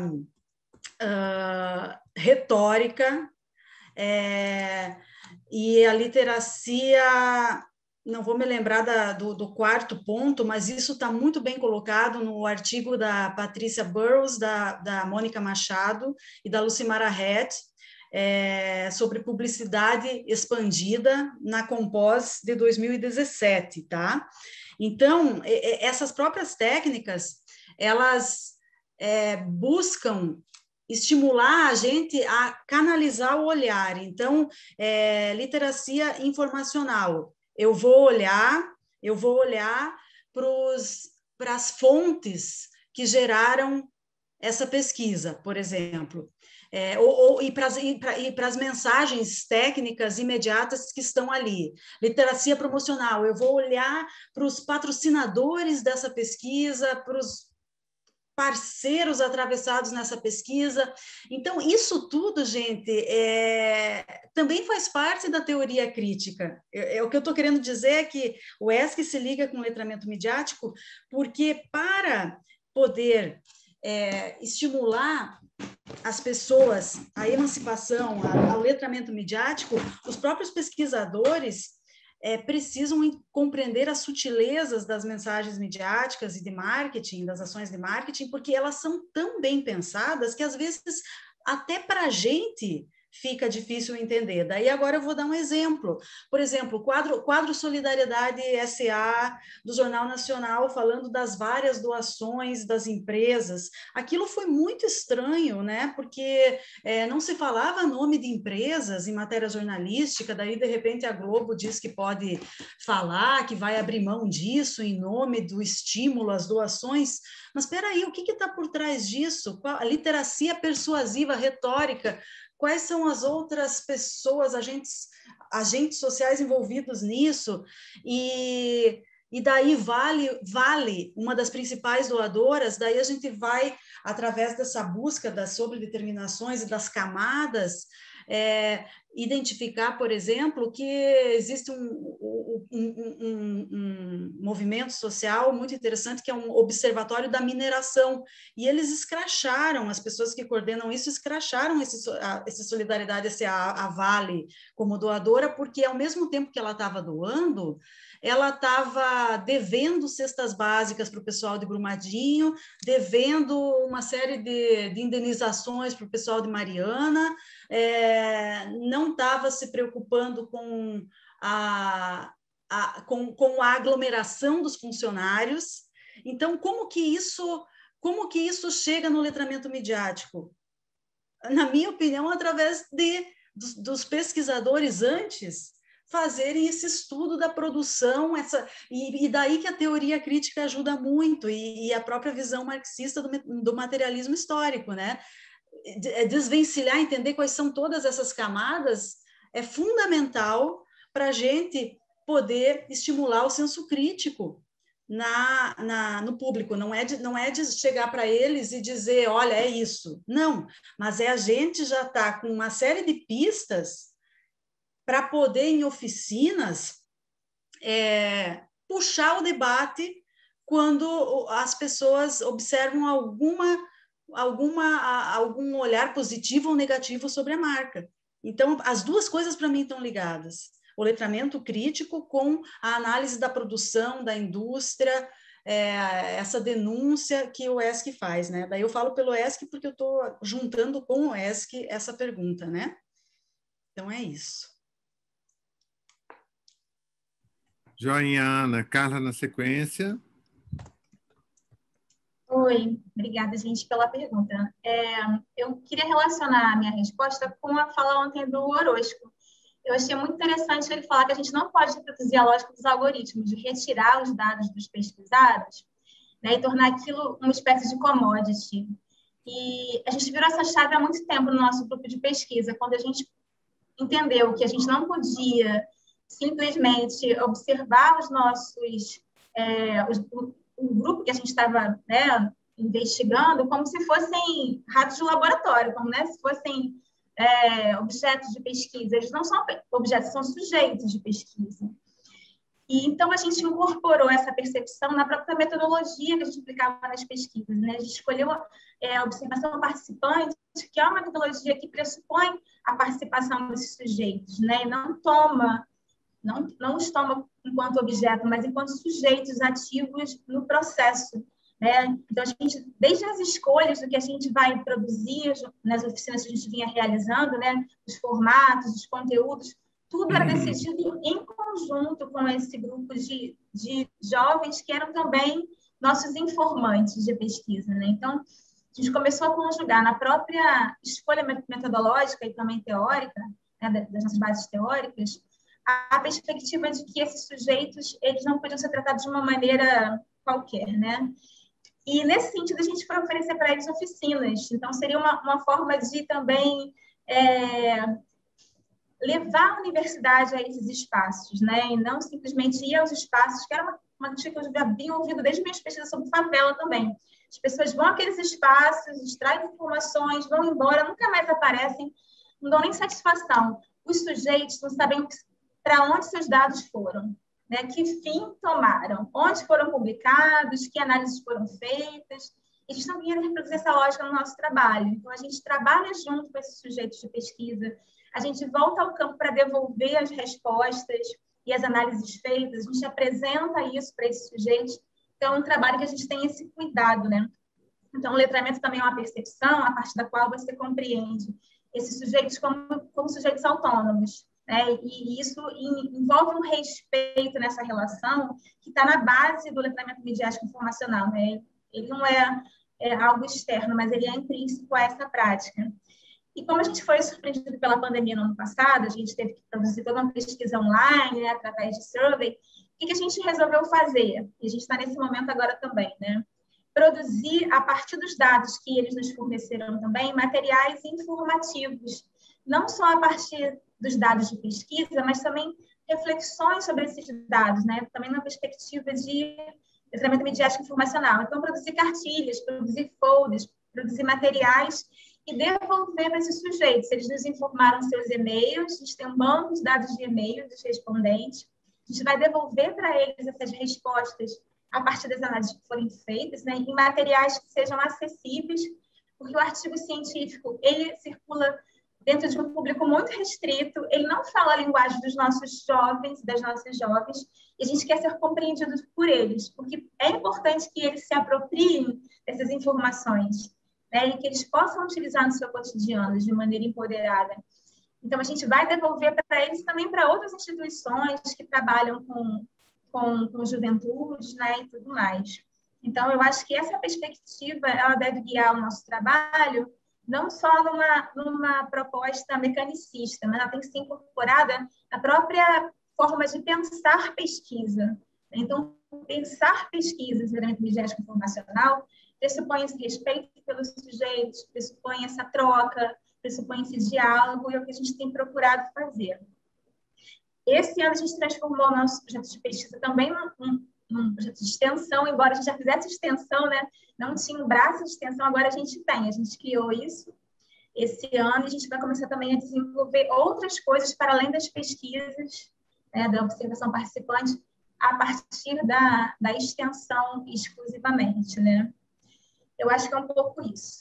Uh, retórica é, e a literacia, não vou me lembrar da, do, do quarto ponto, mas isso está muito bem colocado no artigo da Patrícia Burrows, da, da Mônica Machado e da Lucimara Head, é, sobre publicidade expandida na Compós de dois mil e dezessete, tá? Então, essas próprias técnicas, elas é, buscam estimular a gente a canalizar o olhar. Então, é, literacia informacional. Eu vou olhar, eu vou olhar para as fontes que geraram essa pesquisa, por exemplo. É, ou, ou, e para as mensagens técnicas imediatas que estão ali. Literacia promocional. Eu vou olhar para os patrocinadores dessa pesquisa, para os parceiros atravessados nessa pesquisa. Então, isso tudo, gente, é, também faz parte da teoria crítica. É, é, o que eu estou querendo dizer é que o E S C se liga com o letramento midiático porque, para poder é, estimular as pessoas à emancipação, ao letramento midiático, os próprios pesquisadores É, precisam compreender as sutilezas das mensagens midiáticas e de marketing, das ações de marketing, porque elas são tão bem pensadas que, às vezes, até para a gente fica difícil entender. Daí agora eu vou dar um exemplo. Por exemplo, o quadro, quadro Solidariedade S A do Jornal Nacional, falando das várias doações das empresas. Aquilo foi muito estranho, né? Porque é, não se falava nome de empresas em matéria jornalística, daí de repente a Globo diz que pode falar, que vai abrir mão disso em nome do estímulo às doações. Mas espera aí, o que está por trás disso? A literacia persuasiva, retórica, quais são as outras pessoas, agentes, agentes sociais envolvidos nisso? E, e daí vale, vale uma das principais doadoras, daí a gente vai, através dessa busca das sobredeterminações e das camadas, é, identificar, por exemplo, que existe um, um, um, um, um movimento social muito interessante, que é um observatório da mineração, e eles escracharam, as pessoas que coordenam isso, escracharam esse, a, esse Solidariedade, esse, a, a Vale, como doadora, porque ao mesmo tempo que ela estava doando, ela estava devendo cestas básicas para o pessoal de Brumadinho, devendo uma série de, de indenizações para o pessoal de Mariana, é, não estava se preocupando com a, a, com, com a aglomeração dos funcionários. Então, como que isso, como que isso chega no letramento midiático? Na minha opinião, através de, dos, dos pesquisadores antes fazerem esse estudo da produção, essa, e, e daí que a teoria crítica ajuda muito, e, e a própria visão marxista do, do materialismo histórico, né? Desvencilhar, entender quais são todas essas camadas, é fundamental para a gente poder estimular o senso crítico na, na, no público. Não é, de, não é de chegar para eles e dizer, olha, é isso. Não, mas é a gente já estar com uma série de pistas para poder, em oficinas, é, puxar o debate quando as pessoas observam alguma, alguma, algum olhar positivo ou negativo sobre a marca. Então, as duas coisas, para mim, estão ligadas. O letramento crítico com a análise da produção, da indústria, é, essa denúncia que o E S C faz, né? Daí eu falo pelo E S C porque eu estou juntando com o E S C essa pergunta, né? Então, é isso. Joinha, Ana. Carla, na sequência. Oi, obrigada, gente, pela pergunta. É, eu queria relacionar a minha resposta com a fala ontem do Orozco. Eu achei muito interessante ele falar que a gente não pode reproduzir a lógica dos algoritmos, de retirar os dados dos pesquisados, né, e tornar aquilo uma espécie de commodity. E a gente virou essa chave há muito tempo no nosso grupo de pesquisa, quando a gente entendeu que a gente não podia simplesmente observar os nossos... É, os, o grupo que a gente estava, né, investigando como se fossem ratos de laboratório, como, né, se fossem é, objetos de pesquisa. Eles não são objetos, são sujeitos de pesquisa. E, então, a gente incorporou essa percepção na própria metodologia que a gente aplicava nas pesquisas, né? A gente escolheu é, a observação participante, que é uma metodologia que pressupõe a participação desses sujeitos, né? E não toma... Não, não os toma enquanto objeto, mas enquanto sujeitos ativos no processo, né? Então, a gente, desde as escolhas do que a gente vai produzir nas oficinas que a gente vinha realizando, né? Os formatos, os conteúdos, tudo era decidido em conjunto com esse grupo de, de jovens que eram também nossos informantes de pesquisa, né? Então, a gente começou a conjugar na própria escolha metodológica e também teórica, né? Das nossas bases teóricas, a perspectiva de que esses sujeitos eles não podiam ser tratados de uma maneira qualquer, né? E, nesse sentido, a gente foi oferecer para eles oficinas. Então, seria uma, uma forma de também é, levar a universidade a esses espaços, né? E não simplesmente ir aos espaços, que era uma, uma coisa que eu já havia ouvido desde minhas pesquisas sobre favela também. As pessoas vão àqueles espaços, extraem informações, vão embora, nunca mais aparecem, não dão nem satisfação. Os sujeitos não sabem o que para onde seus dados foram, né? Que fim tomaram, onde foram publicados, que análises foram feitas. E a gente não vinha reproduzir essa lógica no nosso trabalho. Então, a gente trabalha junto com esses sujeitos de pesquisa, a gente volta ao campo para devolver as respostas e as análises feitas, a gente apresenta isso para esses sujeitos. Então, é um trabalho que a gente tem esse cuidado, né? Então, o letramento também é uma percepção, a partir da qual você compreende esses sujeitos como, como sujeitos autônomos, né? E isso envolve um respeito nessa relação que está na base do letramento midiático informacional, né? Ele não é, é algo externo, mas ele é intrínseco a essa prática. E como a gente foi surpreendido pela pandemia no ano passado, a gente teve que produzir toda uma pesquisa online, né, através de survey, o que a gente resolveu fazer? E a gente está nesse momento agora também, né? Produzir, a partir dos dados que eles nos forneceram também, materiais informativos, não só a partir dos dados de pesquisa, mas também reflexões sobre esses dados, né? Também na perspectiva de letramento midiático informacional. Então, produzir cartilhas, produzir folders, produzir materiais e devolver para esses sujeitos. Eles nos informaram seus e-mails, a gente tem um banco de dados de e-mail dos respondentes, a gente vai devolver para eles essas respostas a partir das análises que forem feitas, né, em materiais que sejam acessíveis, porque o artigo científico, ele circula dentro de um público muito restrito, ele não fala a linguagem dos nossos jovens, das nossas jovens, e a gente quer ser compreendido por eles, porque é importante que eles se apropriem dessas informações, né, e que eles possam utilizar no seu cotidiano de maneira empoderada. Então, a gente vai devolver para eles também para outras instituições que trabalham com, com, com juventude, né, e tudo mais. Então, eu acho que essa perspectiva ela deve guiar o nosso trabalho, não só numa, numa proposta mecanicista, mas ela tem que ser incorporada na própria forma de pensar pesquisa. Então, pensar pesquisa em letramento midiático informacional pressupõe esse respeito pelos sujeitos, pressupõe essa troca, pressupõe esse diálogo, e é o que a gente tem procurado fazer. Esse ano a gente transformou o nosso projeto de pesquisa também num, num projeto de extensão, embora a gente já fizesse extensão, né? Não tinha um braço de extensão, agora a gente tem, a gente criou isso esse ano, e a gente vai começar também a desenvolver outras coisas para além das pesquisas, né, da observação participante, a partir da, da extensão exclusivamente, né? Eu acho que é um pouco isso.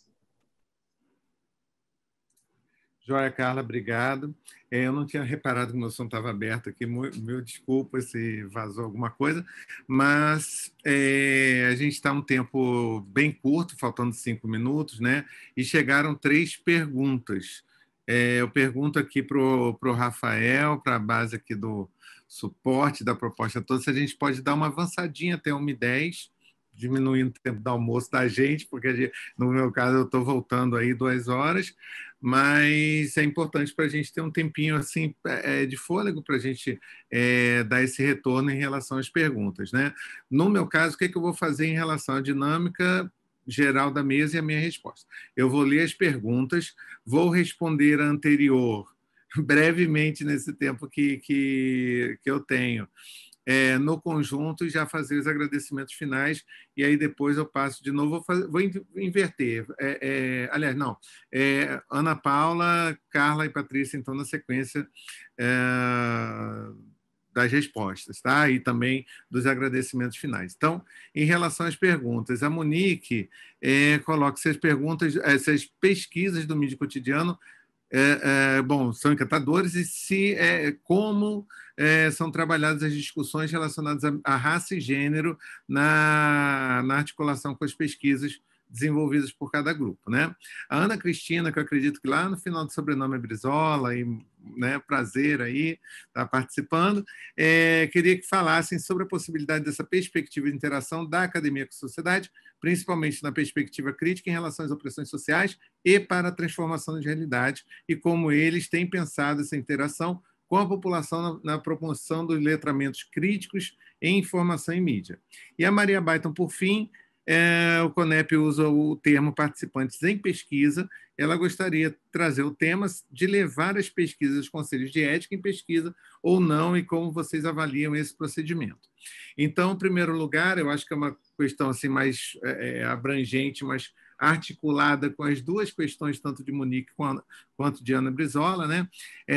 Joia, Carla, obrigado. É, eu não tinha reparado que o meu som estava aberto aqui, meu, meu desculpa se vazou alguma coisa, mas é, a gente está um tempo bem curto, faltando cinco minutos, né? E chegaram três perguntas. É, eu pergunto aqui para o Rafael, para a base aqui do suporte da proposta toda, se a gente pode dar uma avançadinha até uma e dez, diminuindo o tempo do almoço da gente, porque gente, no meu caso eu estou voltando aí duas horas, mas é importante para a gente ter um tempinho assim é, de fôlego para a gente é, dar esse retorno em relação às perguntas, né? No meu caso, o que, é que eu vou fazer em relação à dinâmica geral da mesa e a minha resposta? Eu vou ler as perguntas, vou responder a anterior brevemente nesse tempo que, que, que eu tenho. É, no conjunto e já fazer os agradecimentos finais, e aí depois eu passo de novo, vou, fazer, vou inverter. É, é, aliás, não, é, Ana Paula, Carla e Patrícia, então, na sequência é, das respostas, tá? E também dos agradecimentos finais. Então, em relação às perguntas, a Monique é, coloca se as perguntas, essas pesquisas do Mídia Cotidiano É, é, bom, são encantadores, e se, é, como é, são trabalhadas as discussões relacionadas a, a raça e gênero na, na articulação com as pesquisas desenvolvidas por cada grupo, né? A Ana Cristina, que eu acredito que lá no final do sobrenome é Brizola, e, né, prazer aí estar participando, é, queria que falassem sobre a possibilidade dessa perspectiva de interação da academia com a sociedade, principalmente na perspectiva crítica em relação às opressões sociais e para a transformação de realidade, e como eles têm pensado essa interação com a população na, na promoção dos letramentos críticos em informação e mídia. E a Maria Baiton, por fim, é, o CONEP usa o termo participantes em pesquisa. Ela gostaria de trazer o tema de levar as pesquisas aos conselhos de ética em pesquisa ou não, e como vocês avaliam esse procedimento. Então, em primeiro lugar, eu acho que é uma questão assim, mais é, abrangente, mas articulada com as duas questões, tanto de Monique quanto de Ana Brizola, né?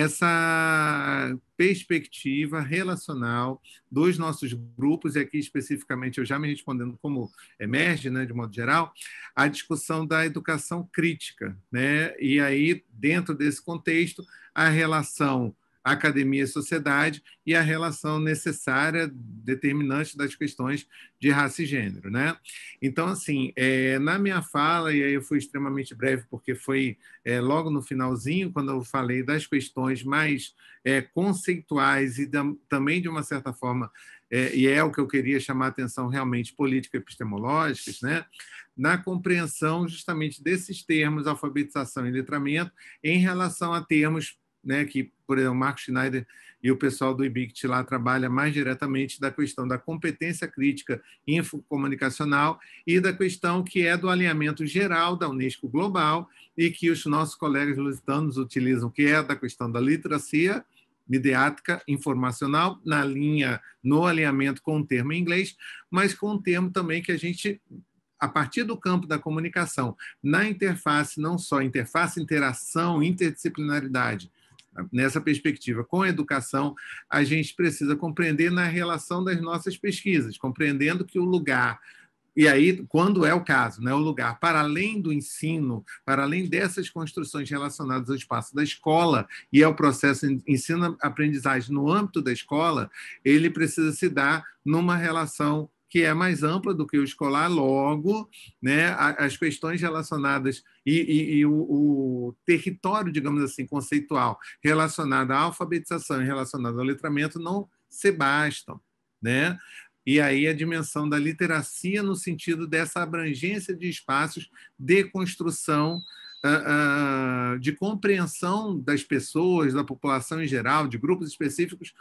Essa perspectiva relacional dos nossos grupos, e aqui especificamente eu já me respondendo como emerge, né, de modo geral, a discussão da educação crítica, né? E aí, dentro desse contexto, a relação academia e sociedade e a relação necessária, determinante das questões de raça e gênero, né? Então, assim, é, na minha fala, e aí eu fui extremamente breve, porque foi é, logo no finalzinho, quando eu falei das questões mais é, conceituais e da, também, de uma certa forma, é, e é o que eu queria chamar a atenção realmente, político-epistemológicas, né? Na compreensão justamente desses termos, alfabetização e letramento, em relação a termos, né, que, por exemplo, o Marco Schneider e o pessoal do I B I C T lá trabalham mais diretamente da questão da competência crítica infocomunicacional e da questão que é do alinhamento geral da Unesco Global e que os nossos colegas lusitanos utilizam, que é da questão da literacia midiática informacional, na linha, no alinhamento com o termo em inglês, mas com um termo também que a gente, a partir do campo da comunicação, na interface, não só interface, interação, interdisciplinaridade, nessa perspectiva com a educação, a gente precisa compreender na relação das nossas pesquisas, compreendendo que o lugar, e aí, quando é o caso, né, o lugar para além do ensino, para além dessas construções relacionadas ao espaço da escola e ao processo de ensino-aprendizagem no âmbito da escola, ele precisa se dar numa relação que é mais ampla do que o escolar, logo, né, as questões relacionadas e, e, e o, o território, digamos assim, conceitual relacionado à alfabetização e relacionado ao letramento não se bastam, né? E aí a dimensão da literacia no sentido dessa abrangência de espaços de construção, Uh, uh, de compreensão das pessoas, da população em geral, de grupos específicos,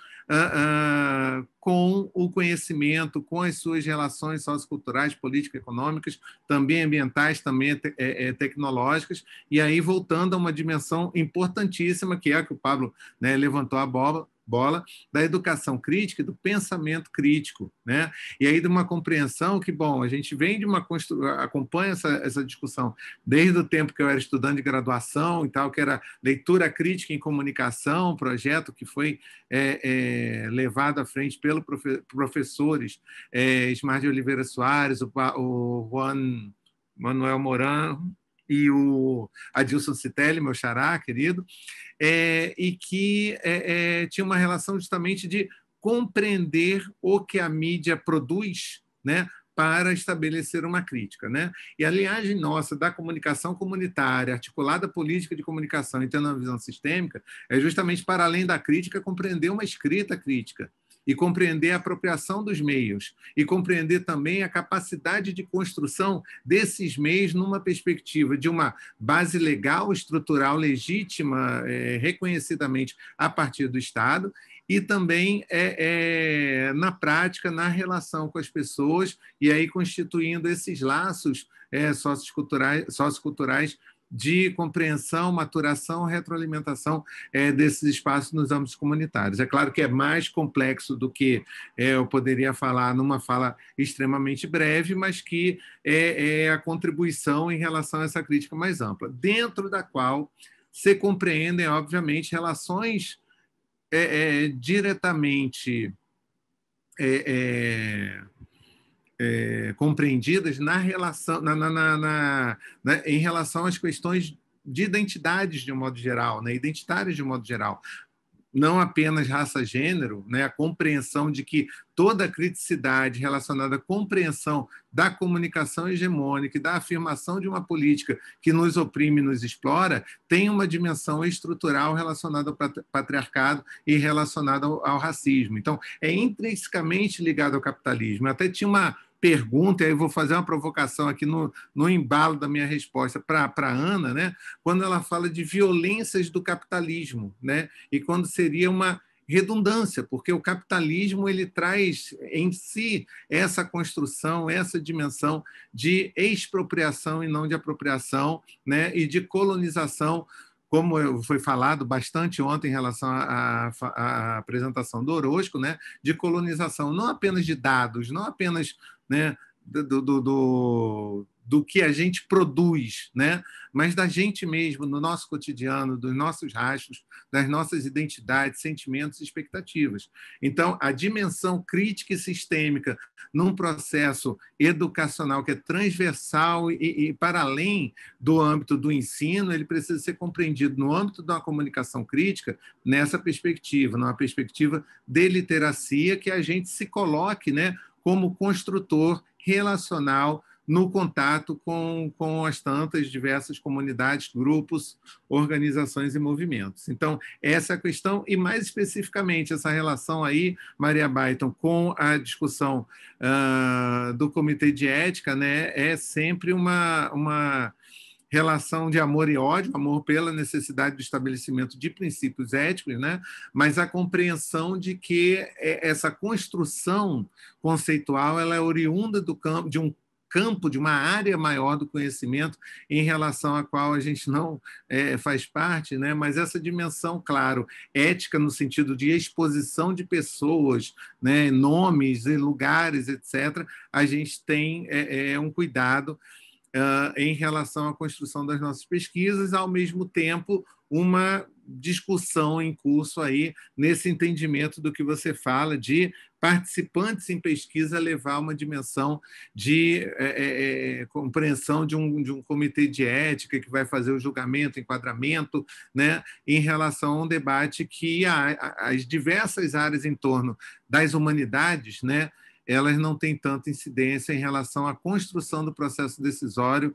uh, uh, com o conhecimento, com as suas relações socioculturais, político-econômicas, também ambientais, também te é, é, tecnológicas, e aí voltando a uma dimensão importantíssima, que é a que o Pablo, né, levantou a bola, bola da educação crítica e do pensamento crítico, né? E aí de uma compreensão que, bom, a gente vem de uma constru... acompanha essa, essa discussão desde o tempo que eu era estudante de graduação e tal, que era leitura crítica em comunicação, um projeto que foi é, é, levado à frente pelos profe... professores é, Ismar de Oliveira Soares, o, o Juan Manuel Moran e o Adilson Citelli, meu xará, querido, é, e que é, é, tinha uma relação justamente de compreender o que a mídia produz, né, para estabelecer uma crítica, né? E a linhagem nossa da comunicação comunitária, articulada política de comunicação e tendo uma visão sistêmica, é justamente para além da crítica compreender uma escrita crítica, e compreender a apropriação dos meios, e compreender também a capacidade de construção desses meios numa perspectiva de uma base legal, estrutural, legítima, é, reconhecidamente a partir do Estado, e também é, é, na prática, na relação com as pessoas, e aí constituindo esses laços é, socioculturais, socioculturais de compreensão, maturação, retroalimentação é, desses espaços nos âmbitos comunitários. É claro que é mais complexo do que é, eu poderia falar numa fala extremamente breve, mas que é, é a contribuição em relação a essa crítica mais ampla, dentro da qual se compreendem, obviamente, relações é, é, diretamente é, é, É, compreendidas na relação, na, na, na, na, na, em relação às questões de identidades de um modo geral, né? Identitárias de um modo geral. Não apenas raça-gênero, né? A compreensão de que toda a criticidade relacionada à compreensão da comunicação hegemônica e da afirmação de uma política que nos oprime e nos explora tem uma dimensão estrutural relacionada ao patriarcado e relacionada ao, ao racismo. Então, é intrinsecamente ligado ao capitalismo. Eu até tinha uma pergunta, e aí eu vou fazer uma provocação aqui no, no embalo da minha resposta para a Ana, né? Quando ela fala de violências do capitalismo, né? E quando seria uma redundância, porque o capitalismo ele traz em si essa construção, essa dimensão de expropriação e não de apropriação, né? E de colonização, como foi falado bastante ontem em relação à, à, à apresentação do Orozco, né? De colonização não apenas de dados, não apenas, né, do, do, do, do que a gente produz, né? Mas da gente mesmo, no nosso cotidiano, dos nossos rastros, das nossas identidades, sentimentos e expectativas. Então, a dimensão crítica e sistêmica num processo educacional que é transversal e, e para além do âmbito do ensino, ele precisa ser compreendido no âmbito de uma comunicação crítica, nessa perspectiva, numa perspectiva de literacia, que a gente se coloque, né, como construtor relacional no contato com, com as tantas diversas comunidades, grupos, organizações e movimentos. Então, essa é a questão, e mais especificamente essa relação aí, Maria Baiton, com a discussão uh, do Comitê de Ética, né, é sempre uma, uma relação de amor e ódio, amor pela necessidade do estabelecimento de princípios éticos, né, mas a compreensão de que essa construção conceitual ela é oriunda do campo, de um campo, de uma área maior do conhecimento em relação à qual a gente não é, faz parte, né? Mas essa dimensão, claro, ética no sentido de exposição de pessoas, né? Nomes, lugares, etcétera, a gente tem é, é, um cuidado uh, em relação à construção das nossas pesquisas, ao mesmo tempo uma discussão em curso aí nesse entendimento do que você fala de participantes em pesquisa levar uma dimensão de é, é, compreensão de um, de um comitê de ética que vai fazer o julgamento, enquadramento, né, em relação a um debate que a, a, as diversas áreas em torno das humanidades, né, elas não têm tanta incidência em relação à construção do processo decisório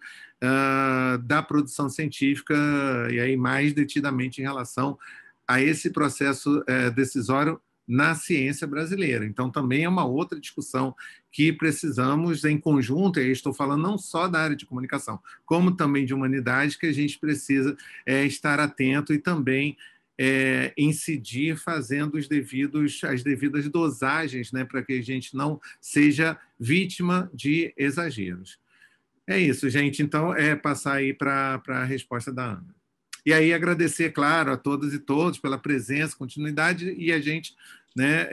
uh, da produção científica, e aí mais detidamente em relação a esse processo uh, decisório na ciência brasileira. Então, também é uma outra discussão que precisamos, em conjunto, e aí estou falando não só da área de comunicação, como também de humanidade, que a gente precisa é, estar atento e também É, incidir fazendo os devidos, as devidas dosagens, né, para que a gente não seja vítima de exageros. É isso, gente. Então, é passar aí para a resposta da Ana. E aí agradecer, claro, a todas e todos pela presença, continuidade, e a gente, né,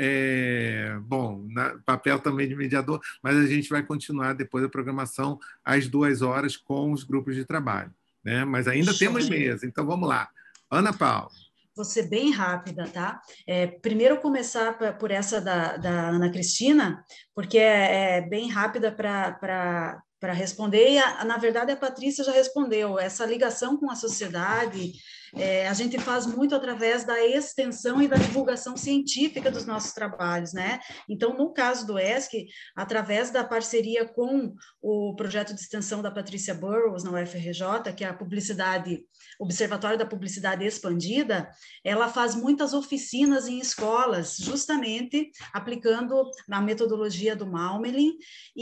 é, bom, na, papel também de mediador, mas a gente vai continuar depois da programação às duas horas com os grupos de trabalho, né? Mas ainda Show. Temos mesa, então vamos lá. Ana Paula. Vou ser bem rápida, tá? É, primeiro começar pra, por essa da, da Ana Cristina, porque é, é bem rápida para para responder, e a, na verdade a Patrícia já respondeu, essa ligação com a sociedade, é, a gente faz muito através da extensão e da divulgação científica dos nossos trabalhos, né? Então, no caso do E S C, através da parceria com o projeto de extensão da Patrícia Burrows, na U F R J, que é a publicidade, Observatório da Publicidade Expandida, ela faz muitas oficinas em escolas, justamente aplicando a metodologia do Malmelin,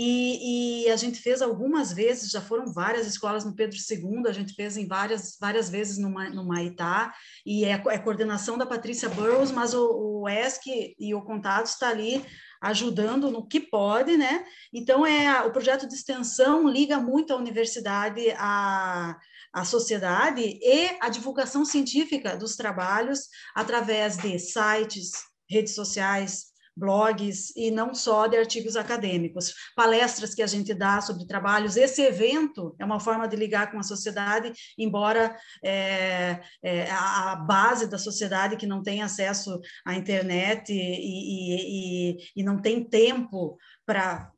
e, e a gente fez algumas vezes, já foram várias escolas no Pedro segundo, a gente fez em várias, várias vezes no, no Maitá, e é, é coordenação da Patrícia Burrows, mas o, o E S C e o Contato está ali ajudando no que pode, né? Então, é, o projeto de extensão liga muito a universidade à, à sociedade e a divulgação científica dos trabalhos através de sites, redes sociais, blogs, e não só de artigos acadêmicos, palestras que a gente dá sobre trabalhos. Esse evento é uma forma de ligar com a sociedade, embora é, é, a base da sociedade que não tem acesso à internet e, e, e, e não tem tempo para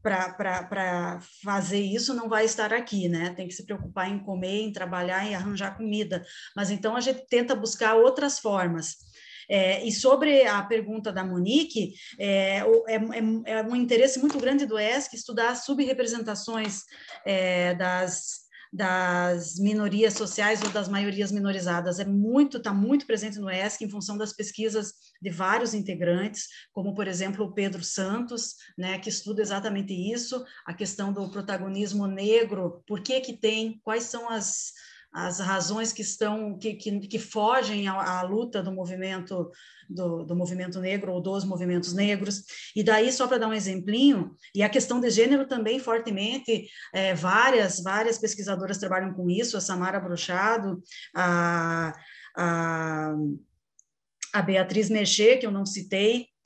para fazer isso, não vai estar aqui, né? Tem que se preocupar em comer, em trabalhar, em arranjar comida. Mas então a gente tenta buscar outras formas. É, e sobre a pergunta da Monique, é, é, é um interesse muito grande do E S C estudar as subrepresentações é, das, das minorias sociais ou das maiorias minorizadas. É muito, está muito presente no E S C em função das pesquisas de vários integrantes, como, por exemplo, o Pedro Santos, né, que estuda exatamente isso, a questão do protagonismo negro, por que que tem, quais são as... as razões que estão que, que, que fogem à, à luta do movimento do, do movimento negro ou dos movimentos negros. E daí, só para dar um exemplinho, e a questão de gênero também fortemente, é, várias várias pesquisadoras trabalham com isso, a Samara Brochado, a, a, a Beatriz Mercher, que eu não citei,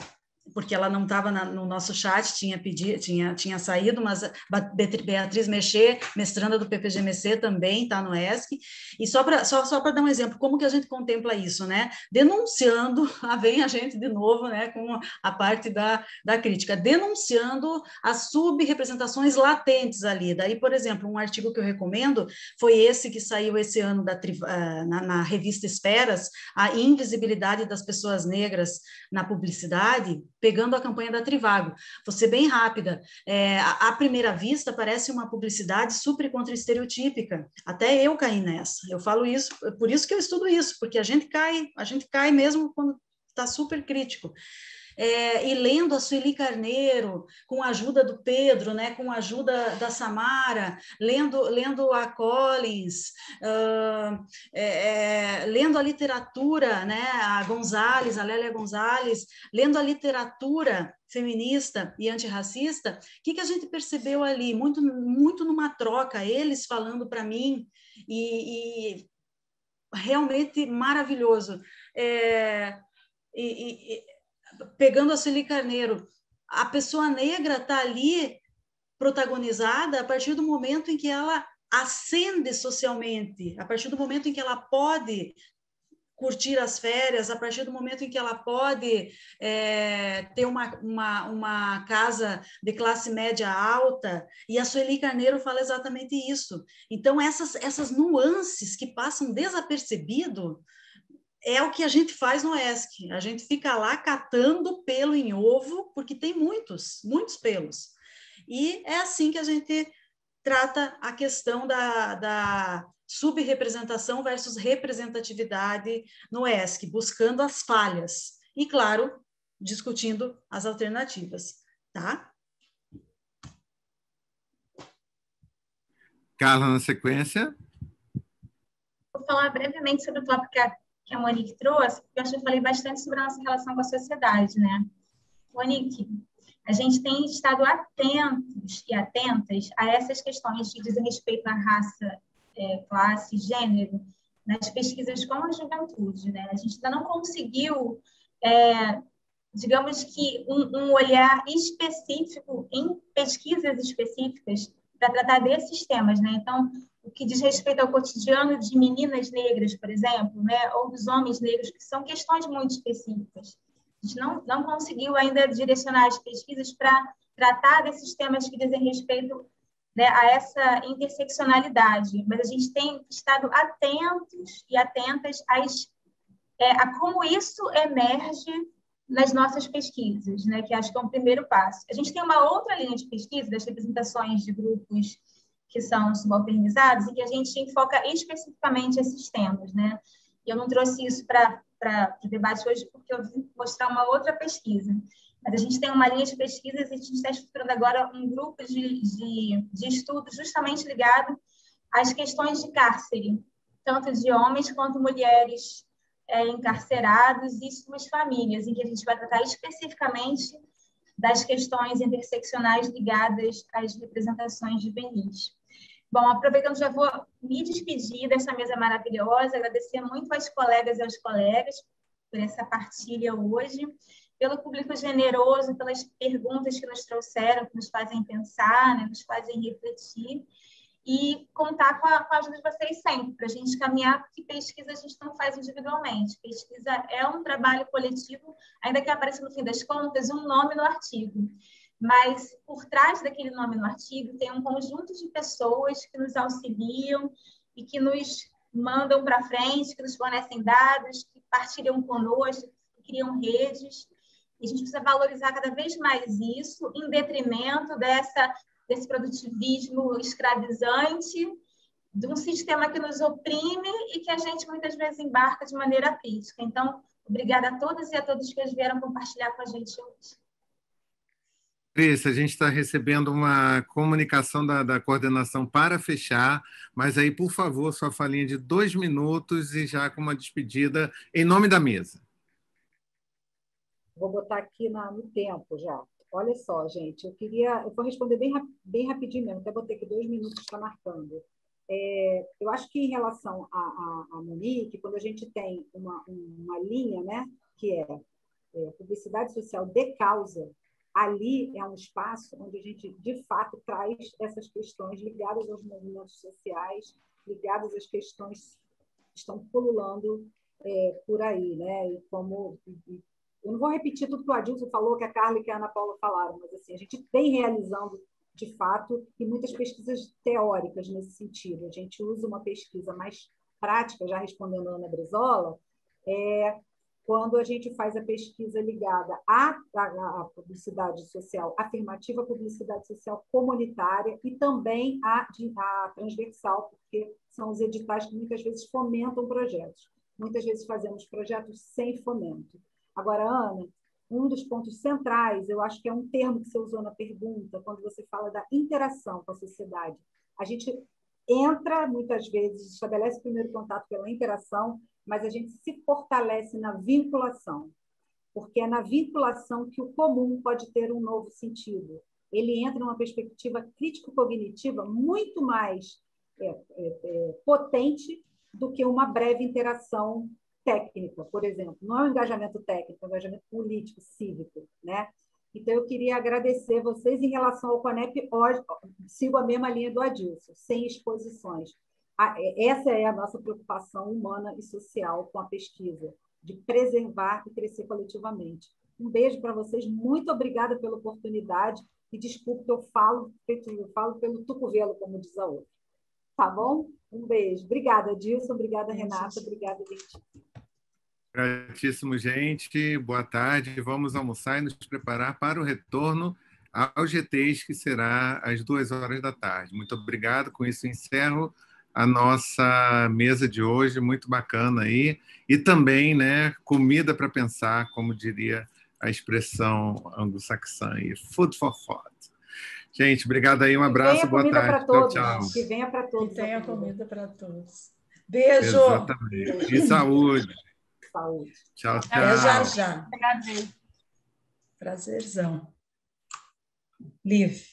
porque ela não estava no nosso chat, tinha, pedido, tinha, tinha saído, mas Beatriz Mexer, mestranda do P P G M C, também está no E S C, e só para só, só dar um exemplo, como que a gente contempla isso, né? Denunciando, vem a gente de novo, né, com a parte da, da crítica, denunciando as subrepresentações latentes ali. Daí, por exemplo, um artigo que eu recomendo foi esse que saiu esse ano da, na, na revista Esferas, a invisibilidade das pessoas negras na publicidade, pegando a campanha da Trivago. Vou ser bem rápida. É, à primeira vista, parece uma publicidade super contra-estereotípica. Até eu caí nessa. Eu falo isso, por isso que eu estudo isso, porque a gente cai, a gente cai mesmo quando está super crítico. É, e lendo a Sueli Carneiro, com a ajuda do Pedro, né, com a ajuda da Samara, lendo, lendo a Collins, uh, é, é, lendo a literatura, né, a Gonzalez, a Lélia Gonzalez, lendo a literatura feminista e antirracista, o que, que a gente percebeu ali? Muito, muito numa troca, eles falando para mim, e, e realmente maravilhoso. É, e, e pegando a Sueli Carneiro, a pessoa negra está ali protagonizada a partir do momento em que ela ascende socialmente, a partir do momento em que ela pode curtir as férias, a partir do momento em que ela pode é, ter uma, uma, uma casa de classe média alta, e a Sueli Carneiro fala exatamente isso. Então, essas, essas nuances que passam desapercebido é o que a gente faz no E S C. A gente fica lá catando pelo em ovo, porque tem muitos, muitos pelos. E é assim que a gente trata a questão da, da subrepresentação versus representatividade no E S C, buscando as falhas. E, claro, discutindo as alternativas. Tá? Carla, na sequência. Vou falar brevemente sobre o tópico que a que a Monique trouxe, porque eu acho que eu falei bastante sobre a nossa relação com a sociedade, né? Monique, a gente tem estado atentos e atentas a essas questões que dizem respeito à raça, é, classe, gênero, nas pesquisas com a juventude, né? A gente ainda não conseguiu, é, digamos que, um, um olhar específico em pesquisas específicas para tratar desses temas, né? Então, o que diz respeito ao cotidiano de meninas negras, por exemplo, né, ou dos homens negros, que são questões muito específicas. A gente não, não conseguiu ainda direcionar as pesquisas para tratar desses temas que dizem respeito, né, a essa interseccionalidade, mas a gente tem estado atentos e atentas às, é, a como isso emerge nas nossas pesquisas, né, que acho que é um primeiro passo. A gente tem uma outra linha de pesquisa das representações de grupos que são subalternizados, e que a gente enfoca especificamente esses temas, né? E eu não trouxe isso para o debate hoje porque eu vim mostrar uma outra pesquisa. Mas a gente tem uma linha de pesquisas e a gente está estruturando agora um grupo de, de, de estudos justamente ligado às questões de cárcere, tanto de homens quanto mulheres é, encarcerados e suas famílias, em que a gente vai tratar especificamente das questões interseccionais ligadas às representações juvenis. Bom, aproveitando, já vou me despedir dessa mesa maravilhosa, agradecer muito às colegas e aos colegas por essa partilha hoje, pelo público generoso, pelas perguntas que nos trouxeram, que nos fazem pensar, né, nos fazem refletir, e contar com a, com a ajuda de vocês sempre, para a gente caminhar, porque pesquisa a gente não faz individualmente. Pesquisa é um trabalho coletivo, ainda que apareça, no fim das contas, um nome no artigo. Mas, por trás daquele nome no artigo, tem um conjunto de pessoas que nos auxiliam e que nos mandam para frente, que nos fornecem dados, que partilham conosco, que criam redes. E a gente precisa valorizar cada vez mais isso, em detrimento dessa, desse produtivismo escravizante, de um sistema que nos oprime e que a gente muitas vezes embarca de maneira crítica. Então, obrigada a todas e a todos que vieram compartilhar com a gente hoje. Cris, a gente está recebendo uma comunicação da, da coordenação para fechar, mas aí, por favor, sua falinha de dois minutos e já com uma despedida em nome da mesa. Vou botar aqui na, no tempo já. Olha só, gente, eu queria... Eu vou responder bem, bem rapidinho mesmo, até botei aqui dois minutos, está marcando. É, eu acho que em relação a, a, a Monique, quando a gente tem uma, uma linha, né, que é é, publicidade social de causa, ali é um espaço onde a gente, de fato, traz essas questões ligadas aos movimentos sociais, ligadas às questões que estão pululando é, por aí, né? E como... Eu não vou repetir tudo que o Adilson falou, que a Carla e que a Ana Paula falaram, mas assim, a gente vem realizando, de fato, e muitas pesquisas teóricas nesse sentido. A gente usa uma pesquisa mais prática, já respondendo a Ana Brizola, é, quando a gente faz a pesquisa ligada à, à, à publicidade social afirmativa, à publicidade social comunitária e também à, à transversal, porque são os editais que muitas vezes fomentam projetos. Muitas vezes fazemos projetos sem fomento. Agora, Ana, um dos pontos centrais, eu acho que é um termo que você usou na pergunta, quando você fala da interação com a sociedade. A gente entra, muitas vezes, estabelece o primeiro contato pela interação, mas a gente se fortalece na vinculação, porque é na vinculação que o comum pode ter um novo sentido. Ele entra numa perspectiva crítico-cognitiva muito mais é, é, é, potente do que uma breve interação técnica, por exemplo. Não é um engajamento técnico, é um engajamento político, cívico, né? Então, eu queria agradecer vocês em relação ao Conep, hoje, sigo a mesma linha do Adilson, sem exposições. Essa é a nossa preocupação humana e social com a pesquisa, de preservar e crescer coletivamente. Um beijo para vocês, muito obrigada pela oportunidade e desculpe que eu falo, eu falo pelo tucovelo, como diz a outra. Tá bom? Um beijo. Obrigada, Adilson, obrigada, Renata, obrigada, Letícia. Gratíssimo, gente. Boa tarde. Vamos almoçar e nos preparar para o retorno aos G Tês, que será às duas horas da tarde. Muito obrigado. Com isso, encerro a nossa mesa de hoje, muito bacana aí. E também, né, comida para pensar, como diria a expressão anglo-saxã, e food for thought. Gente, obrigado aí, um abraço, boa tarde. Tchau, tchau. Que venha para todos. Que tenha comida para todos. Beijo! Exatamente. E saúde. Saúde. Tchau, tchau. Até já, já. Prazer. Prazerzão. Liv.